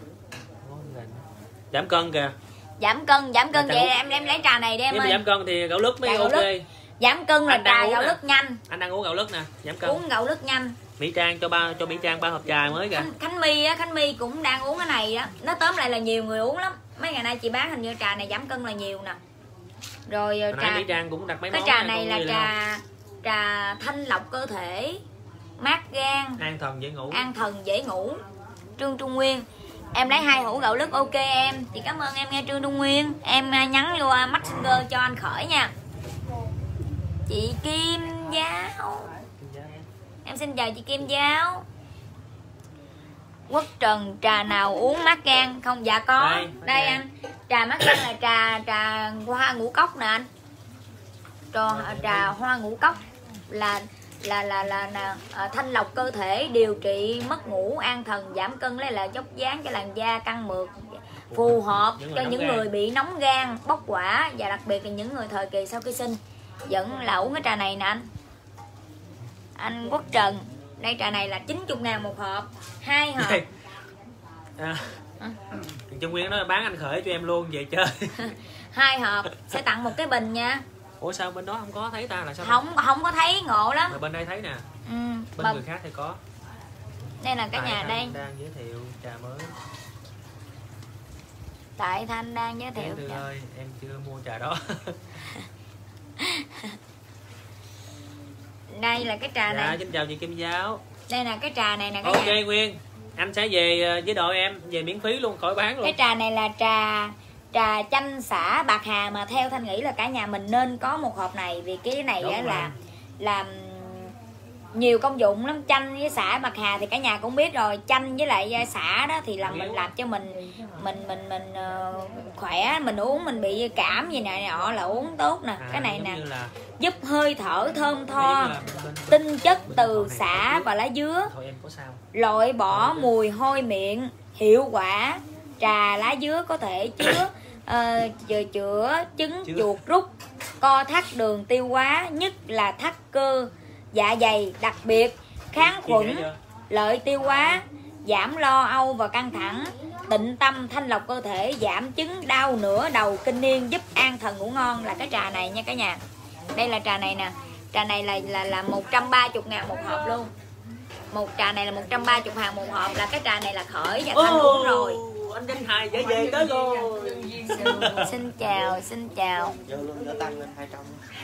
Giảm cân kìa. Giảm cân, giảm cân vậy em em lấy trà này đi em Nếu ơi. giảm cân thì gạo lứt mới Trà gạo ok. lứt. Giảm cân là Anh đang trà uống gạo nè. lứt nhanh. Anh đang uống gạo lứt nè, giảm cân. Uống gạo lứt nhanh. Mỹ Trang cho ba cho Mỹ Trang ba hộp trà mới kìa. Khánh, Khánh My á, Khánh My cũng đang uống cái này đó. Nó tóm lại là nhiều người uống lắm. Mấy ngày nay chị bán hình như trà này giảm cân là nhiều nè. Rồi Hồi nãy trà Mỹ Trang cũng đặt mấy cái món trà nè, này con là ghi lên trà trà thanh lọc cơ thể, mát gan, không? An thần dễ ngủ. an thần dễ ngủ. Trương Trung Nguyên, em lấy hai hũ gạo lứt ok em. Chị cảm ơn em nghe Trương Trung Nguyên. Em nhắn vô Messenger cho anh Khởi nha. Chị Kim Giáo, em xin chào chị Kim Giáo. Quốc Trần, trà nào uống mát gan không? Dạ có. Đây, Đây gan. anh, trà mát gan là trà trà hoa ngũ cốc nè anh. Trà, trà hoa ngũ cốc là là là là, là à, thanh lọc cơ thể, điều trị mất ngủ, an thần, giảm cân, lấy lại dốc dáng cho làn da căng mượt, phù hợp những cho người những nóng gan. người bị nóng gan, bốc hỏa, và đặc biệt là những người thời kỳ sau khi sinh vẫn là uống cái trà này nè anh. Anh Quốc Trần, đây trà này là chín mươi ngàn một hộp, hai hộp. Đây. À, Trung Nguyên nó bán anh Khởi cho em luôn về chơi. Hai hộp sẽ tặng một cái bình nha. Ủa sao bên đó không có thấy ta là sao? Không không có thấy, ngộ lắm. Mà bên đây thấy nè. Ừ, Bên mà người khác thì có. đây là cái Tại nhà Thanh đây. đang giới thiệu trà mới. Tại Thanh đang giới thiệu. Thư ơi, em chưa mua trà đó. Đây là cái trà Dạ, này. xin chào chị Kim Giáo. Đây là cái trà này nè cả Ok nhà. Nguyên, anh sẽ về với đội em, về miễn phí luôn, khỏi bán luôn. Cái trà này là trà trà chanh xả bạc hà, mà theo Thanh nghĩ là cả nhà mình nên có một hộp này, vì cái này Đúng á rồi. là làm nhiều công dụng lắm. Chanh với xả bạc hà thì cả nhà cũng biết rồi. Chanh với lại xả đó thì làm mình làm cho mình mình mình mình uh, khỏe, mình uống mình bị cảm gì nè nọ là uống tốt nè. À, Cái này giống nè như là, giúp hơi thở thơm tho, giống như là bên- tinh chất từ bên- xả và lá dứa, Thôi em có sao? loại bỏ mùi hôi miệng, hiệu quả. Trà lá dứa có thể chứa uh, chữa, chữa chứng Chứa. chuột rút, co thắt đường tiêu hóa, nhất là thắt cơ dạ dày, đặc biệt kháng khuẩn, lợi tiêu hóa, giảm lo âu và căng thẳng, tịnh tâm, thanh lọc cơ thể, giảm chứng đau nửa đầu kinh niên, giúp an thần ngủ ngon là cái trà này nha cả nhà. Đây là trà này nè. Trà này là là là một trăm ba mươi ngàn một hộp luôn. Một trà này là một trăm ba mươi ngàn một hộp, là cái trà này là Khởi và Thanh uống rồi. Anh Danh Hài trở về tới rồi. Xin chào, xin chào. Vô luôn, nó tăng lên hai trăm.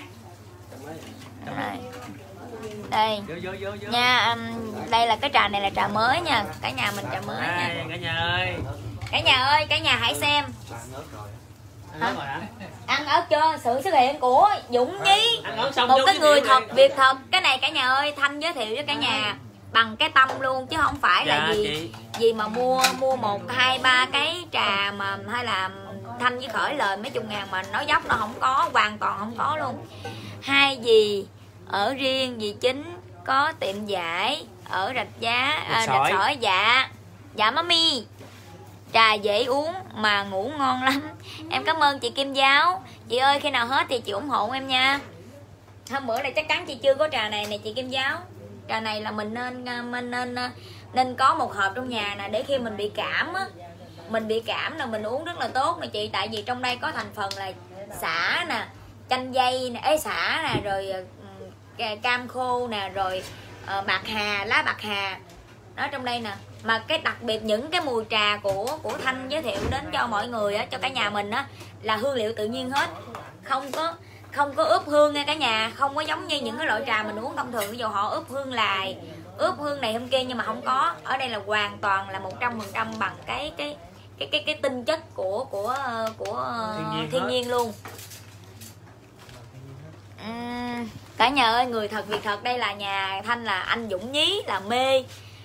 Rồi. Đây Vô vô vô vô. nha, um, đây là cái trà này là trà mới nha, cả nhà mình trà mới nha. Đây, cả nhà ơi. Cả nhà ơi, cả nhà hãy xem. Ăn ớt rồi hả? Ăn ớt chưa? Sự xuất hiện của Dũng Nhí, Ăn ớt xong một vô cái giới người thiệu thật, đi. việc thật. Cái này cả nhà ơi, Thanh giới thiệu cho cả nhà. bằng cái tâm luôn chứ không phải dạ, là gì chị. gì mà mua mua một hai ba cái trà mà hay là Thanh với Khởi lời mấy chục ngàn mà nói dốc nó không có, hoàn toàn không có luôn. Hai dì ở riêng dì Chính có tiệm vải ở Rạch Giá, à, Rạch Sỏi. Dạ dạ mami, trà dễ uống mà ngủ ngon lắm. Em cảm ơn chị Kim Giáo. Chị ơi khi nào hết thì chị ủng hộ em nha. Hôm bữa này chắc chắn chị chưa có trà này nè chị Kim Giáo. Trà này là mình nên mình nên nên có một hộp trong nhà nè, để khi mình bị cảm á, mình bị cảm là mình uống rất là tốt nè chị. Tại vì trong đây có thành phần là sả nè, chanh dây nè, ế sả nè, rồi cam khô nè, rồi uh, bạc hà, lá bạc hà đó trong đây nè. Mà cái đặc biệt những cái mùi trà của của Thanh giới thiệu đến cho mọi người á, cho cả nhà mình á, là hương liệu tự nhiên hết, không có không có ướp hương nha cả nhà, không có giống như những cái loại trà mình uống thông thường, ví dụ họ ướp hương lài, ướp hương này hôm kia, nhưng mà không có. Ở đây là hoàn toàn là một trăm phần trăm bằng cái cái cái cái cái tinh chất của của của thiên nhiên, thiên nhiên luôn. Uhm, cả nhà ơi, người thật việc thật, đây là nhà Thanh, là anh Dũng Nhí là mê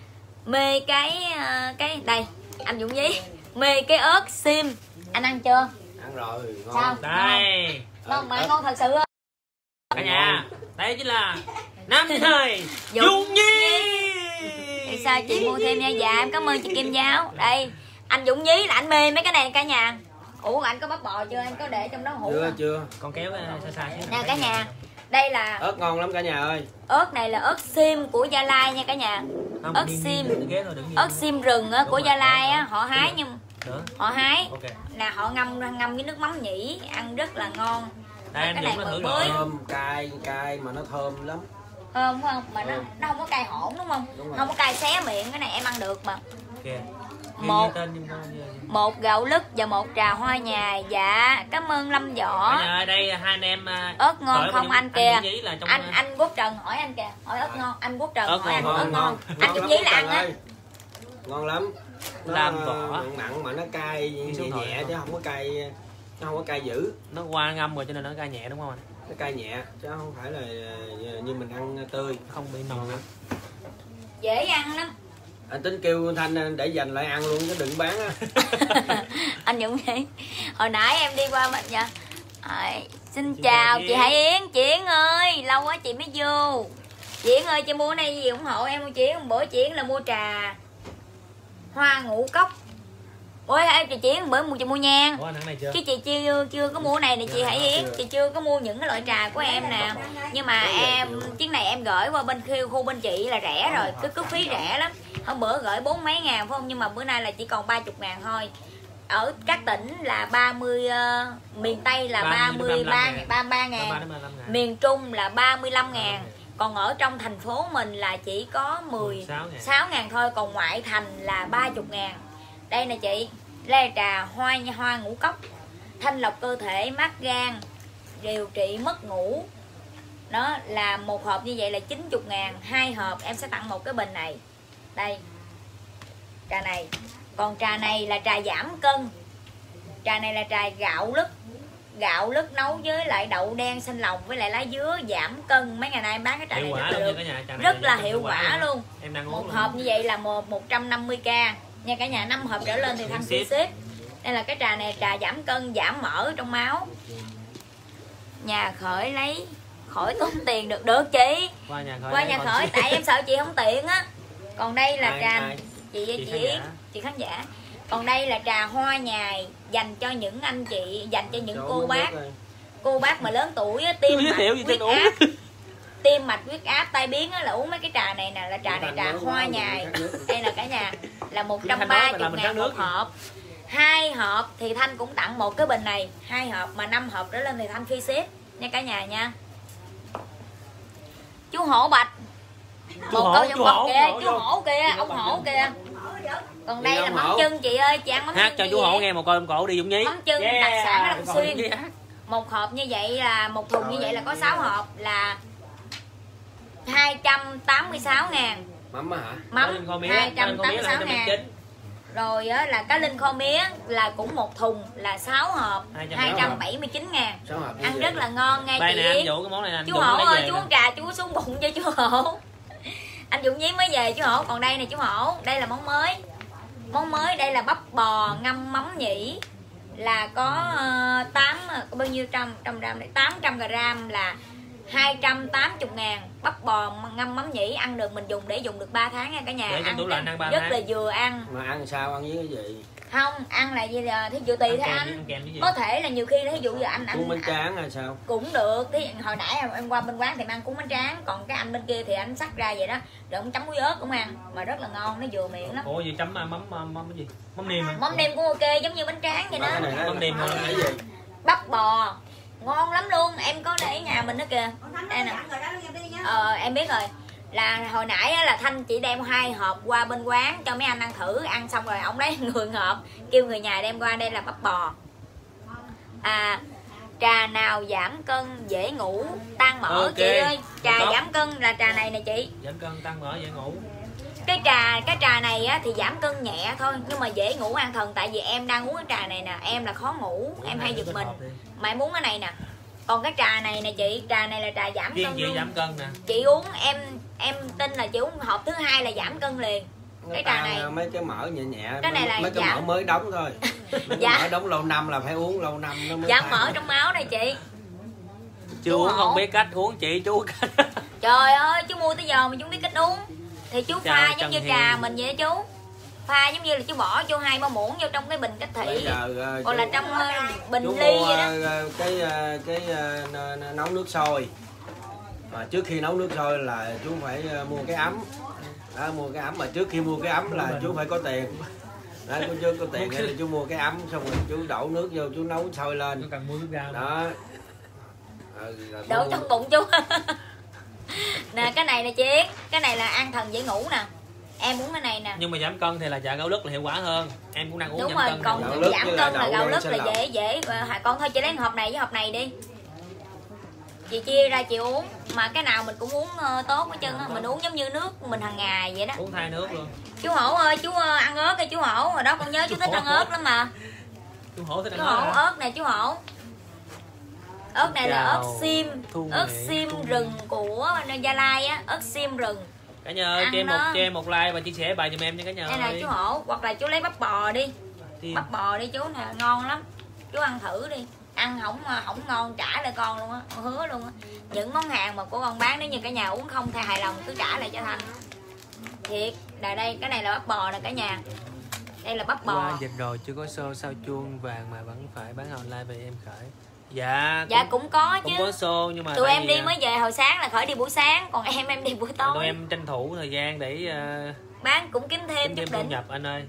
mê cái cái đây anh Dũng Nhí mê cái ớt sim. Anh ăn chưa? Ăn rồi, ngon. Sao? Đây Ngon mà ngon thật sự không? cả nhà, đây chính là Nam Thời Dũng Nhí. Thì sao chị mua thêm nha? Dạ em cảm ơn chị Kim Giáo. Đây anh Dũng Nhí là anh mê mấy cái này cả nhà. Ủa anh có bắp bò chưa? Anh có để trong đó hũ Chưa à? chưa. Con kéo xa xa Nè cả nhà, đây là Ớt ngon lắm cả nhà ơi. ớt này là ớt sim của Gia Lai nha cả nhà. không, ớt đi, sim đi, đi, thôi, ớt sim rừng á, của Gia Lai á, họ hái nhưng nữa. họ hái Ok. là họ ngâm ngâm với nước mắm nhĩ, ăn rất là ngon. Đây anh cái Dũng này nó thử bự rồi. bới. Thơm, cay, cay mà nó thơm lắm. Thơm phải không? Mà nó nó không có cay hỗn đúng không? Đúng rồi. Không có cay xé miệng, cái này em ăn được mà. Kìa. Một. Tên nhưng con- Một gạo lứt và một trà hoa nhài. Dạ cảm ơn Lâm Võ. Cả nhà ơi, đây hai anh em à, Ớt ngon Khởi và không Dũng- anh kìa? Dũng Nhí là trong, Anh à, anh Quốc Trần hỏi anh kìa, hỏi ớt ngon. Anh Quốc Trần Ớt hỏi anh ngon, ớt ngon, ngon. ngon. Anh Ngon Dũng lắm, Nhí là Quốc ăn Trần á. ơi. Ngon lắm. Nó Làm ờ, vỏ. mặn mặn mà nó cay nhẹ xuống thôi. nhẹ chứ không có cay, nó không có cay dữ. nó qua ngâm rồi cho nên nó cay nhẹ đúng không anh? Nó cay nhẹ chứ không phải là ờ, như mình ăn tươi. Không bị nồng lắm. Dễ ăn lắm. Anh tính kêu Thanh để dành lại ăn luôn chứ đừng bán á. Anh Dũng Nhí, hồi nãy em đi qua mình nha. À, xin Chị chào Yến. chị Hải Yến. Chị Yến ơi, lâu quá chị mới vô. Chị Yến ơi, chị mua cái này gì ủng hộ em không chị Yến? Bữa chị Yến là mua trà hoa ngũ cốc. Ôi em chị Yến bữa mua chị mua nhang. Ủa anh ăn này chưa? Chứ chị chưa chưa có mua này nè chị Hải Yến, chị chưa có mua những cái loại trà của em nè. Nhưng mà em chiếc này em gửi qua bên khu, khu bên chị là rẻ rồi, cứ cước phí rẻ lắm. Hôm bữa gửi bốn mấy ngàn phải không? Nhưng mà bữa nay là chỉ còn ba mươi ngàn thôi. Ở các tỉnh là ba mươi, uh, miền Tây là ba mươi ba, ba mươi ba ngàn, miền Trung là ba mươi lăm ngàn. Còn ở trong thành phố mình là chỉ có mười sáu ngàn thôi. Còn ngoại thành là ba mươi ngàn. Đây nè chị, đây là trà hoa hoa ngũ cốc, thanh lọc cơ thể, mát gan, điều trị mất ngủ. Đó là một hộp như vậy là chín mươi ngàn. Hai hộp em sẽ tặng một cái bình này. Đây trà này. Còn trà này là trà giảm cân. Trà này là trà gạo lứt. Gạo lứt nấu với lại đậu đen xanh lòng với lại lá dứa giảm cân. Mấy ngày nay em bán cái trà hiệu này quả rất là, luôn được. nha cả nhà. Trà này Rất là là hiệu quả luôn. Em đang uống Một luôn. hộp như vậy là một trăm năm mươi k nha cả nhà. Năm hộp trở lên thì Thanh Ship. free ship. Đây là cái trà này, trà giảm cân, giảm mỡ trong máu. Nhà Khởi lấy khỏi tốn tiền được được chị. Qua nhà Khởi. Qua nhà Khởi tại em sợ chị không tiện á. Còn đây là Ai, trà ai? chị Chị chị khán Yến, giả. chị khán giả. Còn đây là trà hoa nhài dành cho những anh chị, dành cho những Chỗ cô mới bác, nước đây. cô bác mà lớn tuổi á, tim Giới mạch thiệu gì huyết tên uống. áp, tim mạch huyết áp tai biến á, là uống mấy cái trà này nè, là trà này trà hoa nhài. Đây là cả nhà là một trăm ba mươi ngàn một hộp. Hai hộp thì Thanh cũng tặng một cái bình này. Hai hộp mà năm hộp trở lên thì Thanh free ship nha cả nhà nha. Chú Hổ Bạch, Chú một Hổ, câu chú trong bọc Hổ, kìa, chú chú Hổ. Hổ kìa, ông Hổ kìa. Còn đây Đi là ông mắm Hổ. chân chị ơi, chị ăn mắm Hát chân cho gì chú Hổ vậy? nghe một coi em cổ đi Dũng Nhí. Mắm chân đặc sản ở Long Xuyên. Yeah. Một hộp như vậy là một thùng như vậy là có sáu hộp là hai trăm tám mươi sáu ngàn. Mắm á hả? Mắm hai trăm tám mươi sáu ngàn. Rồi á, là cá linh kho mía là cũng một thùng là sáu hộp hai trăm bảy mươi chín ngàn. Sáu hộp như Ăn vậy. rất là ngon nghe Đây chị nè, anh Yến. dụ cái món này nè. Chú Hổ ơi, chú uống trà chú uống xuống bụng cho chú Hổ. Anh Dũng Nhí mới về chú Hổ. Còn đây nè chú Hổ, đây là món mới. Món mới đây là bắp bò ngâm mắm nhĩ, là có uh, tám có bao nhiêu trăm trăm gram này, tám trăm gram là hai trăm tám mươi ngàn. Bắp bò ngâm mắm nhĩ ăn được, mình dùng để dùng được ba tháng nha cả nhà. Để trong tủ lạnh ăn ba rất tháng. là vừa ăn. Mà ăn sao, ăn với cái gì? Không, ăn là gì là thí dụ tùy Ăn theo kèm anh. với- ăn kèm với gì? Có thể là nhiều khi thí dụ giờ anh Cuốn anh bánh tráng hay sao? cũng được. Thì hồi nãy em, em qua bên quán thì em ăn cuốn bánh tráng, còn cái anh bên kia thì anh xắt ra vậy đó, rồi ông chấm muối ớt cũng ăn mà rất là ngon, nó vừa miệng lắm. Ủa gì chấm mắm mắm mắm cái gì? Mắm nêm hả? Mắm nêm cũng ok, giống như bánh tráng vậy Mà đó. cái này nó Mắm nêm là ngon. cái gì? Bắp bò ngon lắm luôn, em có để ở nhà mình đó kìa. Đây nè. Ờ em biết rồi, là hồi nãy á, là Thanh chỉ đem hai hộp qua bên quán cho mấy anh ăn thử, ăn xong rồi ông lấy người hộp kêu người nhà đem qua. Đây là bắp bò. À, trà nào giảm cân dễ ngủ tan mỡ. Ok. Chị ơi, trà Tốt. giảm cân là trà này nè chị. Giảm cân tăng mỡ dễ ngủ. Cái trà cái trà này á, thì giảm cân nhẹ thôi nhưng mà dễ ngủ an thần. Tại vì em đang uống cái trà này nè, em là khó ngủ, em hay giật mình mà em uống cái này nè. Còn cái trà này nè chị, trà này là trà giảm Riêng cân chị luôn. giảm cân nè. Chị uống em em tin là chị uống hộp thứ hai là giảm cân liền. Nó Cái trà tan này mấy cái mỡ nhẹ nhẹ, Cái này là mấy cái giảm- mỡ mới đóng thôi. Mấy Dạ. cái mỡ đóng lâu năm là phải uống lâu năm nó mới giảm tan. mỡ trong máu này chị. Chưa Chú uống Hổ. không biết cách uống, chị chú cách. Trời ơi, chú mua tới giờ mà chú không biết cách uống. Thì chú Chào pha Trần giống như Hiền. trà mình vậy đó chú. Pha giống như là chú bỏ vô hai ba muỗng vô trong cái bình cách Bây thủy, giờ ờ, còn chú- là trong ờ, bình chú ly mua vậy đó. ờ, cái ờ, cái ờ, n- n- nấu nước sôi. Mà trước khi nấu nước sôi là chú phải ờ, mua cái ấm. Đó, mua cái ấm, mà trước khi mua cái ấm là chú phải có tiền. Đó, chú chưa có tiền thì chú mua cái ấm xong rồi chú đổ nước vô, chú nấu sôi lên. Chú cần mua nước rau. Đó. Ờ, là Đổ mua- trong bụng chú. Nè cái này nè chị, cái này là an thần dễ ngủ nè. Em uống cái này nè. Nhưng mà giảm cân thì là trà gạo lứt là hiệu quả hơn. Em cũng đang uống Đúng giảm rồi, cân. còn nè. Gạo lứt giảm với cân lại là đậu gạo đen lứt xay là lọc. dễ dễ. À, con thôi chị lấy hộp này với hộp này đi. Chị chia ra chị uống, mà cái nào mình cũng uống ờ, tốt hết trơn á, mình uống giống như nước mình hàng ngày vậy đó. Uống thay nước luôn. Chú Hổ ơi, chú ờ, ăn ớt đi chú Hổ, hồi đó con nhớ chú thích ăn ớt lắm mà. Chú Hổ thích ăn Chú Hổ ớt hả? ớt nè chú Hổ. Ớt này là ớt Chào, sim, Thu ớt Nghệ, sim Thu Nghệ. rừng của Gia Lai á, ớt sim rừng. Cả nhà ơi, Ăn cho em một nó. cho em một like và chia sẻ bài giùm em nha cả nhà Đây nè ơi. chú Hổ, hoặc là chú lấy bắp bò đi. Tim. Bắp bò đi chú nè, ngon lắm. Chú ăn thử đi. Ăn không không ngon trả lại con luôn á, con hứa luôn á. Những món hàng mà của con bán nếu như cả nhà uống không thay hài lòng cứ trả lại cho Thanh. Thiệt, là đây cái này là bắp bò nè cả nhà. Đây là bắp bò. Qua dịch rồi chưa có show sao chuông vàng mà vẫn phải bán online về em khởi. Dạ. Dạ cũng, cũng có chứ. cũng có show nhưng mà Tụi tại em vì, đi à, mới về hồi sáng là khởi đi buổi sáng, còn em em đi buổi tối. tụi em tranh thủ thời gian để uh, Bán cũng kiếm thêm kiếm chút thêm thu đỉnh. nhập anh ơi.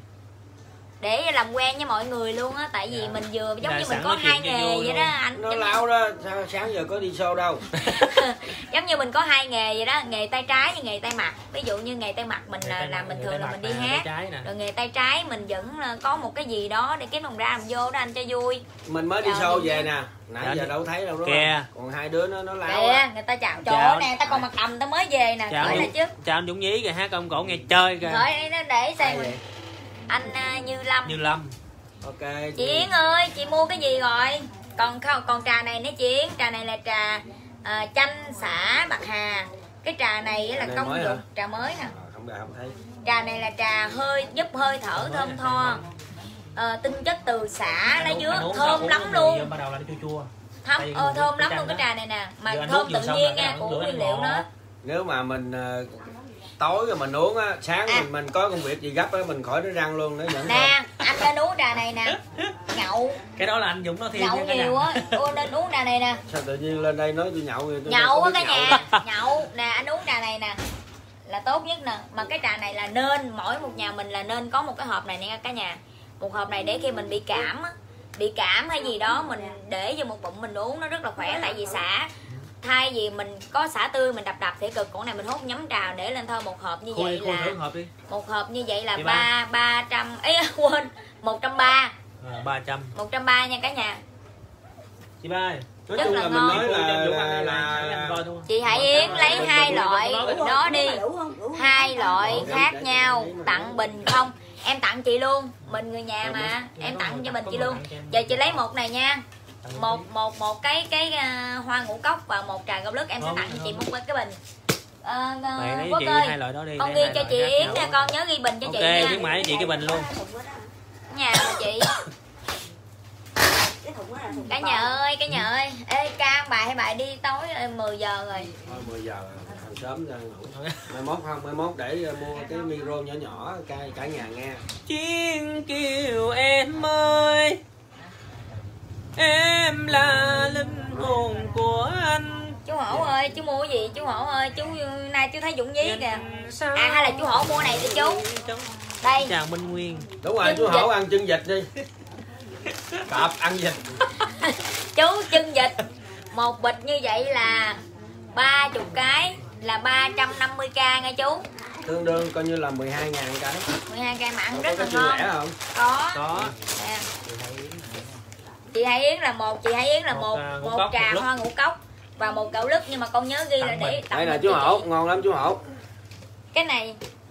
Để làm quen với mọi người luôn á, tại vì Dạ. mình vừa giống Dạ, như sẵn mình có nói chuyện hai cho nghề vui vậy luôn. đó anh. Nó Giống, lao đó, sao sáng giờ có đi show đâu. giống như mình có hai nghề vậy đó, nghề tay trái với nghề tay mặt. Ví dụ như nghề tay mặt mình Nghề là tay làm mặt- bình nghề thường tay là mặt mình đi nè, tay hát. trái nè. Rồi nghề tay trái mình vẫn ờ, có một cái gì đó để kiếm đồng ra làm vô đó anh cho vui. Mình mới đi Chào show chị. về nè. Nãy Dạ, giờ chị. đâu thấy đâu đúng Kìa. không? Còn hai đứa nó nó lao Kìa, á. người ta chào Chào. chỗ nè, ta còn mặt đầm ta mới về nè, Chào khởi là anh, chứ. chào anh Dũng Nhí kìa, hát công cổ nghe chơi kìa. Khởi đây nó để xem Ai mình. vậy? Anh ờ, Như Lâm. Như Lâm. Ok. Chị Yến ơi, chị mua cái gì rồi? Còn không, còn trà này nữa chị Yến, trà này là trà ờ, chanh xả bạc hà. Cái trà này á là Trà này công mới dụng hả? trà mới nè. À, không không thấy. Trà này là trà hơi giúp hơi thở thơm tho. Ờ, tinh chất từ xả lá dứa, thơm lắm luôn. Bắt đầu là chua chua. Thơm, Tại vì ờ, thơm cái lắm trà luôn cái đó. trà này nè. Mà Giờ anh thơm nuốt vừa tự xong nhiên rồi, nha, cái của rửa nguyên anh liệu ngọt. nữa. Nếu mà mình ờ, tối rồi mình uống á, sáng À. mình mình có công việc gì gấp á, mình khỏi nó răng luôn nữa vẫn Nè, anh nên uống trà này nè. Nhậu, Cái đó là anh Dũng nó thêm nhậu nha cả nhà. nhiều á, ô nên uống trà này nè. sao tự nhiên lên đây nói tôi nhậu rồi tôi Nhậu đâu có á biết cả nhậu. nhà, nhậu nè, anh uống trà này nè là tốt nhất nè. Mà cái trà này là nên mỗi một nhà mình là nên có một cái hộp này nè cả nhà. Một hộp này để khi mình bị cảm á, bị cảm hay gì đó mình để vô một bụng mình uống nó rất là khỏe. Tại vì xả, thay vì mình có xả tươi mình đập đập thì cực, còn này mình hút nhắm trà để lên thôi. Một hộp như Khui vậy khui là thử hộp đi. một hộp như vậy là Chị ba ba trăm ấy quên một trăm ba À, ba trăm. một trăm ba nha cả nhà. Chị ba ơi. Nói Rất chung là là ngon. mình nói là Dũng là, ăn đi, là, anh là coi thôi. Chị Hải Yến lấy hai loại đó đi, Đủ không? Đủ không? hai loại Ủa, khác để- nhau, để- để- tặng bình không. Em tặng chị luôn, mình người nhà mà, em tặng cho mình chị luôn. Giờ chị lấy một này nha, một một một cái cái uh, hoa ngũ cốc và một trà gạo lứt. Em sẽ tặng cho chị một cái bình. à, Mày lấy Quốc chị ơi, hai loại đó đi. con lấy ghi hai cho loại chị khác Yến nhau. nha, con nhớ ghi bình cho Ok, chị nha. khuyến mãi cho chị cái bình luôn. Nhà của chị. Cả nhà ơi, cả nhà ơi. Ê ca bài hay bài đi tối rồi, mười giờ rồi. Thôi mười giờ còn sớm ra ngủ. Mai mốt không, mai mốt để mua cái micro nhỏ nhỏ cả, cả nhà nghe. Chiến kêu em ơi, em là linh hồn của anh. Chú Hổ ơi, chú mua cái gì? Chú Hổ ơi, chú nay chú thấy Dũng Dí kìa. À hay là chú Hổ mua này cho chú. Đây. Chào Minh Nguyên. Đúng rồi, Chân chú Hổ vịt. ăn chân vịt đi. Cọp ăn vịt. Chú chân vịt một bịch như vậy là ba mươi cái là ba trăm năm mươi k nghe chú. Tương đương coi như là mười hai ngàn cái. mười hai k mà ăn Có rất là cái chân ngon. lẻ không? Có. Có. Nè. Chị Hải Yến là một, chị Hải Yến là Một, một à, ngũ một cốc, trà một lứt. hoa ngũ cốc và một gạo lứt, nhưng mà con nhớ ghi là Tặng để mình. tặng Đây là mình chú cho Hổ, chị. ngon lắm chú Hổ. Cái này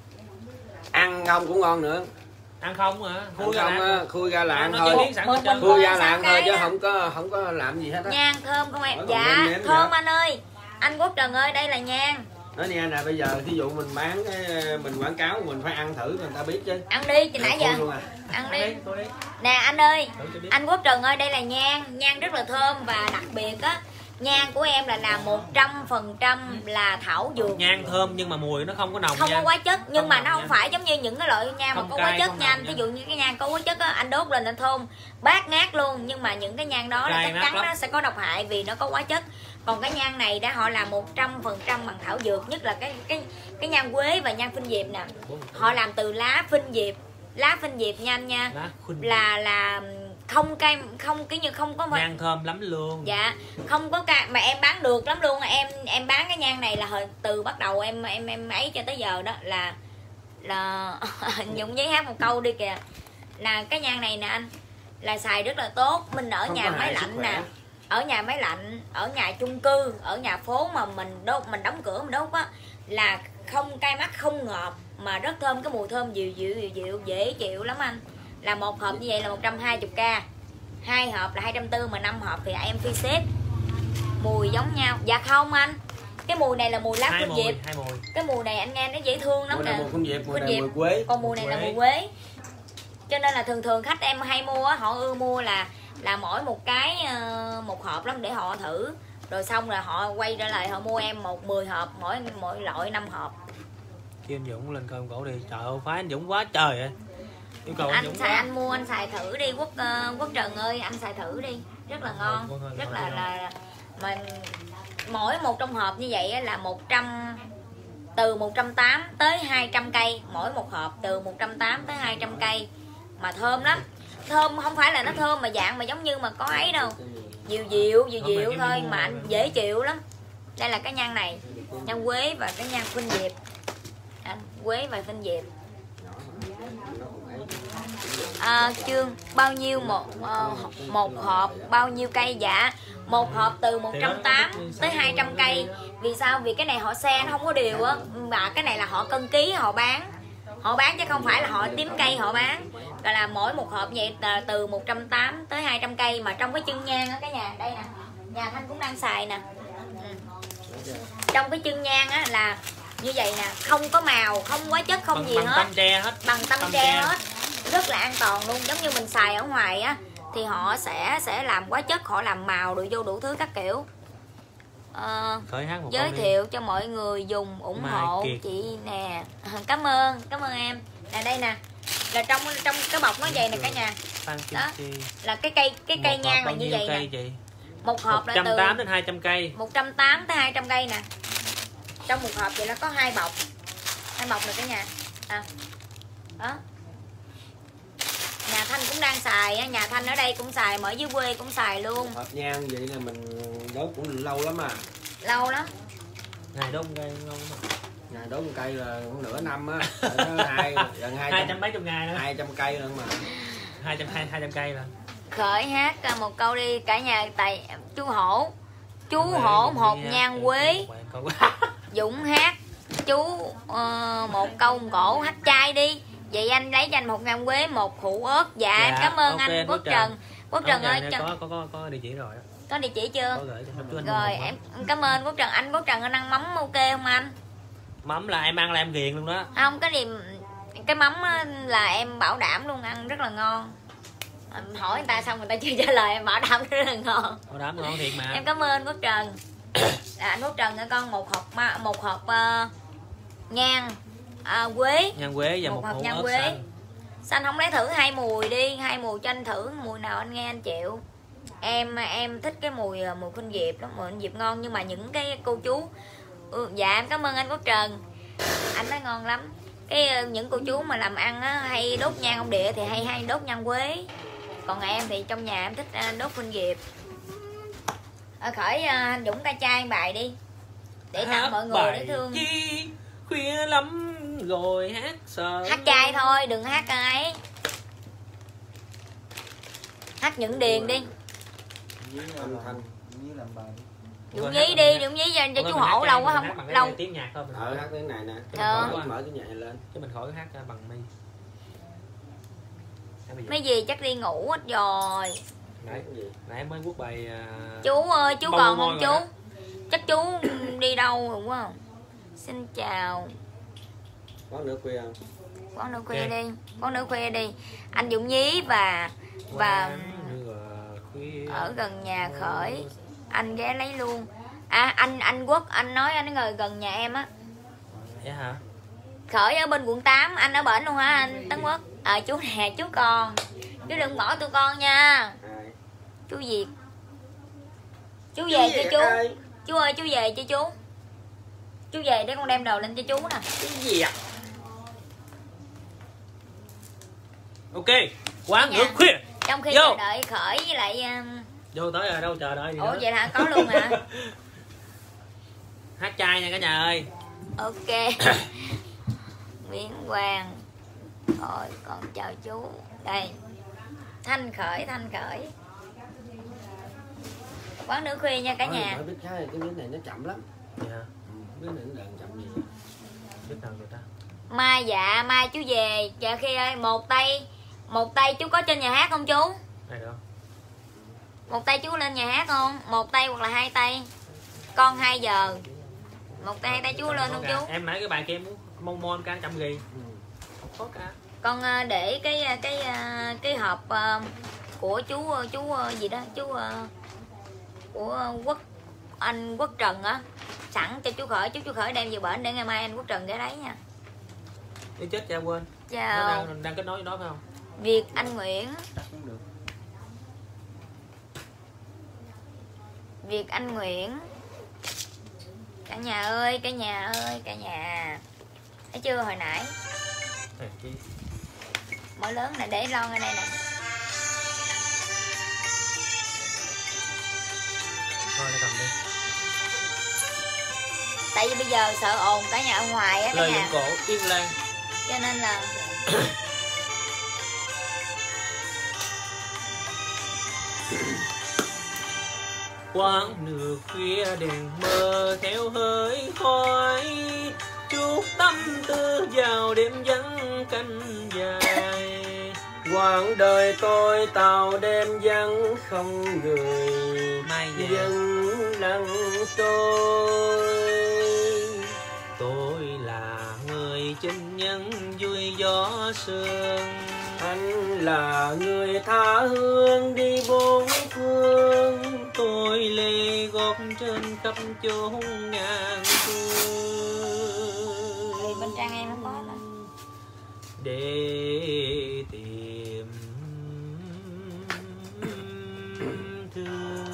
Ăn không cũng ngon nữa. Ăn không hả? Ăn Khui ra không là á, khui ra là ăn nó thôi. chế biến sẵn Một hết trơn. mình Khui ra Sáu là ăn thôi cái chứ á. không có không có làm gì hết á. nhang thơm không em? Hỏi còn Dạ nêm nếm gì thơm hả? anh ơi. Anh Quốc Trần ơi, đây là nhang. Nói nghe nè, bây giờ thí dụ mình bán cái mình quảng cáo mình phải ăn thử người ta biết chứ. Ăn đi, từ nãy giờ Khui luôn à. ăn Ăn đi. đi, tôi đi. Nè anh ơi, Thử cho biết. anh Quốc Trần ơi, đây là nhang, nhang rất là thơm và đặc biệt á, nhang của em là làm một trăm phần trăm là thảo dược. Nhang thơm nhưng mà mùi nó không có nồng Không nha. có hóa chất, nhưng Không mà nồng nó không nha. phải giống như những cái loại nhang mà Không có cay, hóa chất không nha nồng anh. nha. Ví dụ như cái nhang có hóa chất á, anh đốt lên là thơm bát ngát luôn, nhưng mà những cái nhang đó là Cay chắc ngắt chắn lắm. nó sẽ có độc hại vì nó có hóa chất. Còn cái nhang này đã họ làm một trăm phần trăm bằng thảo dược, nhất là cái cái cái nhang quế và nhang phinh diệp nè. Họ làm từ lá phinh diệp, lá phinh diệp nha anh nha. Lá khuynh. Là là không cay, không kiểu như không có Nhang thơm lắm luôn. dạ không có ca mà em bán được lắm luôn. Em em bán cái nhang này là hồi từ bắt đầu em em em ấy cho tới giờ đó là là Dũng Giấy hát một câu đi kìa, là cái nhang này nè anh, là xài rất là tốt. Mình ở Không nhà có máy hại sức lạnh khỏe. nè, ở nhà máy lạnh, ở nhà chung cư, ở nhà phố mà mình đốt, mình đóng cửa mình đốt á, là không cay mắt, không ngọt, mà rất thơm, cái mùi thơm dịu dịu dịu dịu dễ chịu lắm anh. Là một hộp như vậy là một trăm hai mươi k, hai hộp là hai trăm tư mươi, mà năm hộp thì em phi xếp. Mùi giống nhau. Dạ không anh, cái mùi này là mùi lá Hai phinh mùi, diệp. hai mùi. Cái mùi này anh nghe nó dễ thương lắm Mùi nè. này mùi khung diệp, mùi Khuynh này diệp. mùi quế. Còn mùi này là Quế. mùi quế. Cho nên là thường thường khách em hay mua á, họ ưa mua là là mỗi một cái ờ, một hộp lắm để họ thử, rồi xong rồi họ quay trở lại họ mua em một mười hộp, mỗi mỗi loại năm hộp. Kêu anh Dũng lên cơm cổ đi. Trời ơi, phá anh Dũng quá trời ơi. Yêu cầu anh, Anh Dũng xài, quá. anh mua anh xài thử đi Quốc uh, Quốc Trần ơi, anh xài thử đi, rất là ngon, Thôi, thôi, rất thôi, là thôi. là mà mỗi một trong hộp như vậy á là một trăm, từ một trăm tám mươi tới hai trăm cây, mỗi một hộp từ một trăm tám mươi tới hai trăm cây, mà thơm lắm. Thơm không phải là nó thơm mà dạng mà giống như mà có ấy đâu, dịu dịu dịu dịu thôi mà anh dễ chịu lắm. Đây là cái nhang này, nhang quế và cái nhang phinh diệp anh, quế và phinh diệp. À, chương bao nhiêu một uh, một hộp bao nhiêu cây? Dạ một hộp từ một trăm tám mươi tới hai trăm cây. Vì sao? Vì cái này họ xe nó không có đều á, mà cái này là họ cân ký họ bán, họ bán chứ không phải là họ đếm cây họ bán. Rồi là mỗi một hộp vậy là từ một trăm tám mươi tới hai trăm cây. Mà trong cái chân nhang á, cái nhà đây nè, nhà Thanh cũng đang xài nè. Ừ. Trong cái chân nhang á là như vậy nè, không có màu, không hóa chất, không Bằng, gì bằng hết, tăm tre hết. bằng tăm Tăm tre tre. hết, rất là an toàn luôn. Giống như mình xài ở ngoài á thì họ sẽ sẽ làm hóa chất, họ làm màu rồi vô đủ thứ các kiểu. Ờ, Khởi hát một giới câu đi. thiệu cho mọi người dùng ủng Mai hộ Kiệt. chị nè. Cảm ơn, cảm ơn em. Là đây nè, là trong trong cái bọc nó vậy nè cả nhà, Phan Kim đó. Chi. là cái cây cái cây Một nhang hộp là bao như nhiêu vậy cây nè. chị? Một hộp là một trăm tám mươi từ đến hai trăm cây. một trăm tám mươi tới hai trăm cây nè. Trong một hộp vậy nó có hai bọc, hai bọc này cả nhà. À. Đó. Nhà Thanh cũng đang xài á, nhà Thanh ở đây cũng xài, mà ở dưới quê cũng xài luôn. Hộp nhang vậy là mình đốt cũng lâu lắm à. Lâu lắm. Ngày đông cây ngon lắm. Ngày đốt một cây là cũng nửa năm á. Hai gần hai Hai trăm trăm mấy chục ngày nữa. hai trăm cây nữa mà. Hai trăm hai hai trăm cây là. Khởi hát một câu đi cả nhà. Tại chú Hổ, chú Hổ một nhang quế, Dũng hát chú uh, một câu cổ hát trai đi. Vậy anh lấy cho anh một ngàn quế, một hũ ớt. Dạ, Dạ, em cảm ơn ok, anh Quốc Quốc Trần. Trần. Quốc Trần ơi, có, Trần, có có có có địa chỉ rồi đó. có địa chỉ chưa? Có gửi cho chú anh. Rồi em em cảm ơn Quốc Trần. Anh Quốc Trần anh ăn mắm ok không anh? Mắm là em ăn là em ghiền luôn đó. Không, cái niềm cái mắm là em bảo đảm luôn, ăn rất là ngon. Hỏi người ta xong người ta chưa trả lời, em bảo đảm rất là ngon. Bảo đảm ngon thiệt mà. Em cảm ơn anh Quốc Trần. À, anh Quốc Trần cho con một hộp một hộp uh, nhang à, quế, nhang quế và một, một hộp hũ nhang ớt quế. xanh. Xanh không lấy thử hai mùi đi, hai mùi cho anh thử mùi nào anh nghe anh chịu. Em em thích cái mùi mùi khuynh diệp lắm, mùi khuynh diệp ngon, nhưng mà những cái cô chú ừ, dạ em cảm ơn anh Quốc Trần, anh nói ngon lắm. Cái những cô chú mà làm ăn á, hay đốt nhang ông địa thì hay hay đốt nhang quế, còn em thì trong nhà em thích đốt khuynh diệp. À, khởi anh Dũng ca trai bài đi để tặng mọi người để thương. Chi khuya lắm rồi hát sợ. Hát trai thôi, đừng hát ấy. Hát những điền đi. Âm thanh. Dũng nhí đi, Dũng nhí cho, cho chú Hổ lâu quá không lâu. Tiếng nhạc thôi. Ờ hát tiếng này nè. Ờ. Mở, mở cái nhạc lên. Chứ mình khỏi hát bằng mi. Mấy gì chắc đi ngủ hết rồi. Nãy nãy mới quốc bài. Uh... Chú ơi, chú Bông còn không chú? đó. Chắc chú đi đâu rồi quá. Xin chào. Quán nữa khuya không? Quán nữa khuya okay. đi, quán nữa khuya đi. Anh Dũng Nhí và và ở gần nhà Khởi, anh ghé lấy luôn. À anh anh Quốc, anh nói anh ngồi gần nhà em á. Vậy hả? Khởi ở bên quận tám, anh ở bển luôn hả anh Tấn Quốc? Ờ à, chú nè, chú con. Chú đừng bỏ tụi con nha. Chú Việt. Chú về cho chú. Chú ơi chú về cho chú. Chú về để con đem đồ lên cho chú nè. Chú Việt. Ok, quán nữa khuya. Trong khi Vô. chờ đợi Khởi với lại um... vô tới rồi đâu chờ đợi gì. Ủa nữa. vậy hả? Có luôn hả? Hát trai nha cả nhà ơi. Ok. Nguyễn Quang. Rồi còn chào chú. Đây. Thanh Khởi, Thanh Khởi. Quán nữa khuya nha cả nhà. Nói biết cái cái miếng này nó chậm lắm. Dạ. Ừ, miếng này nó đần chậm gì. Biết nào người ta. Mai dạ, mai chú về. Dạ khi ơi, một tay một tay chú có trên nhà hát không chú? Đây được. Một tay chú lên nhà hát không? Một tay hoặc là hai tay? Con hai giờ. Một tay hai tay chú lên không chú? Em nãy cái bài kia em muốn mong mong cả trăm gì. Không có cả. Con để cái cái cái hộp của chú chú gì đó, chú của Quốc anh Quốc Trần á, sẵn cho chú Khởi, chú chú Khởi đem về bển để ngày mai anh Quốc Trần ghé lấy nha. Đi chết cha quên. Chào. Nó đang, đang kết nối với nó phải không? Việt Anh Nguyễn. Việt Anh Nguyễn. Cả nhà ơi, cả nhà ơi, cả nhà. Thấy chưa hồi nãy? Mở lớn này để lon ở đây nè. Thôi để cầm đi. Tại vì bây giờ sợ ồn cả nhà ở ngoài á cả Lời nhà. cổ Yên Lan. Cho nên là Quán nửa khuya đèn mờ theo hơi khói, chút tâm tư vào đêm vắng canh dài. Quãng đời tôi tàu đêm vắng không người, Mai vẫn lặng tôi. Tôi là người chinh nhân vui gió sương, anh là người tha hương đi bốn phương. Tôi lê gót trên khắp chốn ngàn phương. thì bên trang em không có đâu. Để tìm thương.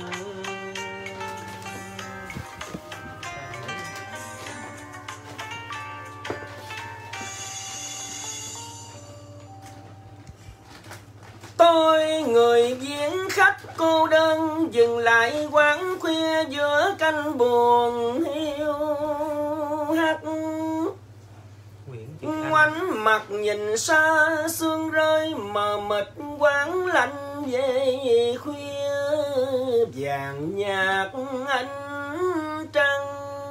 Tôi người viếng khách cô đơn, dừng lại quán khuya giữa canh buồn hiu hắt. Ngoảnh mặt nhìn xa sương rơi mờ mịt, quán lạnh về khuya vàng nhạt ánh trăng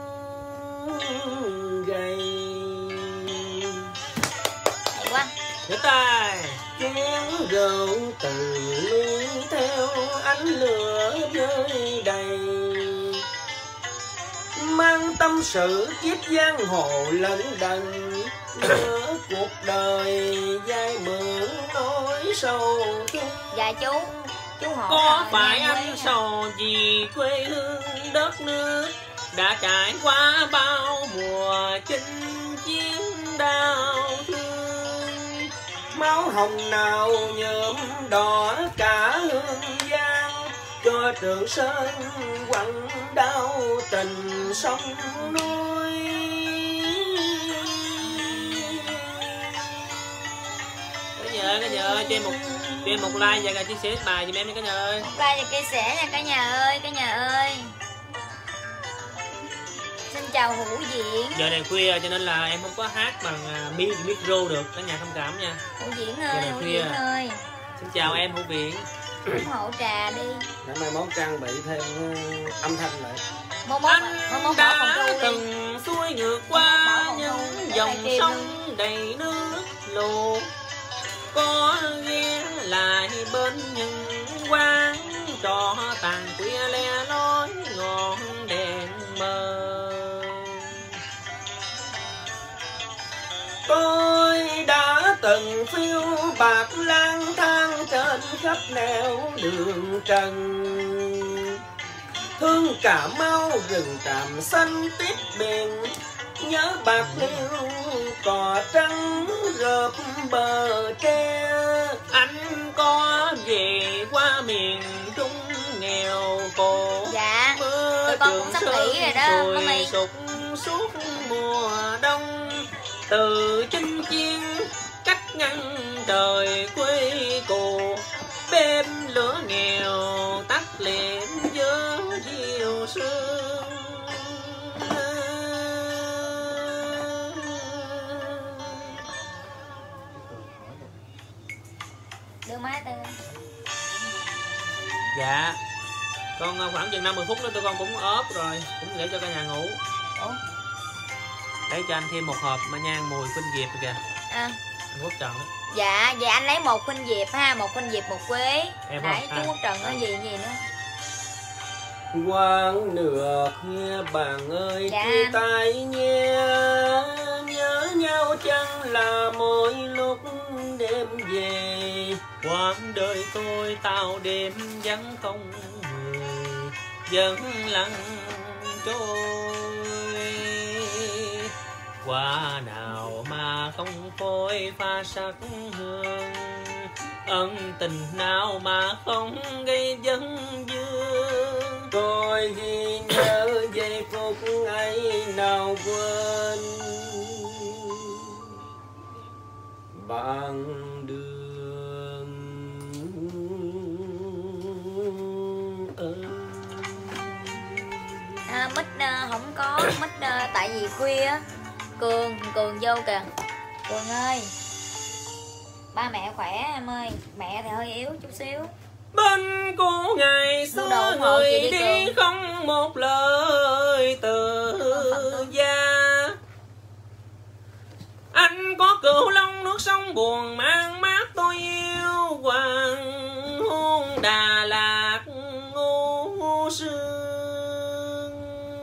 gầy. Hay quá. Nhớ tay. Chén rượu từ ly theo ánh lửa rơi đầy, mang tâm sự kiếp giang hồ lẫn đần, nhớ cuộc đời dai mượn nỗi sầu thương. Dạ chú, chú hỏi Có phải anh sầu vì quê hương đất nước đã trải qua bao mùa chinh chiến đau thương? Máu hồng nào nhuộm đỏ cả hương giang, cho Trường Sơn quặn đau tình sông núi. Cả nhà ơi, cả nhà ơi, cho em một cho em một like và chia sẻ bài giùm em đi cả nhà ơi. Một like và chia sẻ nha cả nhà ơi, cả nhà ơi. Xin chào Hữu Diễn. Giờ này khuya cho nên là em không có hát bằng uh, micro được, cả nhà thông cảm nha. Hữu Diễn ơi, Hữu Diễn ơi. Xin chào em Hữu Viện. ủng hộ trà đi. Ngày mai món trang bị thêm uh, âm thanh lại. Món món món món đã từng xuôi ngược qua những dòng sông đầy nước lụt, có ghé lại bên những quán trọ tàn khuya le lói ngọn đèn mờ. Tôi đã từng phiêu bạc lang thang trên khắp nẻo đường trần, thương Cà Mau rừng tràm xanh tiếp biển, nhớ Bạc Liêu cỏ trắng rợp bờ tre. Anh có về qua miền Trung nghèo khổ, dạ mưa con cũng sắp nghỉ rồi đó mami. sụp suốt mùa đông, từ chinh chiến cách ngăn trời quê cù, bếp lửa nghèo tắt liệm giữa chiều sương. Đưa má tư. Dạ con khoảng chừng năm mươi phút nữa tụi con cũng ốp rồi, cũng để cho cả nhà ngủ. Ủa? Để cho anh thêm một hộp mà nhang mùi khuynh diệp kìa. À. Anh Quốc Trần. Dạ vậy anh lấy một khuynh diệp ha, một khuynh diệp một quế. Em Đấy, không? chú À. Quốc Trần có gì gì nữa. Quang nửa khuya bạn ơi, dạ. Chia tay nhé, nhớ nhau chăng là mỗi lúc đêm về. Quãng đời tôi tao đêm vắng không người, vẫn lặng trôi. Quả nào mà không phôi pha sắc hương, ân tình nào mà không gây vấn vương. Tôi ghi nhớ giây phút ấy nào quên, bằng đường ơi. À, mít uh, không có mít uh, tại vì khuya á. Cường Cường vô kìa. Cường ơi, ba mẹ khỏe em ơi, mẹ thì hơi yếu chút xíu. Bên cô ngày xưa người đi, đi không một lời từ gia. Anh có cửu long nước sông buồn mang mát tôi yêu, hoàng hôn Đà Lạt ngô sương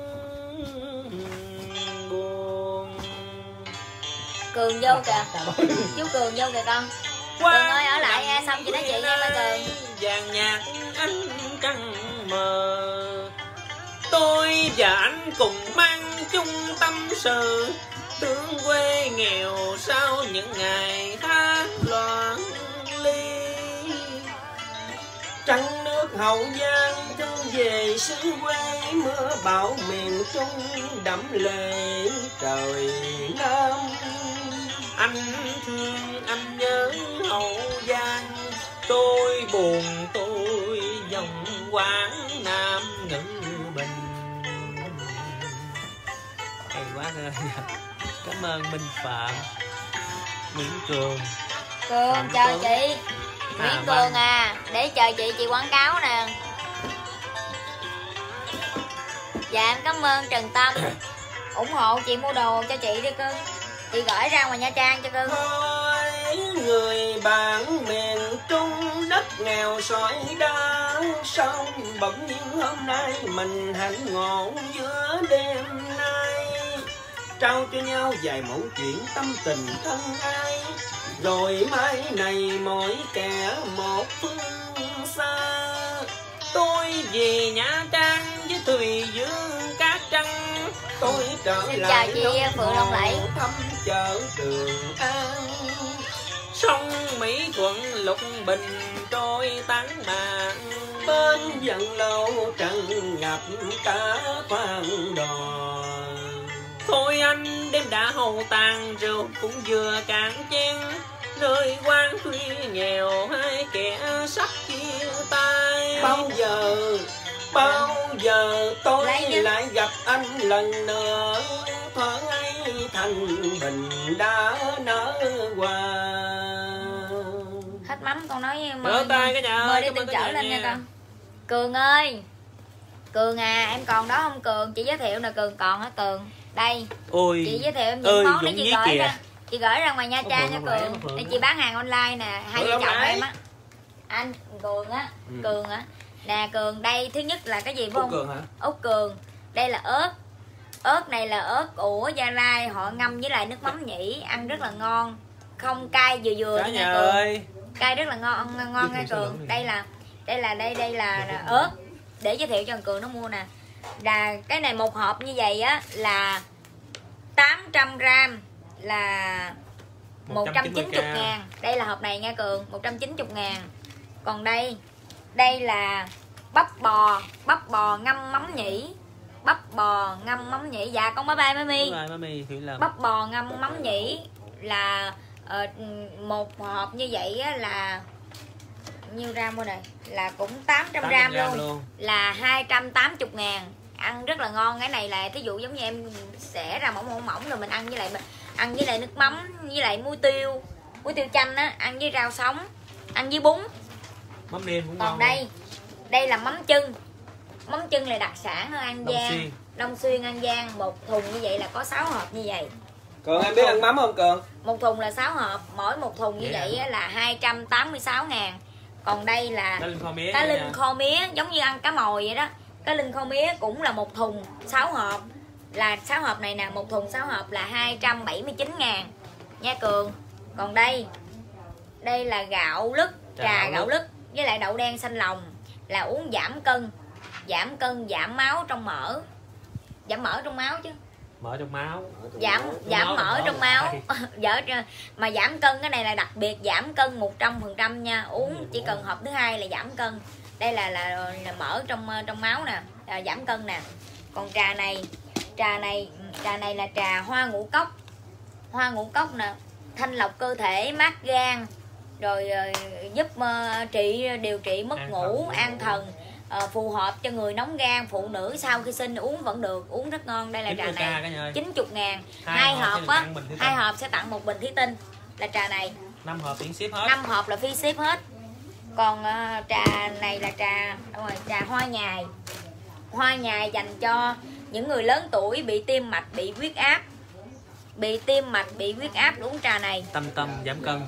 buồn. Cường vô kìa, chú Cường vô kìa con. Cường ơi ở lại nha, xong chị nói chuyện nha ba Cường. Vàng nhạt ánh trăng mờ, tôi và anh cùng mang chung tâm sự, thương quê nghèo sau những ngày tháng loạn ly. Trăng nước Hậu Giang thương về xứ quê, mưa bão miền Trung đẫm lệ trời Nam. Anh thương anh nhớ Hậu Giang, tôi buồn tôi dòng quán Nam Ngữ Bình. Hay quá rồi. Cảm ơn Minh Phạm, Nguyễn Cường. Cường Phạm chờ Tuấn. chị Nguyễn À, Cường vâng. à, để chờ chị chị quảng cáo nè. Dạ em cảm ơn Trần Tâm ủng hộ chị mua đồ cho chị đi cưng, chị gửi ra ngoài Nha Trang cho cưng. Thôi người bạn miền Trung đất nghèo sỏi đá, sao sao bỗng nhiên hôm nay mình hạnh ngộ giữa đêm nay, trao cho nhau vài mẫu chuyện tâm tình thân ai, rồi mai này mỗi kẻ một phương xa. Tôi về Nha Trang với Thùy Dương Cát Trăng, tôi trở Xin lại chào chị Phượng Long Lẫy. thăm chợ Trường An. sông Mỹ Thuận Lục Bình trôi tán mạn, Bên dần lâu trăng ngập cả khoang đò. thôi anh đêm đã hầu tàn, rượu cũng vừa cạn chén, nơi quan khuya nghèo hai kẻ sắp chia tay. Bao giờ bao giờ tôi Lấy chứ. lại gặp anh lần nữa, thoáng ấy thành bình đã nở hoa. Hết mắm con nói Rửa mời, tay cả nhà mời ơi, đi cảm tình ơn cả chở nhà lên nha nha. con. Cường ơi, Cường à, em còn đó không Cường? Chị giới thiệu nè Cường, còn hả Cường? Đây, Ôi chị giới thiệu em ơi, những món để Dũng chị Dí gửi kìa. ra. Chị gửi ra ngoài Nha Có Trang Phượng nha Long Lẫy, Cường. có Phượng Để đó. chị bán hàng online nè, hai Phượng vợ Long chồng Lẫy. em á. Anh Cường á, Ừ. Cường á. Nè Cường, đây thứ nhất là cái gì phải Út không? Cường hả? Út Cường. Đây là ớt. Ớt này là ớt ủ Gia Lai, họ ngâm với lại nước mắm nhĩ, ăn rất là ngon. Không cay vừa vừa Cả thôi nhà nha Cường. ơi, Cay rất là ngon ngon, ngon nha Cường. Đây là đây là đây đây là, là ớt để giới thiệu cho thằng Cường nó mua nè. Là cái này một hộp như vậy á là tám trăm gram là một trăm chín mươi ngàn. Đây là hộp này nha Cường, một trăm chín mươi ngàn. Còn đây đây là bắp bò, bắp bò ngâm mắm nhĩ, bắp bò ngâm mắm nhĩ. Dạ con bye bye Mami. rồi mami Thủy Lâm. Bắp bò ngâm mắm nhĩ là ờ, một hộp như vậy á, là nhiêu gram mua này, là cũng tám trăm gram luôn. luôn. Là hai trăm tám mươi ngàn. Ăn rất là ngon. Cái này là thí dụ giống như em xẻ ra mỏng mỏng mỏng rồi mình ăn với lại ăn với lại nước mắm với lại muối tiêu, muối tiêu chanh á, ăn với rau sống, ăn với bún. Mắm nêm cũng ngon. Còn đây đây là mắm chưng. Mắm chưng là đặc sản ở An Long Giang, Xuyên. Long Xuyên An Giang. Một thùng như vậy là có sáu hộp như vậy. Cường em biết ăn mắm không Cường? Một thùng là sáu hộp, mỗi một thùng như Vậy vậy á là hai trăm tám mươi sáu ngàn. Còn đây là Cá linh kho mía. cá nha. linh kho mía, giống như ăn cá mồi vậy đó. Cá linh kho mía cũng là một thùng sáu hộp, là sáu hộp này nè, một thùng sáu hộp là hai trăm bảy mươi chín ngàn nha Cường. Còn đây đây là gạo lứt, Trà trà gạo gạo lứt. lứt với lại đậu đen xanh lòng, là uống giảm cân, giảm cân giảm máu trong mỡ, giảm mỡ trong máu chứ, Mỡ trong máu. giảm giảm máu, mỡ mỡ trong là máu. Dở chưa? Mà giảm cân cái này là đặc biệt giảm cân một trăm phần trăm nha. Uống chỉ cần hộp thứ hai là giảm cân. Đây là là, là mỡ trong trong máu nè, là giảm cân nè. Còn trà này trà này trà này là trà hoa ngũ cốc. Hoa ngũ cốc nè, thanh lọc cơ thể, mát gan, rồi uh, giúp uh, trị điều trị mất An ngủ, thần. an thần, uh, phù hợp cho người nóng gan, phụ nữ sau khi sinh uống vẫn được, uống rất ngon. Đây là trà này cả nhà ơi. chín mươi ngàn. Hai Hai hộp hộp sẽ á, tặng bình thủy tinh. hai hộp sẽ tặng một bình thủy tinh là trà này. năm hộp tiền ship hết. Năm hộp là free ship hết. Còn uh, trà này là trà đúng rồi, trà hoa nhài. Hoa nhài dành cho những người lớn tuổi bị tim mạch, bị huyết áp, bị tim mạch, bị huyết áp uống trà này. Tâm tâm giảm cân.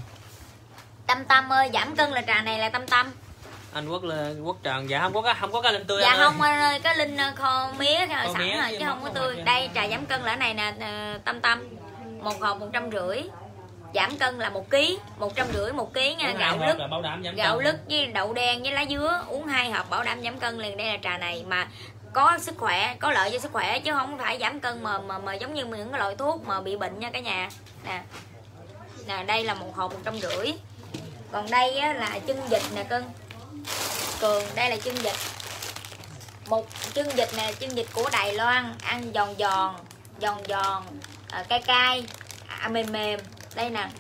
Tâm Tâm ơi, giảm cân là trà này là Tâm Tâm. Anh Quốc là Quốc Trần. Dạ không có cá, không có cá linh tươi. Dạ anh ơi. không anh ơi, cái linh kho mía cái Kho sẵn mía rồi với chứ mắm không có không tươi. hạt Đây trà giảm cân là cái này nè, ờ, Tâm Tâm. Một hộp một trăm rưỡi. Giảm cân là một ký, một trăm rưỡi một ký nha. Uống hai Gạo hộp lứt, là bảo đảm giảm gạo cân. lứt với đậu đen với lá dứa, uống hai hộp bảo đảm giảm cân liền. Đây là trà này mà có sức khỏe, có lợi cho sức khỏe chứ không phải giảm cân mà mà, mà giống như những cái loại thuốc mà bị bệnh nha cả nhà. Nè. Nè, đây là một hộp một trăm rưỡi. Còn đây á, là chân vịt nè cưng. Cường, đây là chân vịt. Một chân vịt nè, chân vịt của Đài Loan, ăn giòn giòn, giòn giòn, à, cay cay, à, mềm mềm. Đây nè.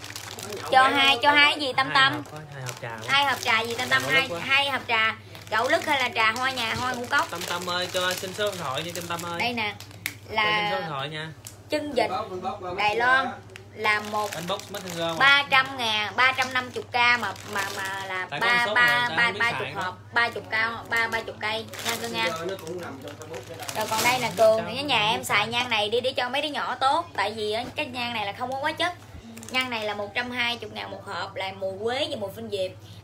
Cho hai cho hai cái gì Tâm Tâm? Hai hộp, hai hộp trà. Hai hộp trà gì Tâm Tâm? Gạo Hai lứt quá. hai hộp trà gạo lứt hay là trà hoa nhà, hoa ngũ cốc? Tâm Tâm ơi, cho xin số điện thoại đi Tâm Tâm ơi. Đây nè Cho xin số điện là thoại nha. chân vịt Đài Loan là một Inbox Messenger. ba trăm ngàn, ba trăm năm mươi k mà mà mà là Tại ba con số ba mà ba ta không ba biết chục xài hộp, ba chục cao, ba ba chục cây nha cưng nha. Nó cũng nằm trong Facebook cái đó. Rồi còn đây là Cường, cái nhà em xài nhang này đi để cho mấy đứa nhỏ tốt. Tại vì á, cái nhang này là không có hóa chất. Nhang này là một trăm hai mươi ngàn một hộp, là mùi quế và mùi phinh diệp.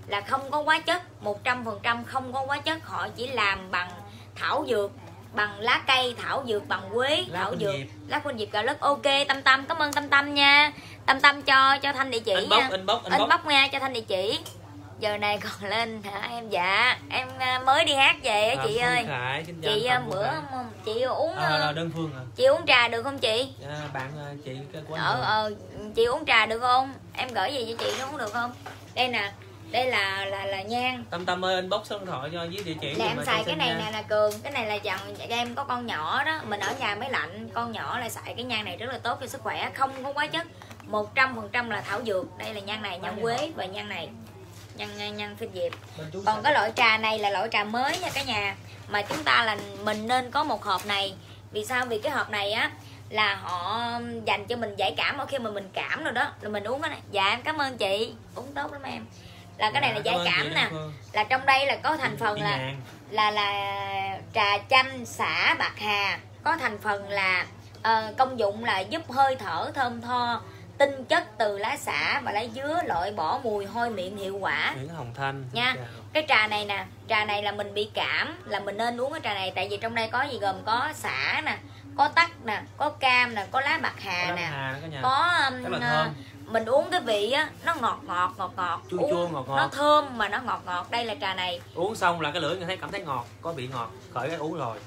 là không có hóa chất, một trăm phần trăm không có hóa chất. Họ chỉ làm bằng thảo dược, bằng lá cây, thảo dược bằng quế, lá thảo dược, diệp. lá khuynh diệp gạo lứt. Ok, Tâm Tâm, cảm ơn Tâm Tâm nha. Tâm Tâm cho cho Thanh địa chỉ Inbox, nha. inbox, inbox. Inbox nha, cho Thanh địa chỉ. Giờ này còn lên hả em? Dạ em mới đi hát về á chị ơi. Khải, xin chào Chị Phạm bữa Khải. chị uống À, là đơn phương à? chị uống trà được không chị? À, bạn chị cái quán Ờ ờ chị uống trà được không? Em gửi gì cho chị nó uống được không? Đây nè, đây là là là nhang. Tâm Tâm ơi, inbox số điện thoại cho với địa chỉ. Là em xài cái này nè là Cường, cái này là dần em có con nhỏ đó, mình ở nhà máy lạnh, con nhỏ là xài cái nhang này rất là tốt cho sức khỏe, không có hóa chất, một trăm phần trăm là thảo dược. Đây là nhang này, nhang quế và nhang này. Nhang nhang khuynh diệp. Còn cái loại trà này là loại trà mới nha cả nhà. Mà chúng ta là mình nên có một hộp này. Vì sao? Vì cái hộp này á là họ dành cho mình giải cảm ở khi mà mình cảm rồi đó, là mình uống cái này. Dạ em cảm ơn chị, uống tốt lắm em. Là cái này là giải cảm nè. Là trong đây là có thành phần là là là trà chanh xả bạc hà, có thành phần là uh, công dụng là giúp hơi thở thơm tho, tinh chất từ lá xả và lá dứa, loại bỏ mùi hôi miệng hiệu quả. Nguyễn Hồng Thanh nha. Cái trà này nè, trà này là mình bị cảm là mình nên uống cái trà này, tại vì trong đây có gì gồm có xả nè, có tắc nè, có cam nè, có lá bạc hà có nè, hà, có um, mình uống cái vị á nó ngọt ngọt ngọt ngọt, chua uống, chua ngọt ngọt, nó thơm mà nó ngọt ngọt. Đây là trà này uống xong là cái lưỡi người thấy cảm thấy ngọt, có vị ngọt, khởi cái uống rồi.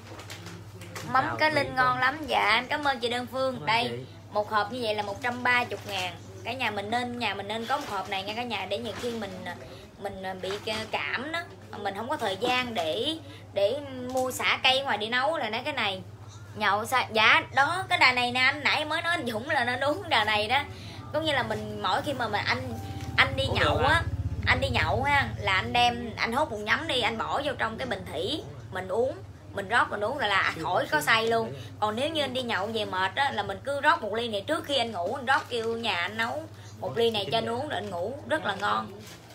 mắm cá linh ngon lắm. Dạ anh cảm ơn chị Đơn Phương. Cảm đây chị. Một hộp như vậy là một trăm ba mươi ngàn. Cả nhà mình nên nhà mình nên có một hộp này nha cả nhà, để nhiều khi mình mình bị cảm đó, mình không có thời gian để để mua xả cây ngoài đi nấu, là nói cái này nhậu sao. Dạ đó, cái đà này nè, anh nãy mới nói anh Dũng là nên uống đà này đó. Cũng như là mình mỗi khi mà mình anh anh đi uống nhậu á, anh đi nhậu ha, là anh đem anh hút một nhắm đi, anh bỏ vô trong cái bình thủy mình uống, mình rót mình uống là là khỏi có say luôn. Còn nếu như anh đi nhậu về mệt á, là mình cứ rót một ly này trước khi anh ngủ, anh rót kêu nhà anh nấu một ly này cho anh uống rồi anh ngủ rất là ngon,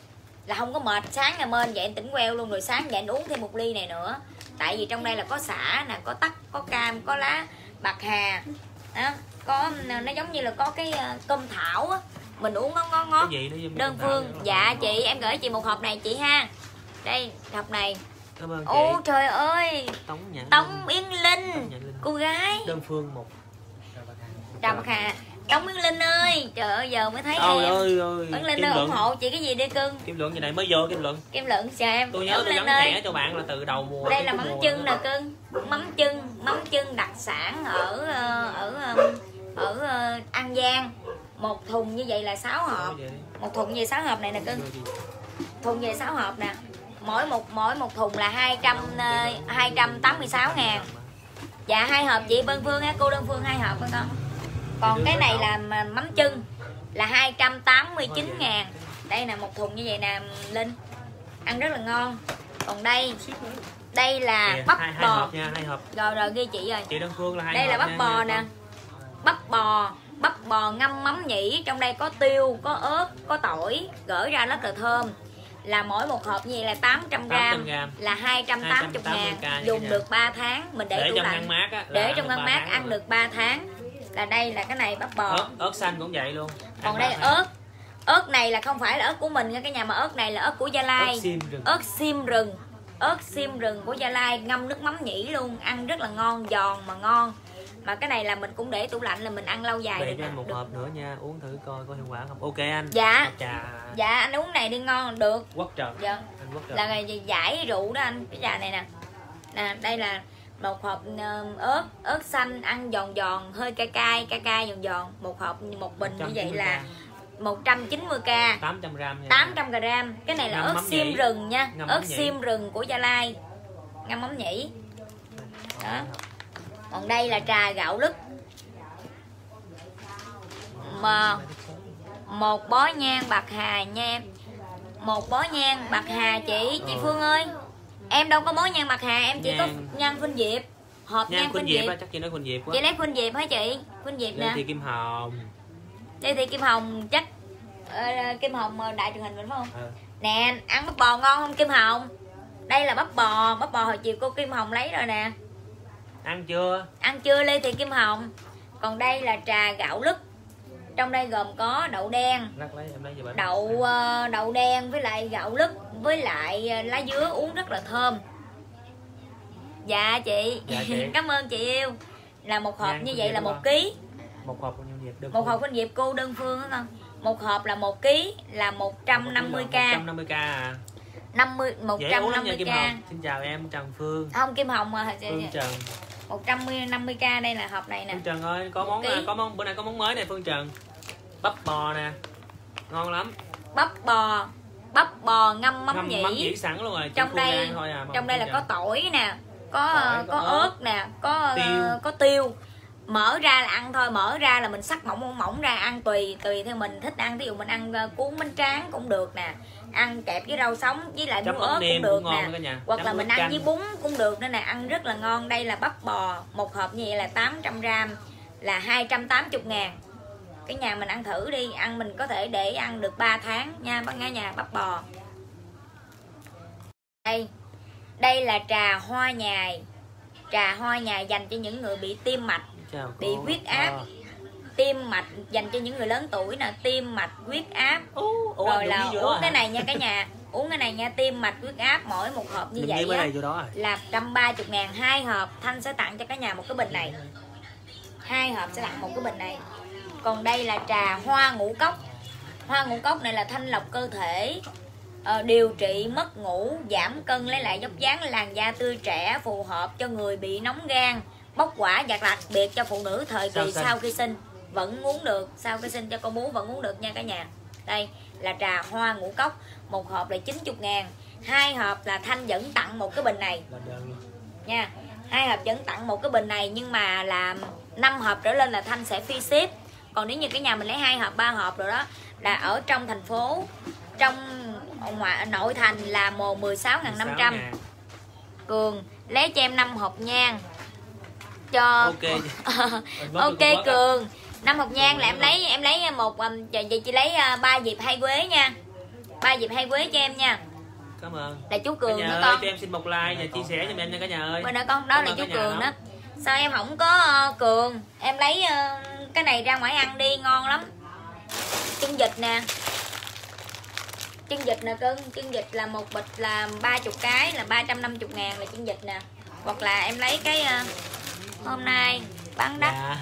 là không có mệt. Sáng ngày mên dậy anh tỉnh queo luôn, rồi sáng dậy anh uống thêm một ly này nữa. Tại vì trong đây là có xả nè, có tắc, có cam, có lá bạc hà đó, có nó giống như là có cái cơm thảo á, mình uống nó ngon ngót. Đơn Phương, dạ chị em gửi chị một hộp này chị ha. Đây hộp này. Cảm ơn chị. Ô trời ơi, Tống, Nhã Tống Yến Linh, Tống Linh, cô gái Đơn Phương một Trà Bạc Hà. Tống Yến Linh ơi, trời ơi giờ mới thấy ôi em. ơi ơi, Yến Linh ơi, ủng hộ chị cái gì đi cưng? Kim Lượng như này mới vô Kim Lượng. Kim Lượng chào em. Tôi nhớ tôi gắn thẻ cho bạn là từ đầu mùa. Đây là mắm chưng nè cưng, mắm chưng, mắm chưng đặc sản ở ở ở, ở An Giang. Một thùng như vậy là sáu hộp. Một thùng như vậy sáu hộp này nè cưng. Thùng về sáu hộp nè. Mỗi một mỗi một thùng là hai trăm hai trăm tám mươi sáu ngàn. Dạ hai hộp chị Đơn Phương ha, cô Đơn Phương hai hộp con. Còn cái này là mắm chưng là hai trăm tám mươi chín ngàn. Đây là một thùng như vậy nè Linh, ăn rất là ngon. Còn đây đây là bắp hai, bò hai hộp nha, hai hộp. Rồi rồi ghi chị rồi. Chị Đơn Phương là hai đây hộp là bắp nha, bò nha, nè, bắp bò bắp bò ngâm mắm nhĩ, trong đây có tiêu, có ớt, có tỏi, gửi ra rất là thơm. Là mỗi một hộp như vậy là tám trăm gram, là hai trăm tám mươi ngàn, dùng được ba tháng. Mình để, để tủ trong lạnh ngăn mát á, để trong ngăn mát ăn được ba tháng. Là đây là cái này bắp bò. Ớt, ớt xanh cũng vậy luôn. Còn đây ớt, ớt này là không phải là ớt của mình nha cả nhà, mà ớt này là ớt của Gia Lai, ớt xiêm rừng, ớt xiêm rừng, ớt xiêm rừng của Gia Lai, ngâm nước mắm nhĩ luôn, ăn rất là ngon, giòn mà ngon. Mà cái này là mình cũng để tủ lạnh là mình ăn lâu dài. Để cho anh một được. Hộp nữa nha, uống thử coi có hiệu quả không. Ok anh. Dạ. Trà... Dạ anh uống này đi ngon được. Quốc Trần. Dạ. Là ngày giải rượu đó anh, cái trà này nè. Nè, đây là một hộp uh, ớt, ớt xanh ăn giòn giòn, hơi cay cay, cay cay giòn giòn. Một hộp một bình như vậy là một trăm chín mươi k, tám trăm gram nha. tám trăm gram. Cái này là ngâm ớt xiêm rừng nha, ngâm ớt xiêm rừng của Gia Lai. Ngâm mắm nhĩ. Đó. Còn đây là trà gạo lứt. Mà một bó nhang bạc hà nha em. Một bó nhang bạc hà chị, chị Phương ơi. Em đâu có bó nhang bạc hà, em chỉ nhang. có nhang khuynh diệp. Hộp nhang, nhang khuynh diệp. diệp. Chắc chị nói khuynh diệp quá. Chị lấy khuynh diệp hả chị? Khuynh diệp nè. Lê Thị Kim Hồng. Lê Thị Kim Hồng chắc uh, Kim Hồng đài truyền hình mình phải không? À. Nè, ăn bắp bò ngon không Kim Hồng? Đây là bắp bò, bắp bò hồi chiều cô Kim Hồng lấy rồi nè. Ăn chưa? Ăn chưa Lê Thị Kim Hồng? Còn đây là trà gạo lứt. Trong đây gồm có đậu đen, Lắc lấy em lấy về bánh. đậu ờ, đậu đen với lại gạo lứt với lại lá dứa uống rất là thơm. Dạ chị, Dạ chị. cảm ơn chị yêu. Là một hộp Nhan như của vậy chị là đúng một không? ký. Một hộp của nhân dịp đơn Một phương. hộp khuynh diệp cô đơn phương đó con. Một hộp là một ký là một trăm năm mươi k. một trăm năm mươi k à. năm mươi một Dễ trăm uống năm lắm nha mươi Kim k. Hồng. Xin chào em Trần Phương. Không, Kim Hồng mà Phương Trần. một trăm năm mươi k đây là hộp này nè. Phương Trần ơi, có món Ký. có món bữa nay có món mới này Phương Trần. Bắp bò nè. Ngon lắm. Bắp bò, bắp bò ngâm mắm Ngâm nhĩ. mắm nhĩ sẵn luôn rồi. chỉ Trong khuôn đây gan thôi à, mà trong đây là Phương có Trần. tỏi nè, có Tỏi, có, có ớt, ớt nè, có tiêu. tiêu. có tiêu. Mở ra là ăn thôi, mở ra là mình sắc mỏng mỏng mỏng ra ăn tùy tùy theo mình thích ăn. Ví dụ mình ăn uh, cuốn bánh tráng cũng được nè, ăn kẹp với rau sống với lại Chấm muối ớt ớt cũng nêm được cũng ngon nè, cả nhà. hoặc Chấm là nước mình ăn chanh. với bún cũng được nữa nè, ăn rất là ngon. Đây là bắp bò, một hộp như vậy là tám trăm gram là hai trăm tám mươi ngàn. Cái nhà mình ăn thử đi, ăn mình có thể để ăn được ba tháng nha bác nghe nhà. Bắp bò đây, đây là trà hoa nhài. Trà hoa nhài dành cho những người bị tim mạch, Chào bị cô. huyết áp, Ờ. tim mạch, dành cho những người lớn tuổi nè, tim mạch huyết áp. Ủa, ủa, Rồi đừng là ghi vô đó uống hả? cái này nha cả nhà, uống cái này nha, tim mạch huyết áp mỗi một hộp như Đừng ghi vậy cái á này vô đó à. là một trăm ba mươi ngàn. Hai hộp Thanh sẽ tặng cho cả nhà một cái bình này, hai hộp sẽ tặng một cái bình này. Còn đây là trà hoa ngũ cốc. Hoa ngũ cốc này là thanh lọc cơ thể, ờ, điều trị mất ngủ, giảm cân, lấy lại dốc dáng, làn da tươi trẻ, phù hợp cho người bị nóng gan, bốc hỏa, và đặc biệt cho phụ nữ thời Sau kỳ sinh. sau khi sinh vẫn uống được, sau khi sinh cho con bú vẫn uống được nha cả nhà. Đây là trà hoa ngũ cốc, một hộp là chín mươi ngàn. Hai hộp là Thanh vẫn tặng một cái bình này Là đơn luôn. nha. Hai hộp vẫn tặng một cái bình này, nhưng mà là năm hộp trở lên là Thanh sẽ free ship. Còn nếu như cái nhà mình lấy hai hộp ba hộp rồi đó là ở trong thành phố, trong ngoại nội thành là mười sáu nghìn năm trăm. ngàn. Cường lấy cho em năm hộp nhang cho Ok. ok Cường. Năm hộp nhang là em lấy em lấy một um, chị, chị lấy uh, ba dịp hai quế nha, ba dịp hai quế cho em nha. Cảm ơn. Là chú Cả Cường nhà nữa ơi, con. cho em xin một like và chia sẻ cho em nha cả nhà ơi. Bên đó con, đó Cảm là ơn chú cả nhà Cường lắm. đó. Sao em không có uh, Cường, em lấy uh, cái này ra ngoài ăn đi, ngon lắm. Chân vịt nè, chân vịt nè cưng, chân vịt là một bịch là ba mươi cái là ba trăm năm mươi ngàn là chân vịt nè. Hoặc là em lấy cái uh, hôm nay bán đắt. Dạ.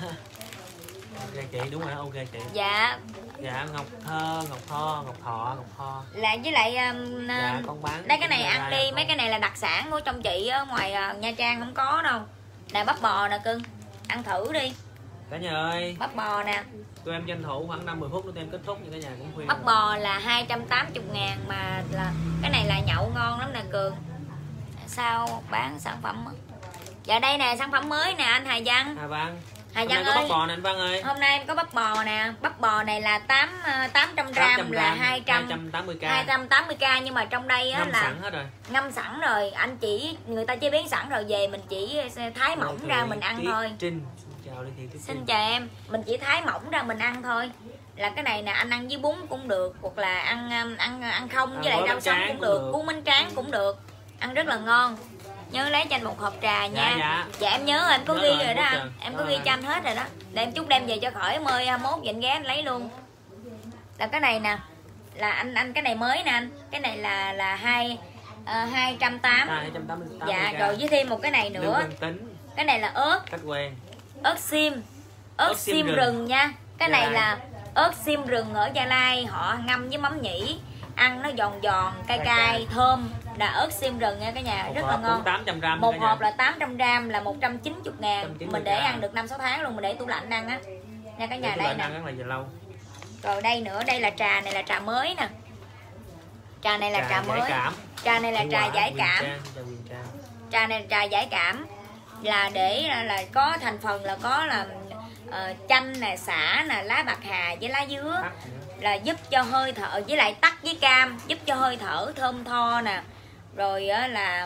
Ok chị, đúng rồi, ok chị. Dạ Dạ, Ngọc Thơ, Ngọc Tho, Ngọc Thọ, Ngọc Tho. là với lại um, Dạ, con bán. đây cái này Dạ, ăn dạ, đi, con. mấy cái này là đặc sản của trong chị ở ngoài uh, Nha Trang không có đâu. Nè bắp bò nè cưng, ăn thử đi. Cả nhà ơi, Bắp bò nè, tụi em tranh thủ khoảng năm mười phút nữa tụi em kết thúc, nhưng cả nhà cũng khuyên. bắp bò là hai trăm tám mươi ngàn mà là cái này là nhậu ngon lắm nè Cường. Sao bán sản phẩm á? Dạ đây nè, sản phẩm mới nè anh Hà Văn. Hà Văn. Hà Hôm Văn nay có ơi, bắp bò nè anh Văn ơi. hôm nay em có bắp bò nè. Bắp bò này là tám tám trăm gram là hai trăm hai trăm tám mươi k. hai trăm tám mươi k, nhưng mà trong đây á Ngâm là sẵn hết rồi. ngâm sẵn rồi, anh chỉ người ta chế biến sẵn rồi, về mình chỉ thái mỏng Rồi, ra Thị mình ăn Tuyết thôi. Trinh. Xin chào Lê Thị Tuyết Xin Trinh. chào em, mình chỉ thái mỏng ra mình ăn thôi. Là cái này nè, anh ăn với bún cũng được, hoặc là ăn ăn ăn không với À, lại gói rau bánh sống tráng cũng cũng được, được. cuốn bánh tráng cũng được, ăn rất là ngon. Nhớ lấy cho anh một hộp trà nha. Dạ, dạ. Dạ em nhớ, em có Nhớ ghi rồi, rồi đó bút anh, trà. em có Rồi. ghi cho anh hết rồi đó. Để em chút đem về cho khỏi, mười hai mốt dành ghé anh lấy luôn. Là cái này nè, là anh anh cái này mới nè anh, cái này là là hai uh, hai trăm tám mươi. À, hai trăm tám mươi. Dạ rồi với thêm một cái này Nếu nữa, quen tính, cái này là ớt cách quen. ớt xiêm, ớt Ớt xiêm xiêm rừng. rừng nha. Cái Gia này Lai. là ớt xiêm rừng ở Gia Lai, họ ngâm với mắm nhĩ, ăn nó giòn giòn cay Cay cay cay. thơm, là ớt xiêm rừng nha cả nhà, Một rất là hộp ngon. cũng tám trăm gram. Một cả nhà. hộp là tám trăm gram là một trăm chín mươi ngàn, một trăm chín mươi mình để gram. ăn được năm sáu tháng luôn, mình để tủ lạnh ăn á nha cả nhà. Để tụi Đây bạn nè, ăn rất là lâu. rồi đây nữa, đây là trà, này là trà mới nè, trà này là trà, Trà mới, giải cảm. trà này là Hiệu trà quả, giải Huyền cảm. Trang, chào Huyền Trang. Trà này là trà giải cảm, là để là có thành phần là có là uh, chanh nè, sả nè, lá bạc hà với lá dứa, Tắt nữa. là giúp cho hơi thở, với lại tắc với cam giúp cho hơi thở thơm tho nè, rồi á là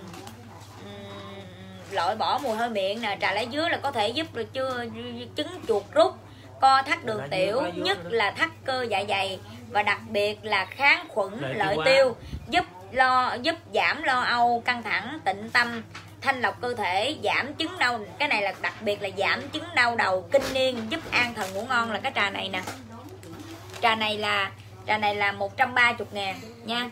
um, loại bỏ mùi hơi miệng nè. Trà lá dứa là có thể giúp rồi chưa trứng chuột rút, co thắt đường Lá dứa, tiểu, lá dứa nhất nữa. là thắt cơ dạ dày, và đặc biệt là kháng khuẩn Lợi lợi tiêu hóa. tiêu, giúp lo giúp giảm lo âu căng thẳng, tịnh tâm, thanh lọc cơ thể, giảm chứng đau, cái này là đặc biệt là giảm chứng đau đầu, kinh niên, giúp an thần ngủ ngon là cái trà này nè. Trà này là trà này là một trăm ba mươi ngàn nha.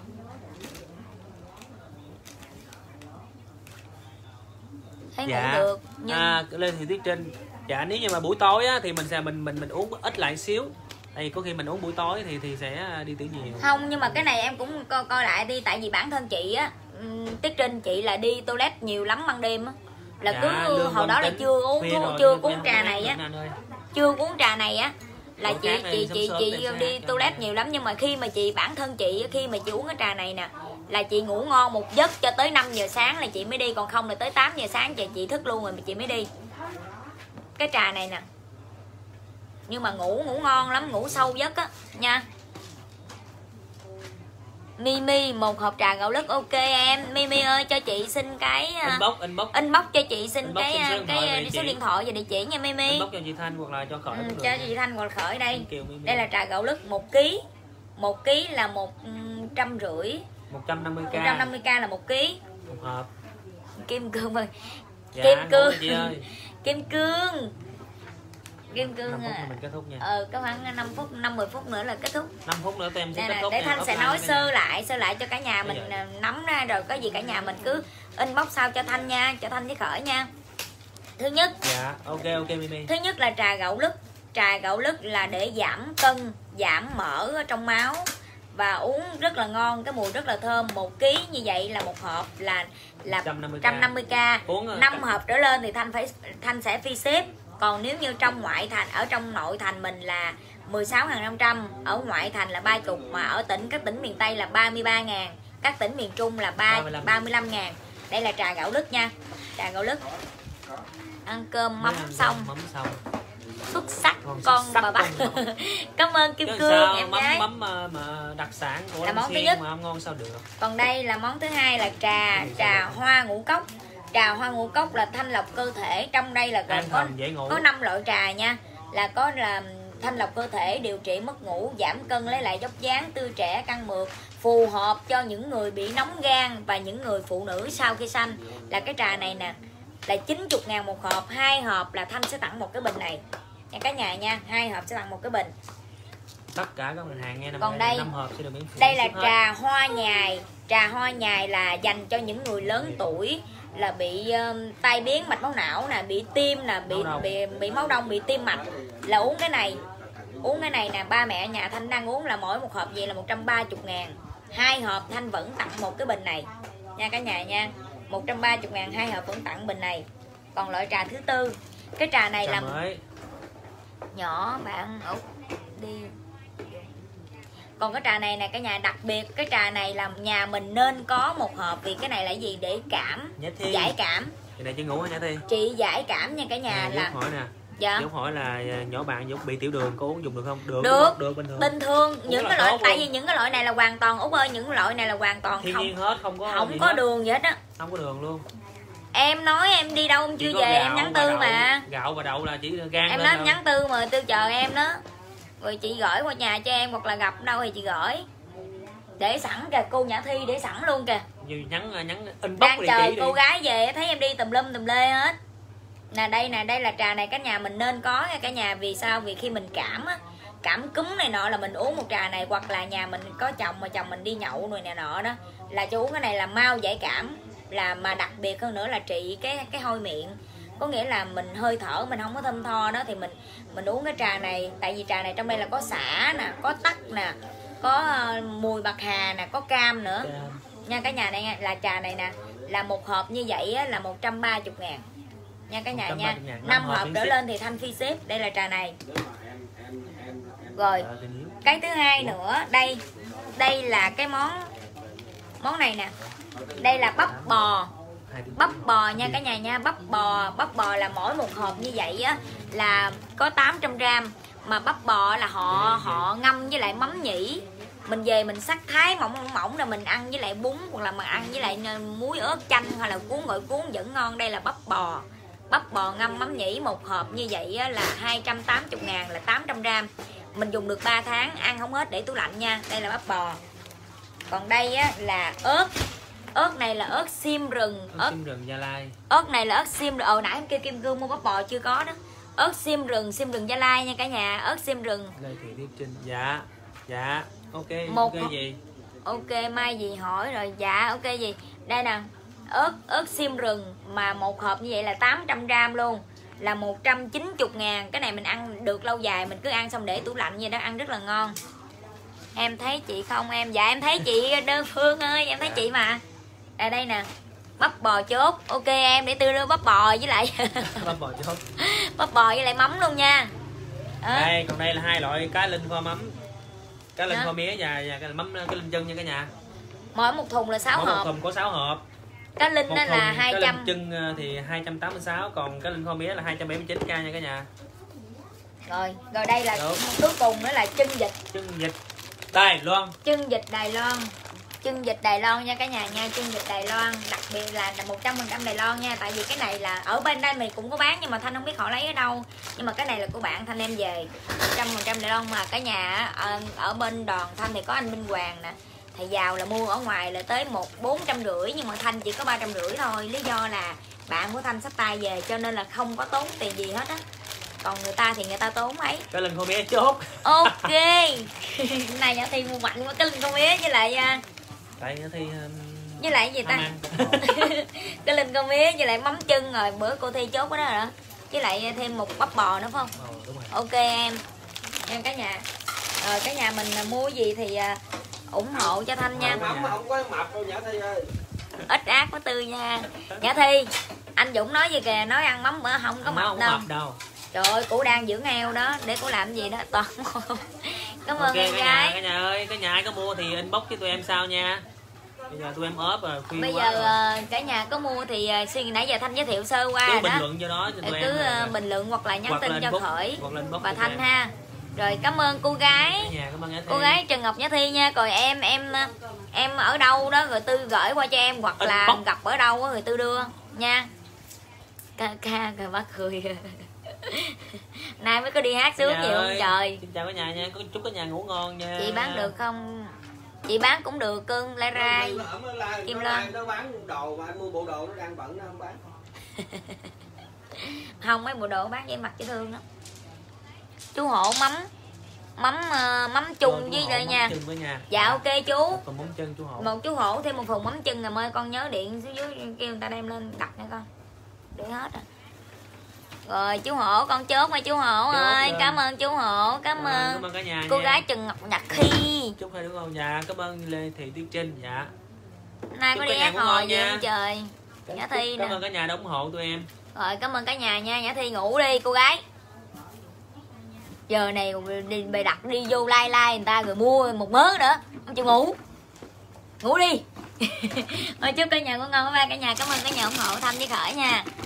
Thấy Dạ. ngủ được nhưng À, lên thì tiết trên. Dạ nếu như mà buổi tối á, thì mình sẽ mình mình mình uống ít lại xíu. Tại vì có khi mình uống buổi tối thì thì sẽ đi tiểu nhiều. không, nhưng mà cái này em cũng coi, coi lại đi, tại vì bản thân chị á, ừm, tiết trên chị là đi toilet nhiều lắm ban đêm á, là Dạ, cứ lương hồi đó là tính. chưa uống Khuya thuốc, rồi, chưa khuya uống rồi, trà khuya này rồi, á, anh ơi. chưa uống trà này á là Bữa chị khác này chị sớm chị sớm chị để đi sáng toilet nhiều lắm, nhưng mà khi mà chị bản thân chị khi mà chị uống cái trà này nè là chị ngủ ngon một giấc cho tới năm giờ sáng là chị mới đi, còn không là tới tám giờ sáng chị chị thức luôn rồi mà chị mới đi. Cái trà này nè, nhưng mà ngủ ngủ ngon lắm, ngủ sâu giấc á nha. Mimi một hộp trà gạo lứt. Ok em Mimi ơi, cho chị xin cái Inbox inbox inbox cho chị xin Inbox cái xin số điện thoại cái về số chị. điện thoại và địa chỉ nha Mimi. inbox cho chị Thanh hoặc là cho Khởi Ừ, cũng được. cho chị Thanh hoặc là Khởi đây. Kêu Mimi. Đây là trà gạo lứt một ký. một ký là một trăm rưỡi. một trăm năm mươi k. một trăm năm mươi k là một ký. Một hộp. Kim cương ơi. Dạ, Kim ngủ cương. rồi chị ơi. Kim cương. Kim cương năm phút à. nữa mình kết thúc nha. Ờ có khoảng năm phút, năm mười phút nữa là kết thúc. năm phút nữa tụi em sẽ Nè, kết nè, thúc. để nha. Thanh sẽ Offline nói nha. sơ lại, sơ lại cho cả nhà Bây mình giờ. nắm ra, rồi có gì cả nhà mình cứ inbox sau cho Thanh nha, cho Thanh với Khởi nha. Thứ nhất, Dạ, ok ok Mimi. thứ nhất là trà gạo lứt. Trà gạo lứt là để giảm cân, giảm mỡ ở trong máu và uống rất là ngon, cái mùi rất là thơm. Một ký như vậy là một hộp là là một trăm năm mươi k. một trăm năm mươi k. Uống rồi. năm hộp trở lên thì Thanh phải Thanh sẽ phi ship. Còn nếu như trong ngoại thành, ở trong nội thành mình là mười sáu nghìn năm trăm, ở ngoại thành là ba mươi, mà ở tỉnh các tỉnh miền Tây là ba mươi ba ngàn, các tỉnh miền Trung là ba mươi lăm ngàn. Đây là trà gạo lứt nha. Trà gạo lứt. Ăn cơm mắm Mới ăn xong, mắm xong. xuất sắc Ngon, con xuất sắc bà bác. con. Cảm ơn Kim Chứ Cương sao, em mắm gái. mắm mà, mà đặc sản của Là Lâm món thứ Xuyên nhất. mà không ngon sao được. Còn đây là món thứ hai là trà trà hoa ngũ cốc. Trà hoa ngũ cốc là thanh lọc cơ thể. Trong đây là gồm An có thần dễ ngủ. có năm loại trà nha. Là có là thanh lọc cơ thể, điều trị mất ngủ, giảm cân, lấy lại dốc dáng, tươi trẻ, căng mượt, phù hợp cho những người bị nóng gan và những người phụ nữ sau khi sanh. Là cái trà này nè là chín mươi ngàn một hộp, hai hộp là Thanh sẽ tặng một cái bình này nha cả nhà nha, hai hộp sẽ tặng một cái bình. Tất cả các mặt hàng nghe năm Còn đây- năm hộp sẽ được miễn phí. Đây là ship hết. trà hoa nhài. Trà hoa nhài là dành cho những người lớn tuổi là bị um, tai biến mạch máu não nè, bị tim nè, bị Máu đông. bị bị máu đông, bị tim mạch là uống cái này. Uống cái này nè, ba mẹ nhà Thanh đang uống là mỗi một hộp vậy là một trăm ba mươi ngàn. Hai hộp Thanh vẫn tặng một cái bình này nha cả nhà nha. một trăm ba mươi ngàn, hai hộp vẫn tặng bình này. Còn loại trà thứ tư, cái trà này Trà là mới. nhỏ bạn Ủa, đi. Còn cái trà này nè cả nhà, đặc biệt cái trà này là nhà mình nên có một hộp, vì cái này là gì, để cảm, Nhã Thi. giải cảm, Cái này chưa ngủ hả Nhã Thi? trị giải cảm nha cả nhà. À, Là Dũng hỏi nè. dạ Dũng hỏi là à, nhỏ bạn Dũng bị tiểu đường, có uống dùng được không? Được. Được. Được, được bình thường. bình thường những là cái loại, tốt tại luôn. vì những cái loại này là hoàn toàn Út ơi, những loại này là hoàn toàn Thiên không nhiên hết, không có không gì có hết. đường gì hết á. Không có đường luôn. Em nói em đi đâu em Chỉ chưa có về gạo em nhắn và tư đậu. mà. Gạo và đậu là chỉ gan Em lên nói em thôi. nhắn tư mà tư chờ em đó, rồi chị gửi qua nhà cho em, hoặc là gặp đâu thì chị gửi. Để sẵn kìa, cô Nhã Thi để sẵn luôn kìa. Như nhắn nhắn inbox Đang địa chờ chỉ đi. cô gái về thấy em đi tùm lum tùm lê hết. Nè đây nè, đây là trà này cả nhà mình nên có nha cả nhà. Vì sao? Vì khi mình cảm á, cảm cúm này nọ là mình uống một trà này, hoặc là nhà mình có chồng mà chồng mình đi nhậu rồi nè nọ đó, là cho uống cái này là mau giải cảm. Là mà đặc biệt hơn nữa là trị cái cái hôi miệng. Có nghĩa là mình hơi thở mình không có thơm tho đó, thì mình mình uống cái trà này. Tại vì trà này trong đây là có sả nè, có tắc nè, có uh, mùi bạc hà nè, có cam nữa Dạ. nha cả nhà. Này nha, là trà này nè là một hộp như vậy á, là một trăm ba mươi ngàn nha cả nhà nha. một trăm ba mươi ngàn, Năm năm hộp hộp trở miễn lên thì Thanh phi ship. Đây là trà này. Rồi Ờ, tình yêu. cái thứ hai nữa, đây đây là cái món món này nè. Đây là bắp bò. Hai tiếng. Bắp bò nha cả nhà nha. Bắp bò, bắp bò là mỗi một hộp như vậy á là có tám trăm gram. Mà bắp bò là họ họ ngâm với lại mắm nhĩ. Mình về mình sắc thái mỏng mỏng mỏng là mình ăn với lại bún, hoặc là mình ăn với lại muối ớt chanh, hoặc là cuốn gọi cuốn vẫn ngon. Đây là bắp bò. Bắp bò ngâm mắm nhĩ một hộp như vậy á, là hai trăm tám mươi ngàn, là tám trăm gram. Mình dùng được ba tháng, ăn không hết để tủ lạnh nha. Đây là bắp bò. Còn đây á, là ớt. ớt này là ớt xiêm rừng, ớt ớt xiêm rừng Gia Lai. ớt này là ớt xiêm rừng. Ờ nãy em kêu Kim Cương mua bắp bò chưa có đó. Ớt xiêm rừng, xiêm rừng Gia Lai nha cả nhà, ớt xiêm rừng. Lê Thị Tuyết Trinh. Dạ. Dạ. Ok. Một ok gì? Ok mai gì hỏi rồi. Dạ ok gì. Đây nè. Ớt ớt xiêm rừng mà một hộp như vậy là tám trăm gram luôn, là một trăm chín mươi ngàn. Cái này mình ăn được lâu dài, mình cứ ăn xong để tủ lạnh vậy đó, ăn rất là ngon. Em thấy chị không em? Dạ em thấy chị Đơn Phương ơi, em thấy chị mà. À đây nè, bắp bò chốt. Ok em, để tôi đưa bắp bò với lại Bắp bò chốt. bắp bò với lại mắm luôn nha. Đó. Đây, còn đây là hai loại cá linh kho mắm. Cá linh Đó. kho mía và, và cái mắm cái linh chân nha cả nhà. Mỗi một thùng là sáu Mỗi một hộp. thùng có sáu hộp. Cá linh Một đó thùng là hai cá trăm. linh chân thì hai trăm tám mươi sáu, còn cá linh kho mía là hai trăm bảy mươi chín k nha cả nhà. Rồi, rồi đây là Đúng. cuối cùng nữa là chân vịt. Chân vịt Đài Loan. Chân vịt Đài Loan. Chân vịt Đài Loan nha cả nhà nha, chân vịt Đài Loan, đặc biệt là một trăm phần trăm Đài Loan nha, tại vì cái này là ở bên đây mình cũng có bán nhưng mà Thanh không biết họ lấy ở đâu. Nhưng mà cái này là của bạn Thanh đem về một trăm phần trăm Đài Loan mà cả nhà. Ở, ở bên Đoàn Thanh thì có anh Minh Hoàng nè. Thầy giàu là mua ở ngoài là tới một bốn trăm rưỡi nhưng mà Thanh chỉ có ba trăm rưỡi thôi. Lý do là bạn của Thanh xách tay về cho nên là không có tốn tiền gì hết á. Còn người ta thì người ta tốn ấy. Cá linh kho mía chốt. Ok. Này nhỏ thì mua mạnh quá, cái linh con mía với lại Tại thì um, với lại gì ta? Cái linh con mía với lại mắm chân, rồi bữa cô Thi chốt cái đó rồi đó. Với lại thêm một bắp bò nữa phải không? Ồ, đúng rồi. Ok em. Em cả nhà. Rồi cả nhà mình mua gì thì ủng hộ cho Thanh nha. Mắm không có mập đâu Nhã Thi ơi. Ít ác có tư nha. Nhã Thi, anh Dũng nói gì kìa, nói ăn mắm bữa không có mập không đâu. mập đâu. Trời ơi, cụ đang dưỡng eo đó, để cô làm gì đó toàn. Cảm ơn Ok em cả gái. nhà, cả nhà ơi, cả nhà ai có mua thì inbox cho tụi em sau nha. Bây giờ tụi em ốp rồi, khuya Bây quá giờ rồi. uh, cả nhà có mua thì uh, suy nãy giờ Thanh giới thiệu sơ qua Cứ rồi bình đó. luận cho đó cho tụi Cứ em. uh, bình luận hoặc là nhắn Hoặc tin là cho inbox, Khởi hoặc là inbox và cho Thanh tụi em. ha. Rồi cảm ơn cô gái. Cả nhà cảm ơn Nhã Thi. Cô gái Trần Ngọc Nhã Thi nha. Rồi em em em ở đâu đó rồi Tư gửi qua cho em, hoặc là Inbox. gặp ở đâu rồi Tư đưa nha. Ca ca rồi bắt cười. Nay mới có đi hát sướng Cả nhà nhiều không ơi, trời. Xin chào cả nhà nha, chúc cả nhà ngủ ngon nha. Chị bán được không? Chị bán cũng được cưng, lai rai. Kim Loan. Nó bán đồ mà anh mua bộ đồ nó đang bận nó không bán. Không, mấy bộ đồ bán vậy mặt dễ thương lắm. Chú Hộ mắm mắm uh, mắm chung với lại nha. nha. Dạ ok chú. Còn mắm chân chú Hộ. Một chú Hổ thêm một phần mắm chân rồi ơi, con nhớ điện xuống dưới kêu người ta đem lên đặt nha con. Để hết rồi. Rồi chú Hổ con chốt nha chú Hổ ơi, rồi. cảm ơn chú Hổ, cảm Cảm ơn. ơn cả nhà Cô nha. gái Trần Ngọc Nhật Thi. Chúc hai đứa con. Dạ, cảm ơn Lê Thị Tuyết Trinh. Dạ. Nay Chúc có cả đi nhà hát ngủ hò ngon gì nha. không trời. Nhã Thi nè. Cảm ơn cả nhà đã ủng hộ tụi em. Rồi cảm ơn cả nhà nha. Nhã Thi ngủ đi cô gái. Giờ này đi bày đặt đi vô like like người ta rồi mua một mớ nữa không chịu ngủ. Ngủ đi. Thôi chúc cả nhà ngủ ngon. Bye bye cả nhà. Cảm ơn cả nhà ủng hộ Thanh với Khởi nha.